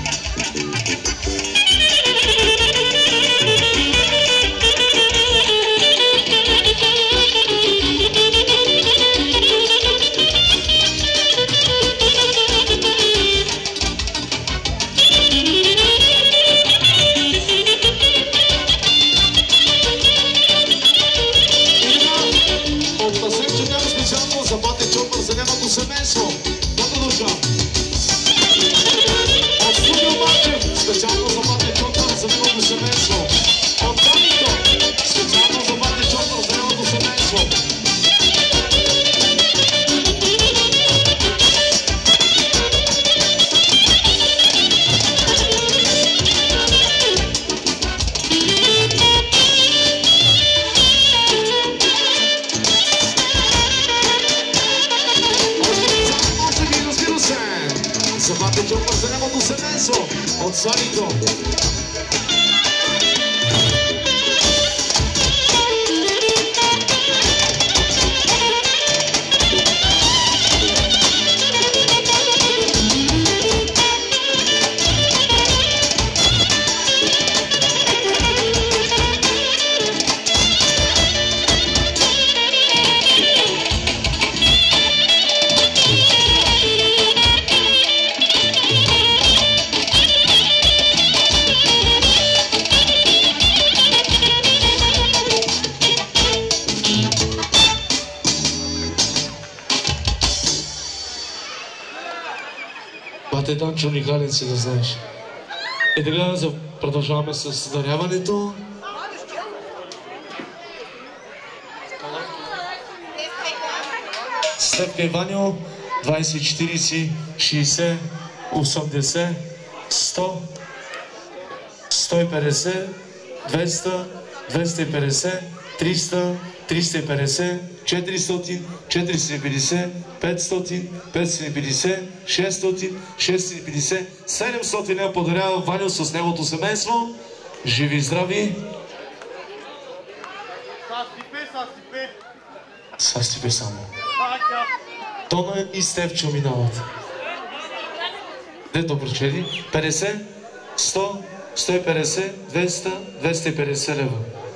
От Асенчо няма специално за бате Чопър, за неговото семейство. Да продължавам. Специално за бате Чопър, за неговото семейство. От Салито, специално за бате Чопър, за неговото семейство. За бате Чопър, за неговото семейство. От Салито. Бате Данчо уникален си, да знаеш. И така продължаваме с даряването. Стефка и Ваньо, 20, 40, 60, 80, 100, 150, 200, 250, 300, 350, 400, 450, 500, 550, 600, 650, 700 лева подарява Ваньо с неговото семейство. Живи и здрави! Са стипе само. Тона и Стефчо минават. Дето прочели? 50, 100, 150, 200, 250 лева.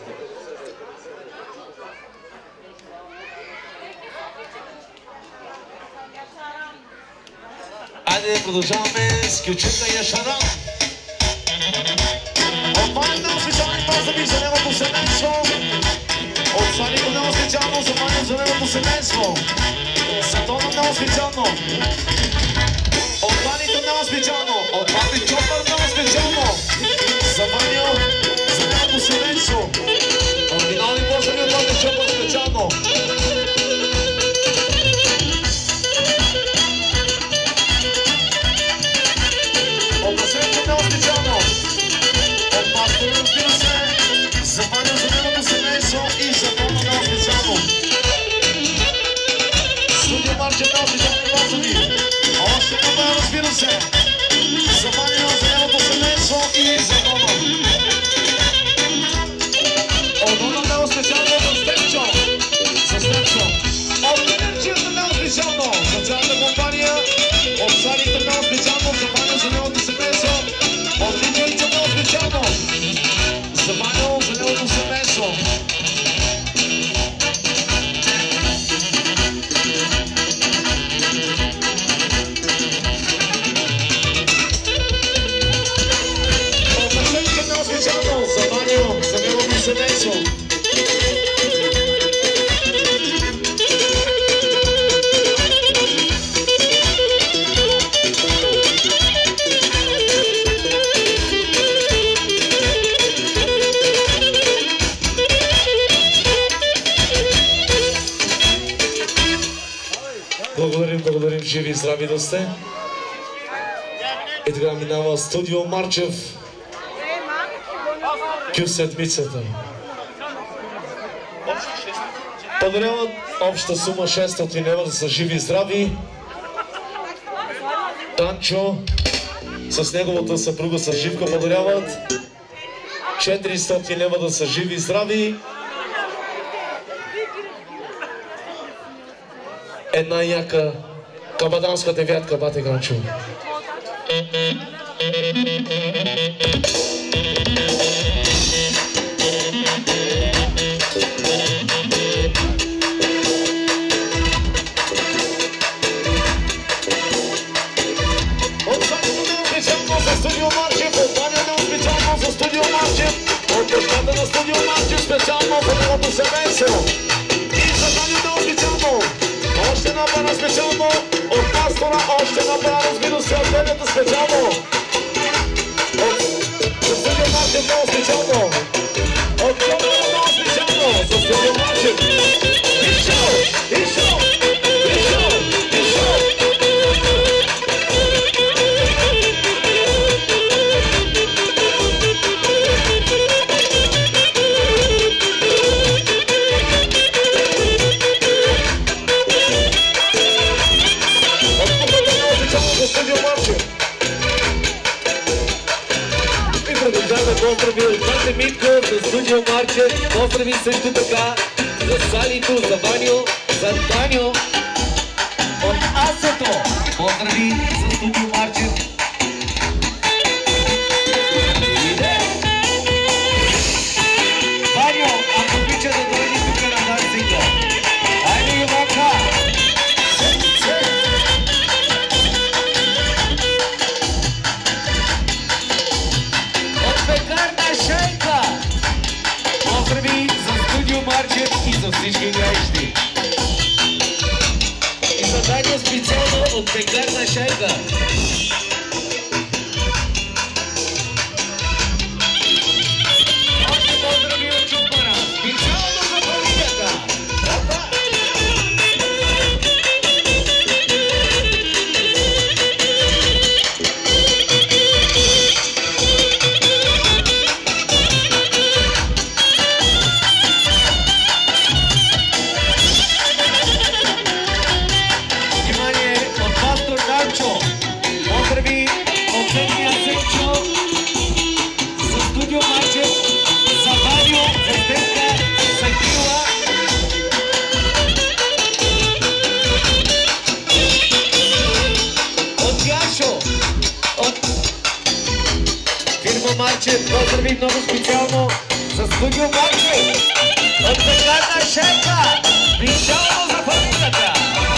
Айде, продължаваме с Кючета и Яшара. Отварям много специални поздрави за неговото семейство. От Салико много специално за Ваньо за неговото семейство. За Тона много специално. От Ванито много специално. От Пати Чопър много специално. За Ваньо за неговото семейство. Оригинални поздрави от Пати Чопър специално. От Насрето много специално. От Пастора, разбира се, за Ваньо за неговото семейство и за Тона много специално. Студио Марчев много специални поздрави. Още една, разбира се, за Ваньо за неговото семейство и за Тона. От Тона много специално за Стефчо. За Стефчо. От Енерджията много специално за цялата компания. От Салите много специално за Ваньо за неговото семейство. От Лидиоица много специално за Ваньо за неговото семейство. От Насрето много специално за Ваньо за неговото семейство. Благодарим, живи и здрави да сте. И така минава Студио Марчев. Кю седмицата. Подаряват обща сума 600 лева да са живи и здрави. Танчо с неговата съпруга Живка подаряват 400 лева да са живи и здрави. Една яка кабаданска девятка, бате Ганчо. От Салико много специално за Студио Марчев, от Ваня много специално за Студио Марчев, от бащата на Студио Марчев специално за неговото семейство. И за Ваня много специално. Още една пара специално от Пастора, още една пара, разбира се, от Велята специално. За Студио Марчев много специално. От Топора много специално за Студио Марчев. Ишо! Ишо! Ишо! Ишо! Поздрави от Мате Митко за Студио Марчев. Поздрави също така за Салито, за Ваньо, за Таньо. От Асето. Поздрави за Студио Марчев. Ваньо, ако обича да дойде тук на Данцинга. Айде, Иванка! Поздрави за Студио Марчев и за всички играещи. И задание специално от пекарна шайка. Още поздрави от Чупара. Специално за полицията. Марчев, поздрави много специално за студио Марчев. От Пекарна шайка, специално за фабриката.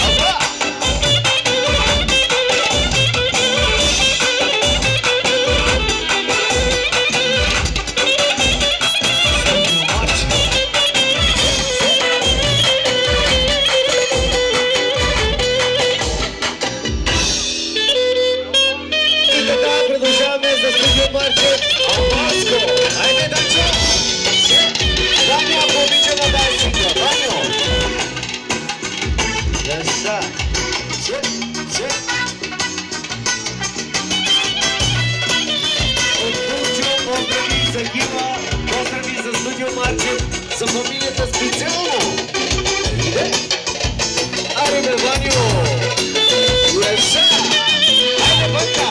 Айде, Данчо! Даня, ако обича на Данчика, Даньо! Деса! От Булчо, поздрави за Гива, поздрави за студио Марчев, за фамилията специално! Иде! Аре, бе, Ваньо! Деса! Айде, бънка!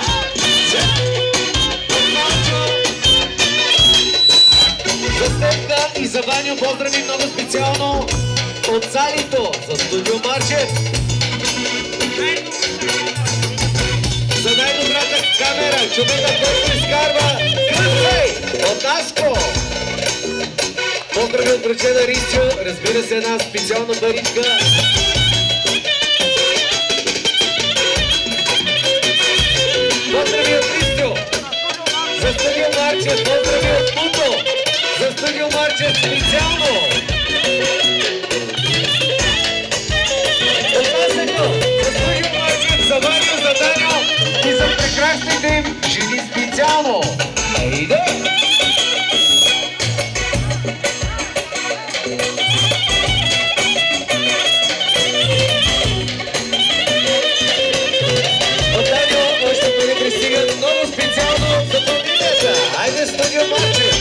За Степка и за Ваню поздрави много специално от Салито за студио Марчев. За най-добрата камера, човека, който изкарва късей от Аско. Поздрави от врачена Рисчо, разбира се, една специална паричка. Поздрави от Рисчо за студио Марчев, поздрави от Путо за студио Марчев специално! Отнасето за студио Марчев, за Ваню, за Даньо и за прекрасните им жени специално! Айде! От Даньо още пари пристигат много специално за фамилията! Айде, студио Марчев!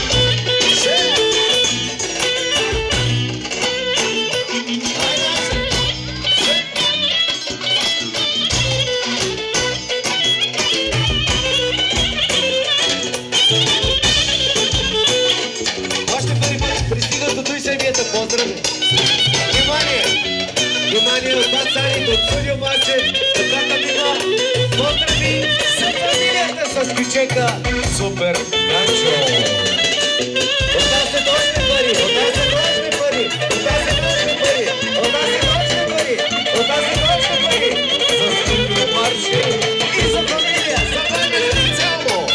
Поздрави! Внимание! Внимание от Пацаните, от студио Марчев, от Катамина! Поздрави за фамилията с пичека Супер Данчо! Отнасят още пари! Отнасят още пари! Отнасят още пари! Отнасят още пари! Отнасят още пари! За студио Марчев и за фамилия! За Ваня специално!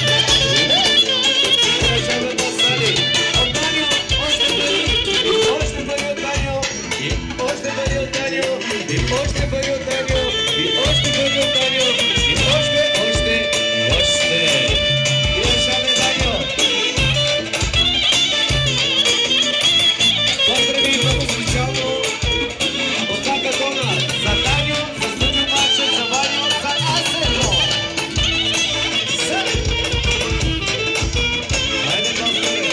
Уважаеми Пацани! От Даньо още пари! Още пари от Даньо! И още пари от Даньо! И още пари от Даньо! И още пари от Даньо! И още! И уважаеми Даньо! Поздрави много специално от Закатона за Даньо, за студио Марчев, за Ваню, за Асето! Хайде, поздрави!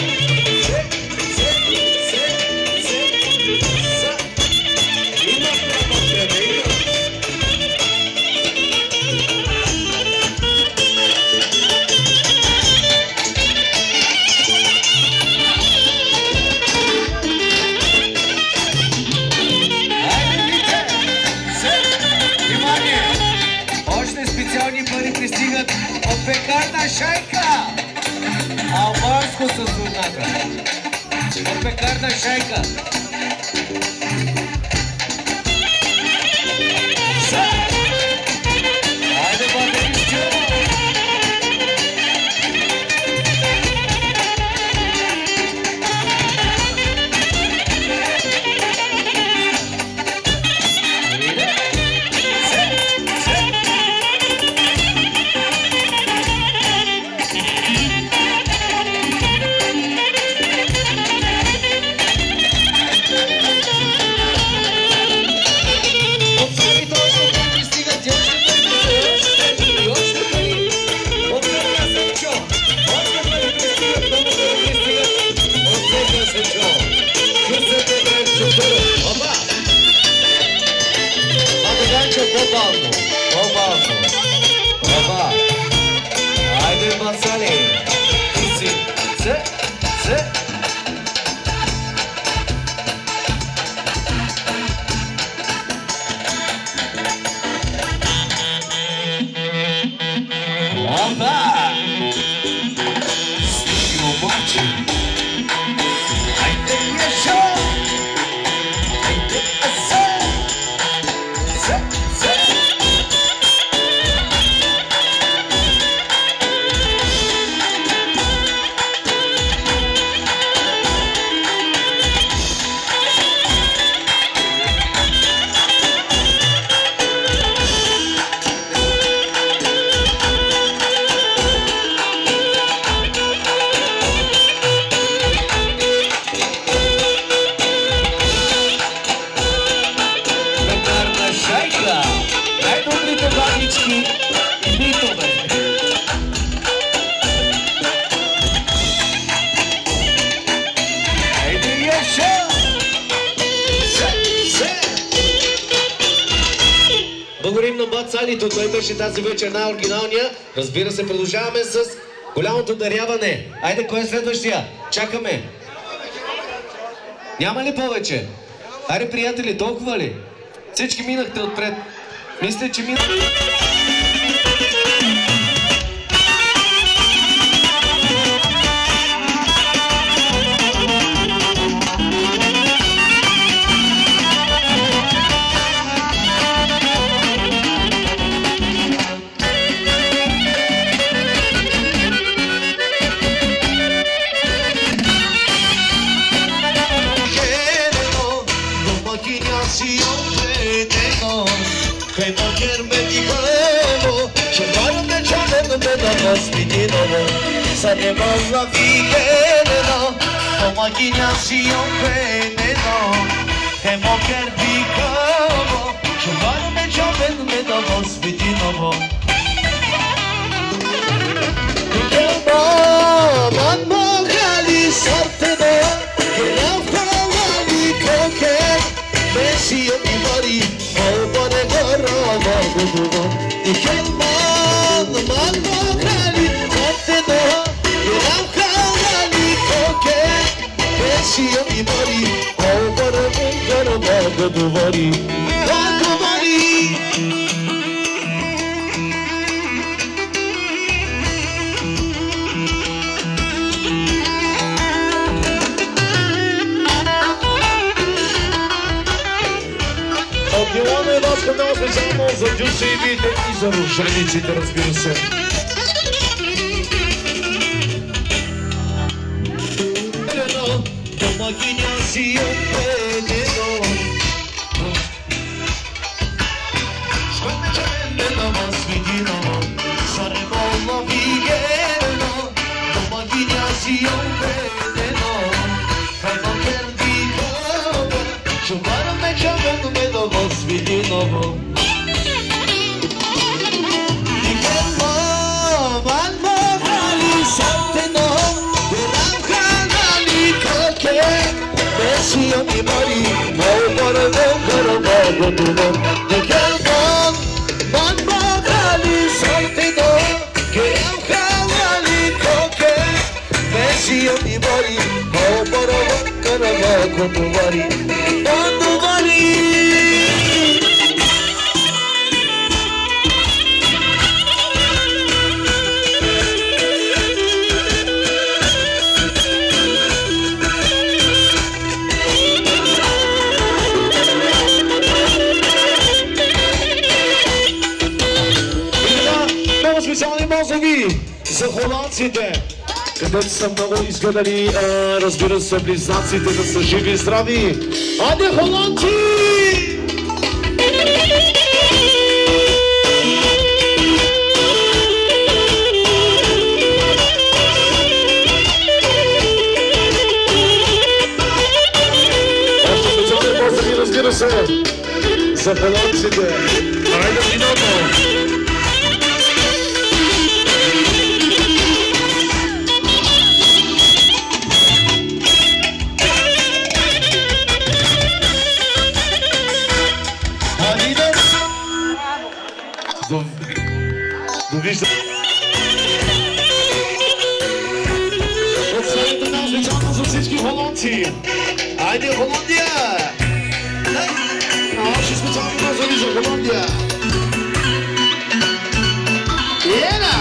Има право тебе, има! Още специални пари пристигат от Пекарна шайка! Албанско със зурната! От Пекарна шайка! Айде, бъдещо! всички битове. Айде, Яша! Благодарим на Бат Салито, той беше тази вечер най-оригиналния. Разбира се, продължаваме с голямото даряване. Айде, кой е следващия? Чакаме. Няма ли повече? Айде, приятели, толкова ли? Всички минахте отпред. Мисля, че минахте. Saremalla vigeneno, imaginación veneno, hemo kerdikamo, čuvarme čoven me da vas vidinovo. Gelma, man mogali sarteno, gelav kalali koke, mesiyo imari, obane garama guduva. Gelma, man mogali sarteno, Io mi mori, oh, para me, cara, vaga do vari, vaga vari. Отделаме вас канал специално за дюшевите и за рушениците, разбира се. Imaginación veneno, me la más vidino, saremalla vigeneno, imaginación veneno, hemo kerdikamo, čuvarme čoven me la más vidino. Io mi mori, oh, para me, cara, vaga do vari. Gelman, man mogali sarteno, gelav kalali koke, io mi mori, oh, para me, cara, vaga do vari, vaga vari. Специални мозови за холандците, където са много изгледали, разбира се, близнаците да са живи и здрави. Айде, холандци! Още специални мозови, разбира се, за холандците. Айде, виното! Довиждам. От своята нас специално за всички холандци. Айде, Холандия! Още специално мозови за Холандия. Ена!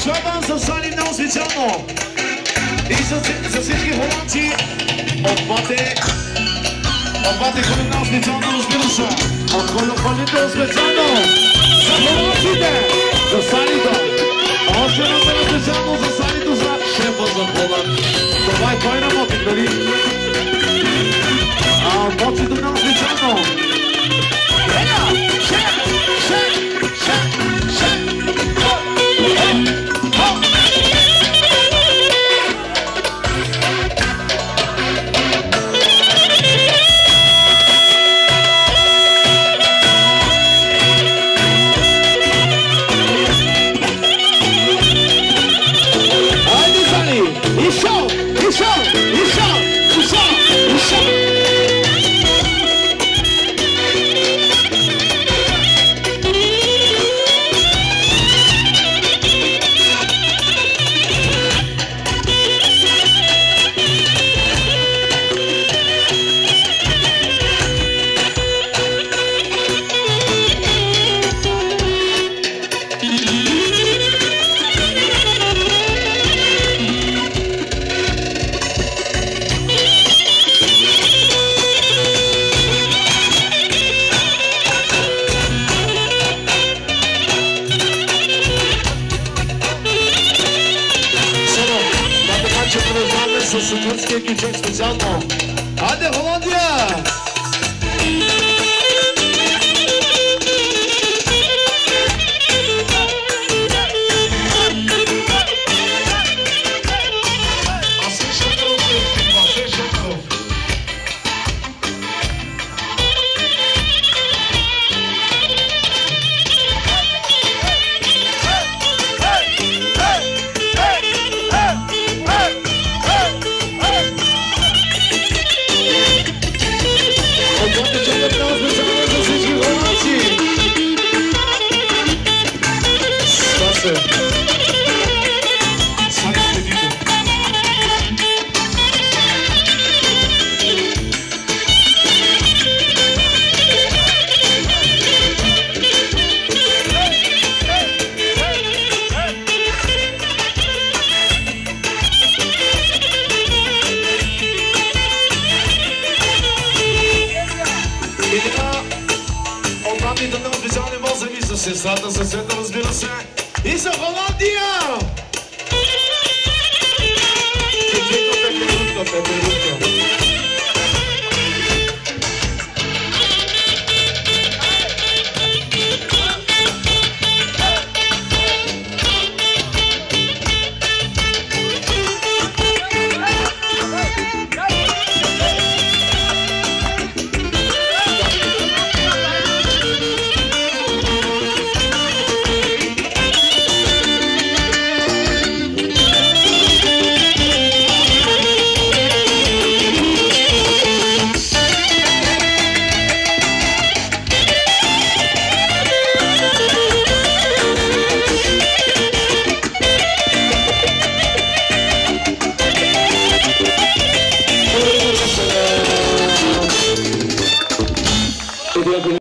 Шабан за Сали много специално. И за всички холандци от Бате ходим много специално, разбира се. От Холандите специално за холандците, за Салито. Още едно специално за Салито, за шефа за Холанд. Това е той на Моти, нали? Моцито много специално. С сътрудския кичек специално. Айде, Холандия! Сестрата, съседа, разбира се, и за Холандия! Пеперутка.